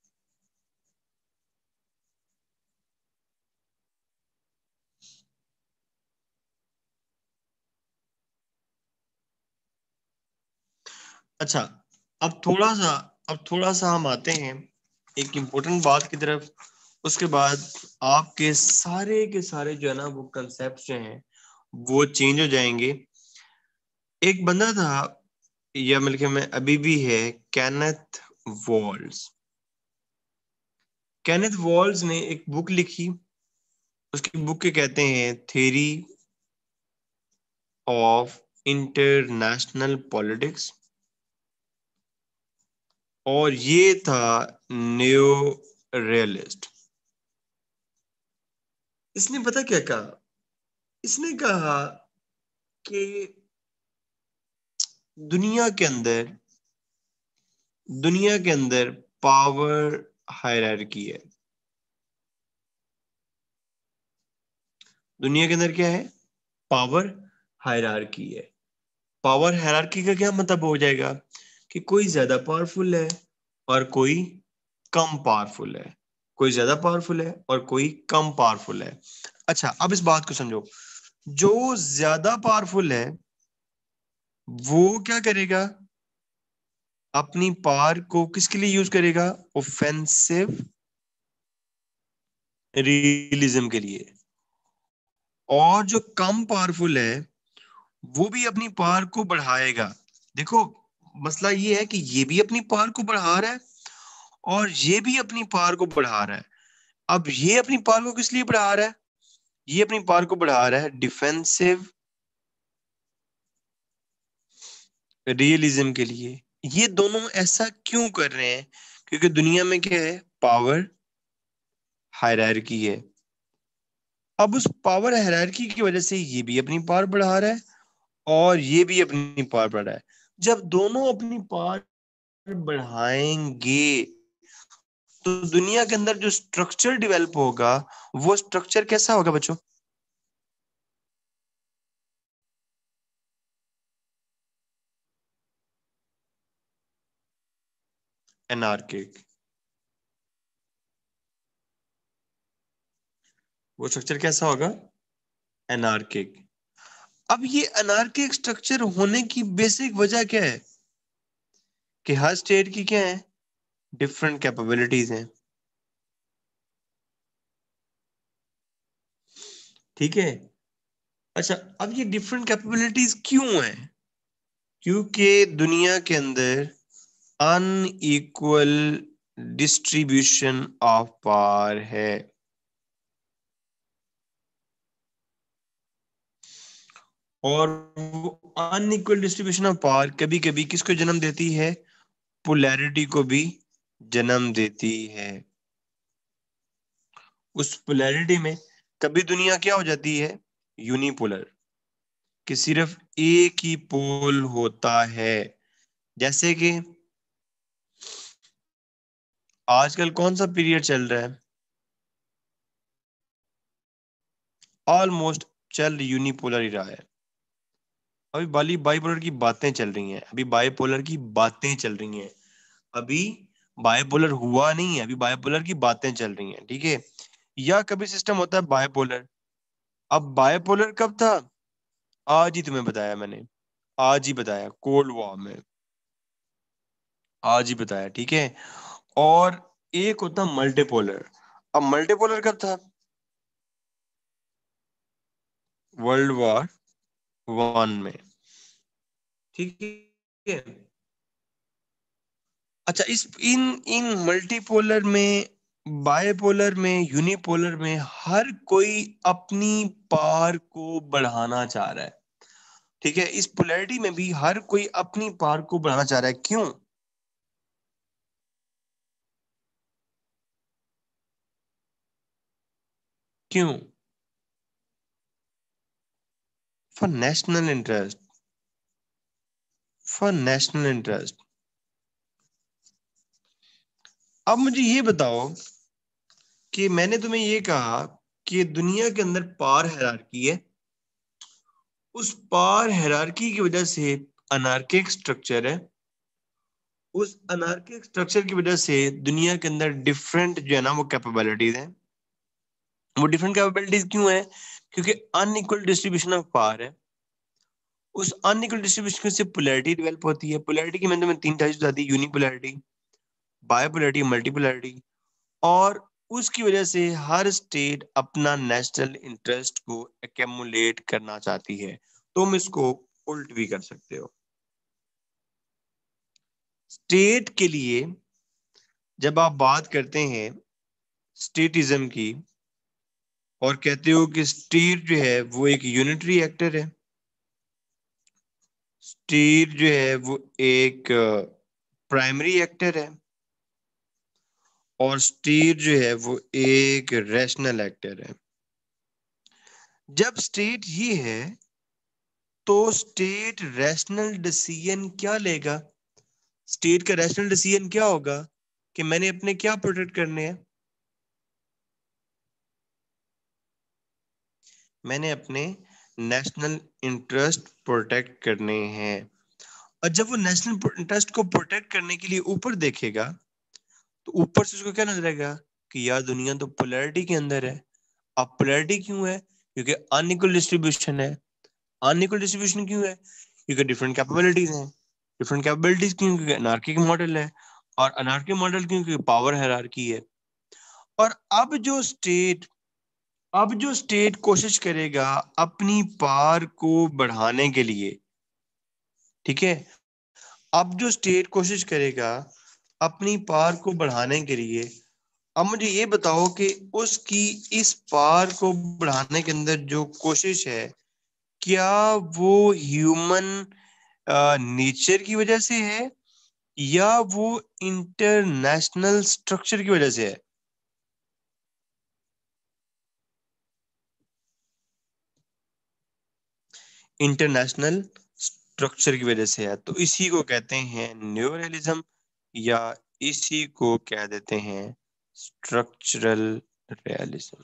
अच्छा, अब थोड़ा सा अब थोड़ा सा हम आते हैं एक इम्पोर्टेंट बात की तरफ। उसके बाद आपके सारे के सारे जो है ना वो कंसेप्ट जो हैं वो चेंज हो जाएंगे। एक बंदा था, या मिलके में अभी भी है, कैनेथ वॉल्स। कैनेथ वॉल्स ने एक बुक लिखी, उसकी बुक के कहते हैं थ्योरी ऑफ इंटरनेशनल पॉलिटिक्स। और ये था न्यो रियलिस्ट। इसने पता क्या कहा? इसने कहा कि दुनिया के अंदर दुनिया के अंदर पावर हायरार्की है। दुनिया के अंदर क्या है? पावर हायरार्की है। पावर हायरार्की का क्या मतलब हो जाएगा कि कोई ज्यादा पावरफुल है और कोई कम पावरफुल है, कोई ज्यादा पावरफुल है और कोई कम पावरफुल है। अच्छा, अब इस बात को समझो। जो ज्यादा पावरफुल है वो क्या करेगा? अपनी पावर को किसके लिए यूज करेगा? ऑफेंसिव रियलिज्म के लिए। और जो कम पावरफुल है वो भी अपनी पावर को बढ़ाएगा। देखो, मसला ये है कि ये भी अपनी पावर को बढ़ा रहा है और ये भी अपनी पावर को बढ़ा रहा है। अब ये अपनी पावर को किस लिए बढ़ा रहा है? ये अपनी पावर को बढ़ा रहा है डिफेंसिव रियलिज्म के लिए। ये दोनों ऐसा क्यों कर रहे हैं? क्योंकि दुनिया में क्या है? पावर हायरार्की है। अब उस पावर हायरार्की की वजह से ये भी अपनी पावर बढ़ा रहा है और ये भी अपनी पावर बढ़ा है। जब दोनों अपनी पावर बढ़ाएंगे तो दुनिया के अंदर जो स्ट्रक्चर डेवलप होगा वो स्ट्रक्चर कैसा होगा बच्चों? एनार्किक। वो स्ट्रक्चर कैसा होगा? एनार्किक। अब ये अनार्किक स्ट्रक्चर होने की बेसिक वजह क्या है? कि हर स्टेट की क्या है? डिफरेंट कैपेबिलिटीज हैं। ठीक है। अच्छा, अब ये डिफरेंट कैपेबिलिटीज क्यों है? क्योंकि दुनिया के अंदर अनइक्वल डिस्ट्रीब्यूशन ऑफ पावर है। और वो अनइक्वल डिस्ट्रीब्यूशन ऑफ पावर कभी कभी किसको जन्म देती है? पोलैरिटी को भी जन्म देती है। उस पोलैरिटी में कभी दुनिया क्या हो जाती है? यूनिपोलर, कि सिर्फ एक ही पोल होता है। जैसे कि आजकल कौन सा पीरियड चल रहा है? ऑलमोस्ट चल यूनिपोलर ही रहा है। अभी बाली बाइपोलर की बातें चल रही हैं, अभी बाइपोलर की बातें चल रही हैं। अभी बाइपोलर हुआ नहीं है, अभी बाइपोलर की बातें चल रही हैं, ठीक है। या कभी सिस्टम होता है बाइपोलर। अब बाइपोलर कब था? आज ही तुम्हें बताया मैंने, आज ही बताया, कोल्ड वॉर में। आज ही बताया, ठीक है। और एक होता मल्टीपोलर। अब मल्टीपोलर कब था? वर्ल्ड वॉर वन में, ठीक है। अच्छा, इस इन इन मल्टीपोलर में, बायपोलर में, यूनिपोलर में हर कोई अपनी पार को बढ़ाना चाह रहा है, ठीक है। इस पोलैरिटी में भी हर कोई अपनी पार को बढ़ाना चाह रहा है। क्यों? क्यों? For national interest. For national interest. अब मुझे ये बताओ कि मैंने तुम्हें ये कहा कि दुनिया के अंदर पावर हायरार्की है, उस पावर हायरार्की की वजह से अनार्किक स्ट्रक्चर है, उस अनार्किक स्ट्रक्चर की वजह से दुनिया के अंदर डिफरेंट जो है ना वो कैपेबिलिटीज हैं। वो डिफरेंट कैपेबिलिटीज क्यों है? क्योंकि अनइक्वल डिस्ट्रीब्यूशन ऑफ पावर है। उस अनइक्वल डिस्ट्रीब्यूशन से पोलैरिटी डेवलप होती है। पोलैरिटी की मैंने तुम्हें तीन टाइप्स बता दी, यूनिपोलैरिटी, बायोपोलैरिटी, मल्टीपोलैरिटी। और उसकी वजह से हर स्टेट अपना नेशनल इंटरेस्ट को एक्यूमुलेट करना चाहती है। तुम इसको उल्ट भी कर सकते हो। स्टेट के लिए जब आप बात करते हैं स्टेटिज्म की, और कहते हो कि स्टेट जो है वो एक यूनिटरी एक्टर है, स्टेट जो है वो एक प्राइमरी एक्टर है, और स्टेट जो है वो एक रैशनल एक्टर है। जब स्टेट ही है तो स्टेट रैशनल डिसीजन क्या लेगा? स्टेट का रैशनल डिसीजन क्या होगा कि मैंने अपने क्या प्रोटेक्ट करने हैं? मैंने अपने नेशनल इंटरेस्ट प्रोटेक्ट करने हैं। और जब वो नेशनल इंटरेस्ट को प्रोटेक्ट करने के लिए ऊपर देखेगा, तो ऊपर से उसको क्या नजर आएगा कि यार दुनिया तो पोलैरिटी के अंदर है। अब पोलैरिटी क्यों है? क्योंकि अनइक्वल डिस्ट्रीब्यूशन है। अनइक्वल डिस्ट्रीब्यूशन क्यों है? क्योंकि डिफरेंट कैपेबिलिटीज हैं। डिफरेंट कैपेबिलिटीज क्यों? क्योंकि अनार्की मॉडल है। और अनार्की मॉडल क्यों? क्योंकि पावर हायरार्की है। और अब जो स्टेट अब जो स्टेट कोशिश करेगा अपनी पावर को बढ़ाने के लिए, ठीक है, अब जो स्टेट कोशिश करेगा अपनी पावर को बढ़ाने के लिए, अब मुझे ये बताओ कि उसकी इस पावर को बढ़ाने के अंदर जो कोशिश है, क्या वो ह्यूमन नेचर की वजह से है या वो इंटरनेशनल स्ट्रक्चर की वजह से है? इंटरनेशनल स्ट्रक्चर की वजह से है। तो इसी को कहते हैं न्यूरलिज्म, या इसी को कह देते हैं स्ट्रक्चरल रियलिज्म।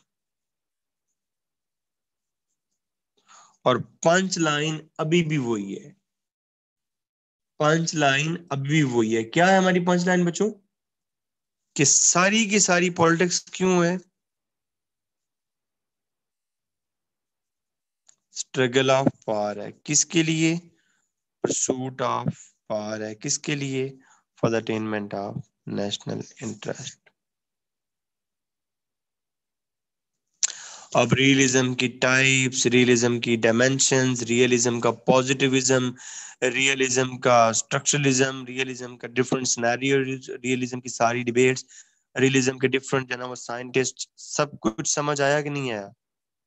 और पंच लाइन अभी भी वही है। पंच लाइन अभी भी वही है। क्या है हमारी पंच लाइन बच्चों? कि सारी की सारी पॉलिटिक्स क्यों है? स्ट्रगल ऑफ पावर है। किसके लिए? परसूट ऑफ पावर है। किसके लिए? For the attainment of national interest. अब रियलिज्म की टाइप्स, रियलिज्म की डायमेंशंस, रियलिज्म का पॉजिटिविज्म, रियलिज्म का स्ट्रक्चरलिज्म, रियलिज्म का डिफरेंट सिनेरियो, रियलिज्म की सारी डिबेट्स, रियलिज्म के डिफरेंट जो है ना वो साइंटिस्ट, सब कुछ समझ आया कि नहीं आया?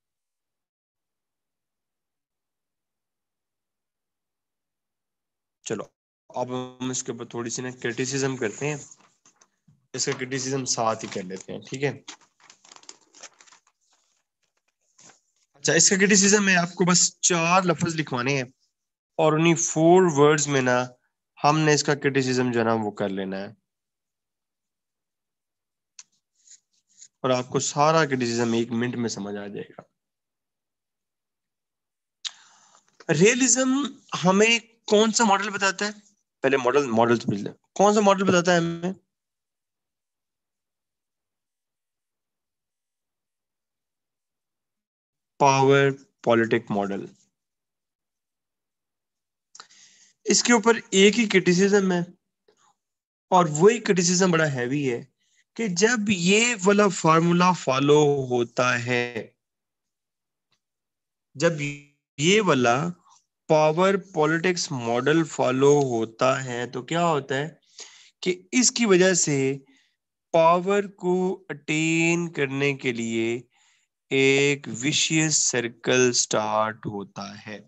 चलो, अब हम इसके ऊपर थोड़ी सी ना क्रिटिसिज्म करते हैं। इसका क्रिटिसिज्म साथ ही कर लेते हैं, ठीक है। अच्छा, इसका क्रिटिसिज्म में आपको बस चार लफ्ज लिखवाने हैं, और उन्हीं फोर वर्ड्स में ना हमने इसका क्रिटिसिज्म जो है ना वो कर लेना है, और आपको सारा क्रिटिसिज्म एक मिनट में समझ आ जाएगा। रियलिज्म हमें कौन सा मॉडल बताता है? पहले मॉडल मॉडल कौन सा मॉडल बताता है हमें? Power politic model. इसके ऊपर एक ही क्रिटिसिज्म है, और वही क्रिटिसिज्म बड़ा हैवी है कि जब ये वाला फार्मूला फॉलो होता है, जब ये वाला पावर पॉलिटिक्स मॉडल फॉलो होता है, तो क्या होता है कि इसकी वजह से पावर को अटेन करने के लिए एक विशियस सर्कल स्टार्ट होता है।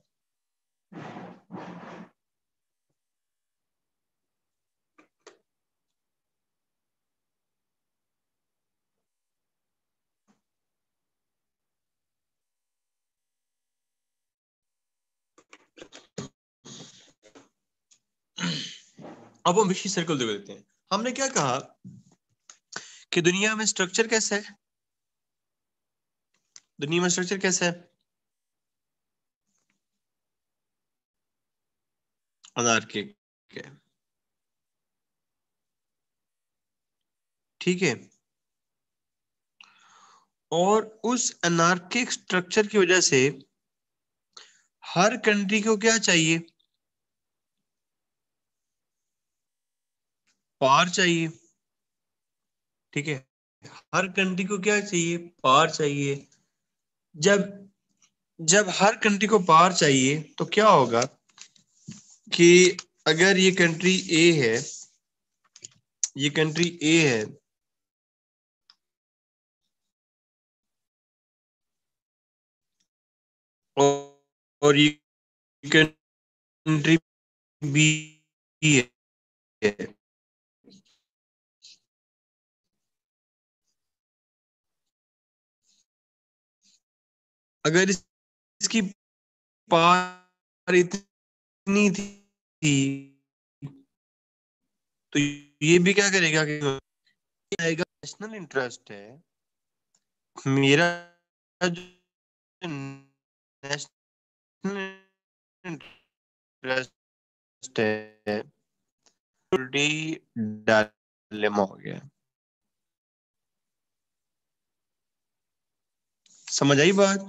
अब हम विशियस सर्कल देख लेते हैं। हमने क्या कहा कि दुनिया में स्ट्रक्चर कैसा है, दुनिया में स्ट्रक्चर कैसा है, अनार्किक है, ठीक है। और उस अनार्किक स्ट्रक्चर की वजह से हर कंट्री को क्या चाहिए, पावर चाहिए, ठीक है। हर कंट्री को क्या चाहिए, पावर चाहिए। जब जब हर कंट्री को पावर चाहिए तो क्या होगा कि अगर ये कंट्री ए है, ये कंट्री ए है, और, और ये कंट्री बी है, अगर इस, इसकी पावर इतनी थी तो ये भी क्या करेगा कि आएगा, नेशनल इंटरेस्ट है मेरा, जो नेशनल इंटरेस्ट है, डायलेमा हो गया। समझ आई बात?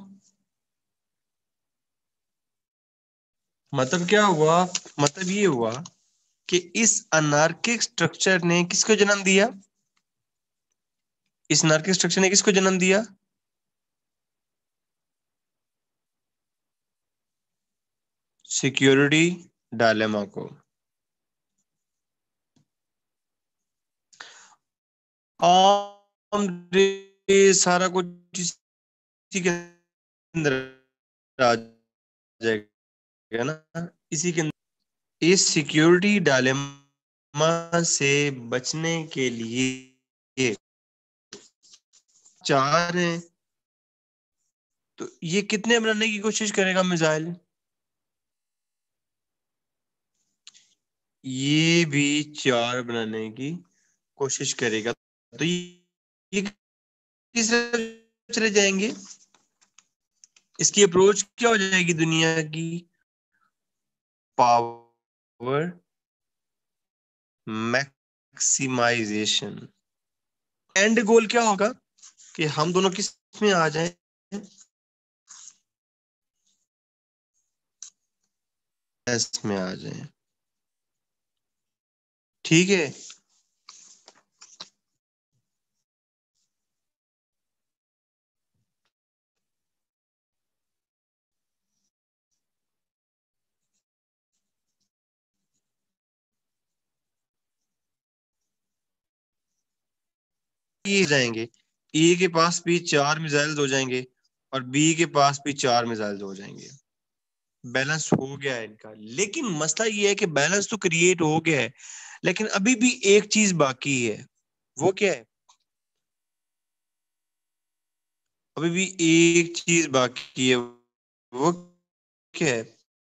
मतलब क्या हुआ, मतलब ये हुआ कि इस अनार्किक स्ट्रक्चर ने किसको जन्म दिया, इस अनार्किक स्ट्रक्चर ने किसको जन्म दिया, सिक्योरिटी डायलेमा को। आर्म्ड रेस सारा कुछ इसी के अंदर आ जाएगा ना, इसी के अंदर। इस सिक्योरिटी डायलेमा से बचने के लिए चार हैं, तो ये कितने बनाने की कोशिश करेगा मिसाइल, ये भी चार बनाने की कोशिश करेगा। तो ये, ये किस तरफ चले जाएंगे, इसकी अप्रोच क्या हो जाएगी दुनिया की, पावर मैक्सिमाइजेशन। एंड गोल क्या होगा कि हम दोनों किस में आ जाएं, एस में आ जाएं, ठीक है। ये जाएंगे, ए के पास भी चार मिसाइल्स हो जाएंगे और बी के पास भी चार मिसाइल्स हो जाएंगे, बैलेंस हो गया है इनका। लेकिन मसला ये है कि बैलेंस तो क्रिएट हो गया है, लेकिन अभी भी एक चीज बाकी है। वो क्या है, अभी भी एक चीज बाकी है। वो क्या है,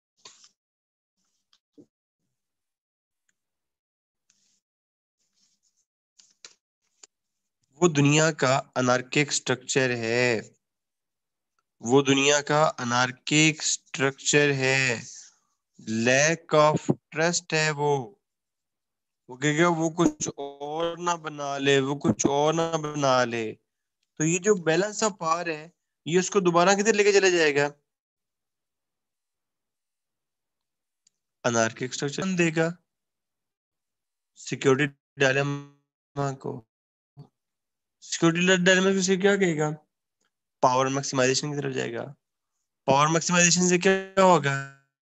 वो दुनिया का अनार्किक स्ट्रक्चर है, वो दुनिया का अनार्किक स्ट्रक्चर है, लैक ऑफ ट्रस्ट है वो वो कहेगा वो कुछ और ना बना ले, वो कुछ और ना बना ले। तो ये जो बैलेंस ऑफ पावर है, ये उसको दोबारा किधर लेके चला जाएगा, अनार्किक स्ट्रक्चर देगा, सिक्योरिटी डायलेमा को, सिक्योरिटी डायलेमा से क्या कहेगा, पावर मैक्सिमाइजेशन की तरफ जाएगा। पावर मैक्सिमाइजेशन से क्या होगा,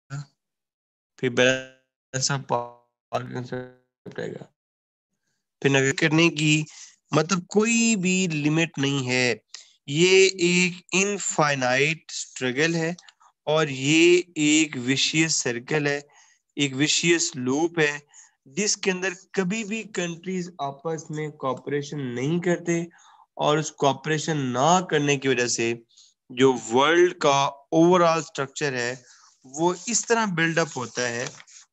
फिर बैलेंस ऑफ पावर कंसेप्ट आएगा। फिर नगर करने की मतलब कोई भी लिमिट नहीं है, ये एक इनफाइनाइट स्ट्रगल है और ये एक विशियस सर्कल है, एक विशियस लूप है जिसके अंदर कभी भी कंट्रीज आपस में कॉपरेशन नहीं करते, और उस कॉपरेशन ना करने की वजह से जो वर्ल्ड का ओवरऑल स्ट्रक्चर है वो इस तरह बिल्डअप होता है,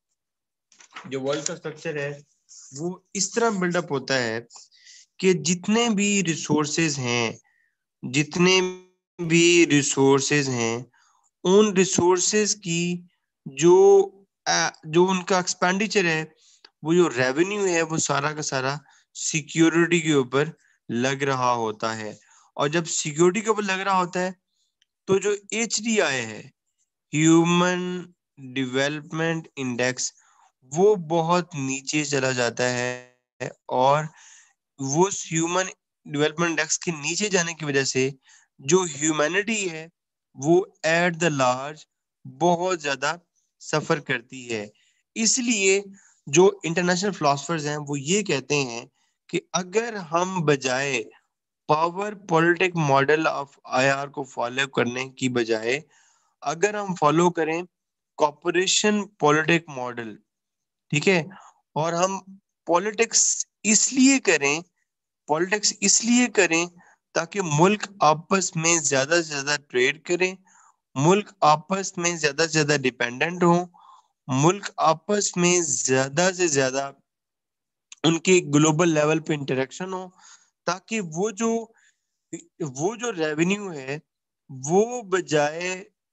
जो वर्ल्ड का स्ट्रक्चर है वो इस तरह बिल्डअप होता है कि जितने भी रिसोर्सेज हैं, जितने भी रिसोर्सेज हैं उन रिसोर्सेज की जो अ, जो उनका एक्सपेंडिचर है, वो जो रेवेन्यू है वो सारा का सारा सिक्योरिटी के ऊपर लग रहा होता है। और जब सिक्योरिटी के ऊपर लग रहा होता है तो जो एच डी आई है, ह्यूमन डेवलपमेंट इंडेक्स, वो बहुत नीचे चला जाता है, और वो ह्यूमन डेवलपमेंट इंडेक्स के नीचे जाने की वजह से जो ह्यूमैनिटी है वो एट द लार्ज बहुत ज्यादा सफर करती है। इसलिए जो इंटरनेशनल फिलोसफर्स हैं वो ये कहते हैं कि अगर हम बजाय power politic model of I R को फॉलो करने की बजाय अगर हम फॉलो करें कॉपरेशन पॉलिटिक मॉडल, ठीक है, और हम पॉलिटिक्स इसलिए करें पॉलिटिक्स इसलिए करें ताकि मुल्क आपस में ज्यादा से ज्यादा ट्रेड करें, मुल्क आपस में ज्यादा से ज्यादा डिपेंडेंट हो, मुल्क आपस में ज्यादा से ज्यादा उनके ग्लोबल लेवल पे इंटरेक्शन हो, ताकि वो जो वो जो रेवेन्यू है वो बजाय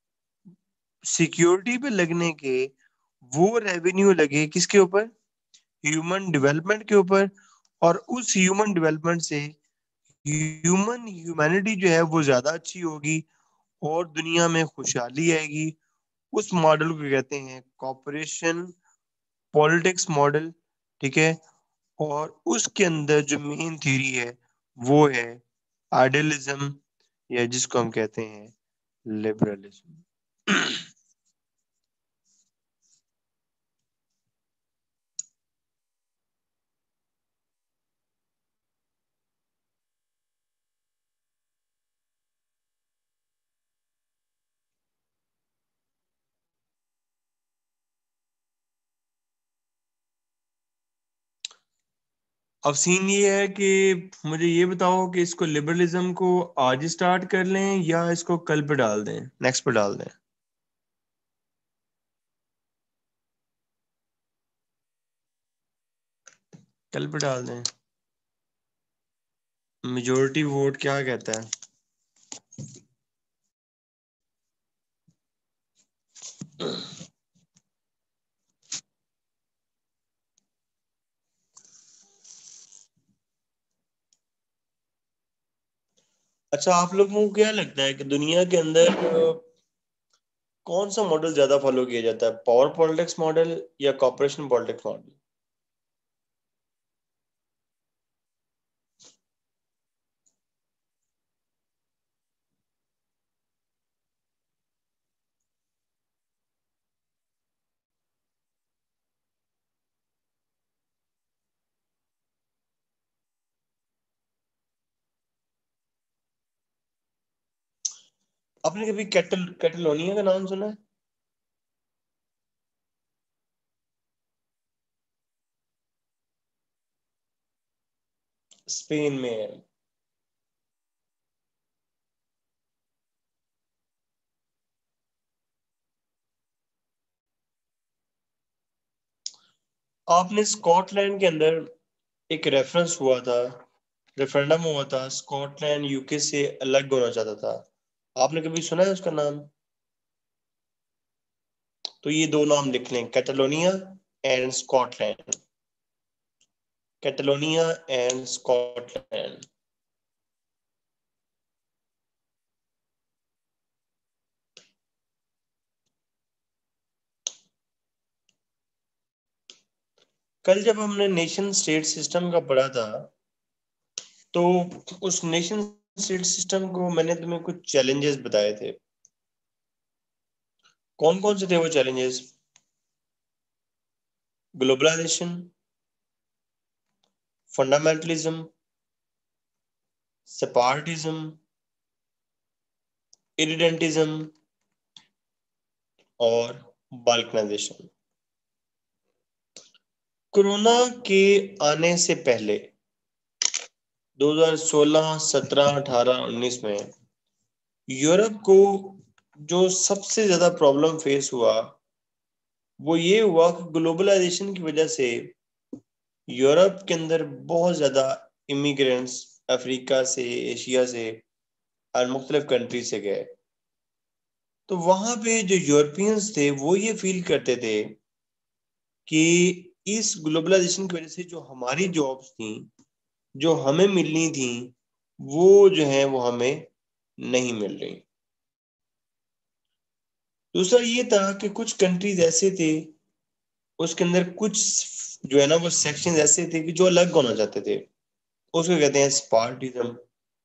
सिक्योरिटी पे लगने के वो रेवेन्यू लगे किसके ऊपर, ह्यूमन डेवलपमेंट के ऊपर। और उस ह्यूमन डेवलपमेंट से ह्यूमन ह्यूमैनिटी जो है वो ज्यादा अच्छी होगी और दुनिया में खुशहाली आएगी। उस मॉडल को कहते हैं कॉपरेशन पॉलिटिक्स मॉडल, ठीक है। और उसके अंदर जो मेन थ्योरी है वो है आइडियलिज्म, या जिसको हम कहते हैं लिबरलिज्म। अब सीन ये है कि मुझे ये बताओ कि इसको लिबरलिज्म को आज स्टार्ट कर लें या इसको कल पे डाल दें, नेक्स्ट पे डाल दें। कल पे डाल दें। मेजोरिटी वोट क्या कहता है। अच्छा, आप लोगों को क्या लगता है कि दुनिया के अंदर अ, कौन सा मॉडल ज्यादा फॉलो किया जाता है, पावर पॉलिटिक्स मॉडल या कॉपरेशन पॉलिटिक्स मॉडल। आपने कभी कैटल कैटलोनिया का नाम सुना है। स्पेन में है। आपने स्कॉटलैंड के अंदर एक रेफरेंस हुआ था, रेफरेंडम हुआ था, स्कॉटलैंड यूके से अलग होना चाहता था। आपने कभी सुना है उसका नाम। तो ये दो नाम लिख लें, Catalonia and Scotland. Catalonia and Scotland. कल जब हमने नेशन स्टेट सिस्टम का पढ़ा था तो उस नेशन स्टेट सिस्टम को मैंने तुम्हें कुछ चैलेंजेस बताए थे। कौन कौन से थे वो challenges? Globalisation, fundamentalism, separatism, irredentism और बाल्कनाइजेशन। कोरोना के आने से पहले दो हज़ार सोलह, सत्रह, अठारह, उन्नीस में यूरोप को जो सबसे ज्यादा प्रॉब्लम फेस हुआ वो ये हुआ कि ग्लोबलाइजेशन की वजह से यूरोप के अंदर बहुत ज्यादा इमिग्रेंट्स अफ्रीका से, एशिया से और मुख्तलिफ कंट्री से गए। तो वहां पे जो यूरोपियंस थे वो ये फील करते थे कि इस ग्लोबलाइजेशन की वजह से जो हमारी जॉब्स थी, जो हमें मिलनी थी, वो जो है वो हमें नहीं मिल रही। दूसरा ये था कि कुछ कंट्रीज ऐसे थे, उसके अंदर कुछ जो है ना वो सेक्शन ऐसे थे कि जो अलग होना चाहते थे, उसको कहते हैं स्पार्टिज्म।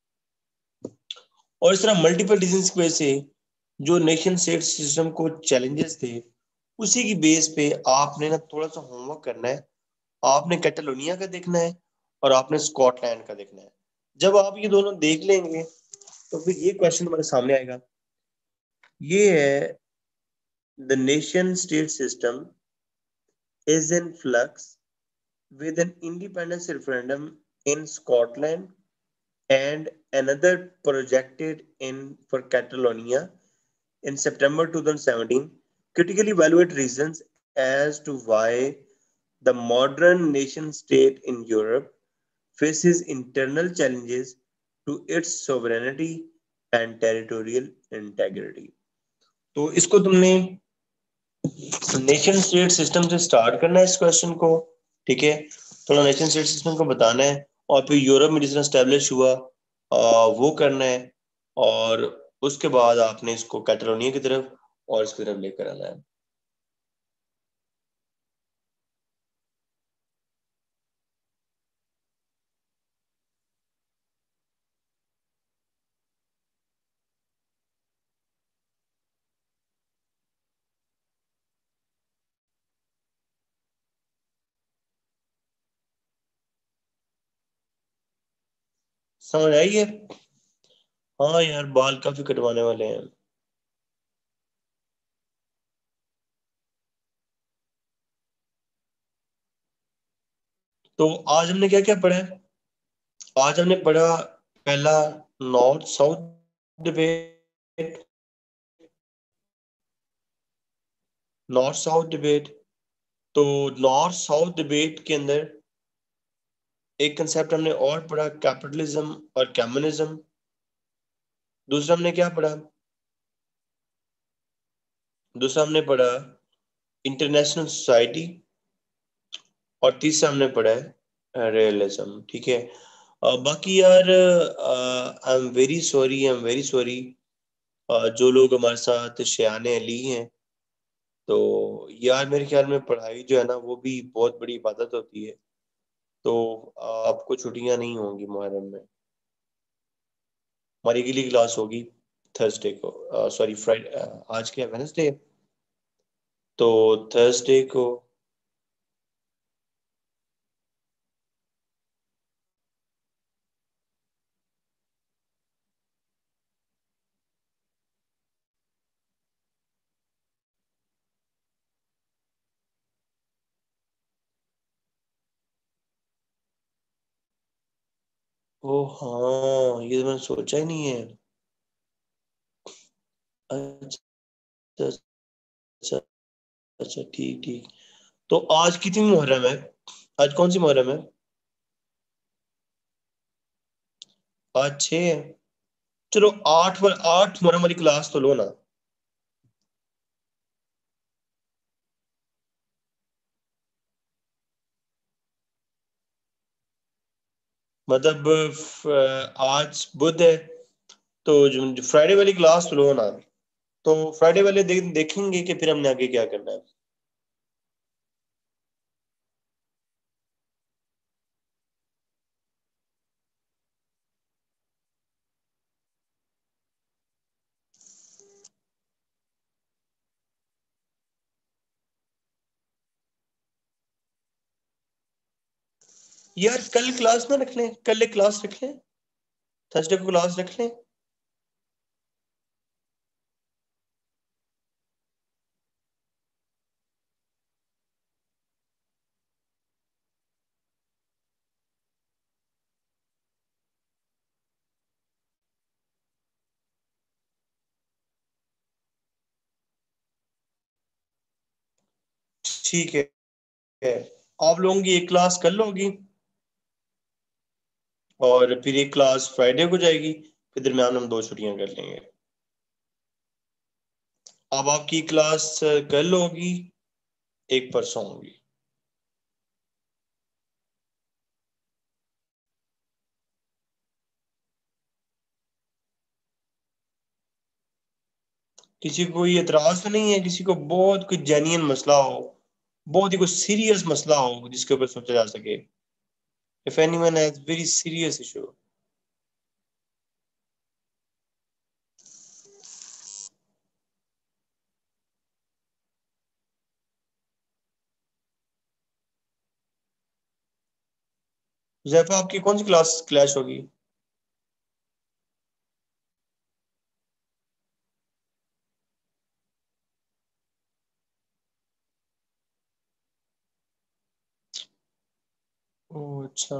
और इस तरह मल्टीपल रीजंस की वजह से जो नेशन स्टेट सिस्टम को चैलेंजेस थे, उसी की बेस पे आपने ना थोड़ा सा होमवर्क करना है। आपने कैटलोनिया का देखना है और आपने स्कॉटलैंड का देखना है। जब आप ये दोनों देख लेंगे तो फिर ये क्वेश्चन हमारे सामने आएगा। ये है the nation state system is in flux with an independence referendum in Scotland and another projected in for Catalonia in September twenty seventeen. Critically evaluate reasons as to why the modern nation state in Europe faces internal challenges to its sovereignty and territorial integrity. तो इसको तुमने nation state system से start करना है इस question को, ठीक है? थोड़ा नेशन स्टेट सिस्टम को बताना है और फिर यूरोप में जिस तरह स्टैब्लिश हुआ आ, वो करना है, और उसके बाद आपने इसको कैटलोनिया की तरफ और इसकी तरफ लेकर आना है। समझ आई है? हाँ यार, बाल काफी कटवाने वाले हैं। तो आज हमने क्या क्या पढ़ा है? आज हमने पढ़ा पहला north south debate, north south debate. तो नॉर्थ साउथ डिबेट के अंदर एक कंसेप्ट हमने और पढ़ा, कैपिटलिज्म और कम्युनिज्म। दूसरा हमने क्या पढ़ा? दूसरा हमने पढ़ा इंटरनेशनल सोसाइटी। और तीसरा हमने पढ़ा है रियलिज्म, ठीक है? अ, बाकी यार, I am very sorry, I am very sorry जो लोग हमारे साथ शयाने अली हैं। तो यार मेरे ख्याल में पढ़ाई जो है ना वो भी बहुत बड़ी इबादत होती है। तो अ, आपको छुट्टियां नहीं होंगी मुहर्रम में। हमारी अगली क्लास होगी थर्सडे को, सॉरी फ्राइडे, आज क्या वेडनेसडे, तो थर्सडे को। ओ हाँ, ये तो मैंने सोचा ही नहीं है। अच्छा अच्छा अच्छा, ठीक ठीक। तो आज कितनी मुहर्रम है? आज कौन सी मुहर्रम है? आज छह है। चलो आठ व आठ मुहर्रम वाली क्लास तो लो ना। मतलब फ- आज बुध है, तो जो फ्राइडे वाली क्लास तो लो ना। तो फ्राइडे वाले दे, देखेंगे कि फिर हमने आगे क्या करना है। यार कल क्लास ना रख लें, कल एक क्लास रख लें, थर्सडे को क्लास रख लें। ठीक है, आप लोगों की एक क्लास कल होगी और फिर एक क्लास फ्राइडे को जाएगी, फिर दरम्यान हम दो छुट्टियां कर लेंगे। अब आपकी क्लास कल होगी, एक परसों होगी। किसी को कोई एतराज तो नहीं है? किसी को बहुत कोई जेन्युइन मसला हो, बहुत ही कोई सीरियस मसला हो जिसके ऊपर सोचा जा सके? If anyone has very serious issue. Jaifa, आपकी कौन सी क्लास क्लैश होगी? ओह अच्छा।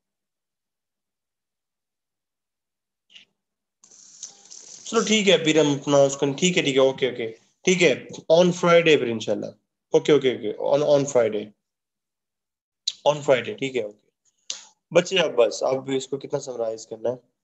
चलो ठीक है, फिर हम अपना उसको, ठीक है ठीक है, ओके ओके, ठीक है। ऑन फ्राइडे फिर इंशाल्लाह। Okay okay okay, on on Friday. On Friday ठीक है, ओके। बच्चे अब बस अब इसको कितना समराइज करना है?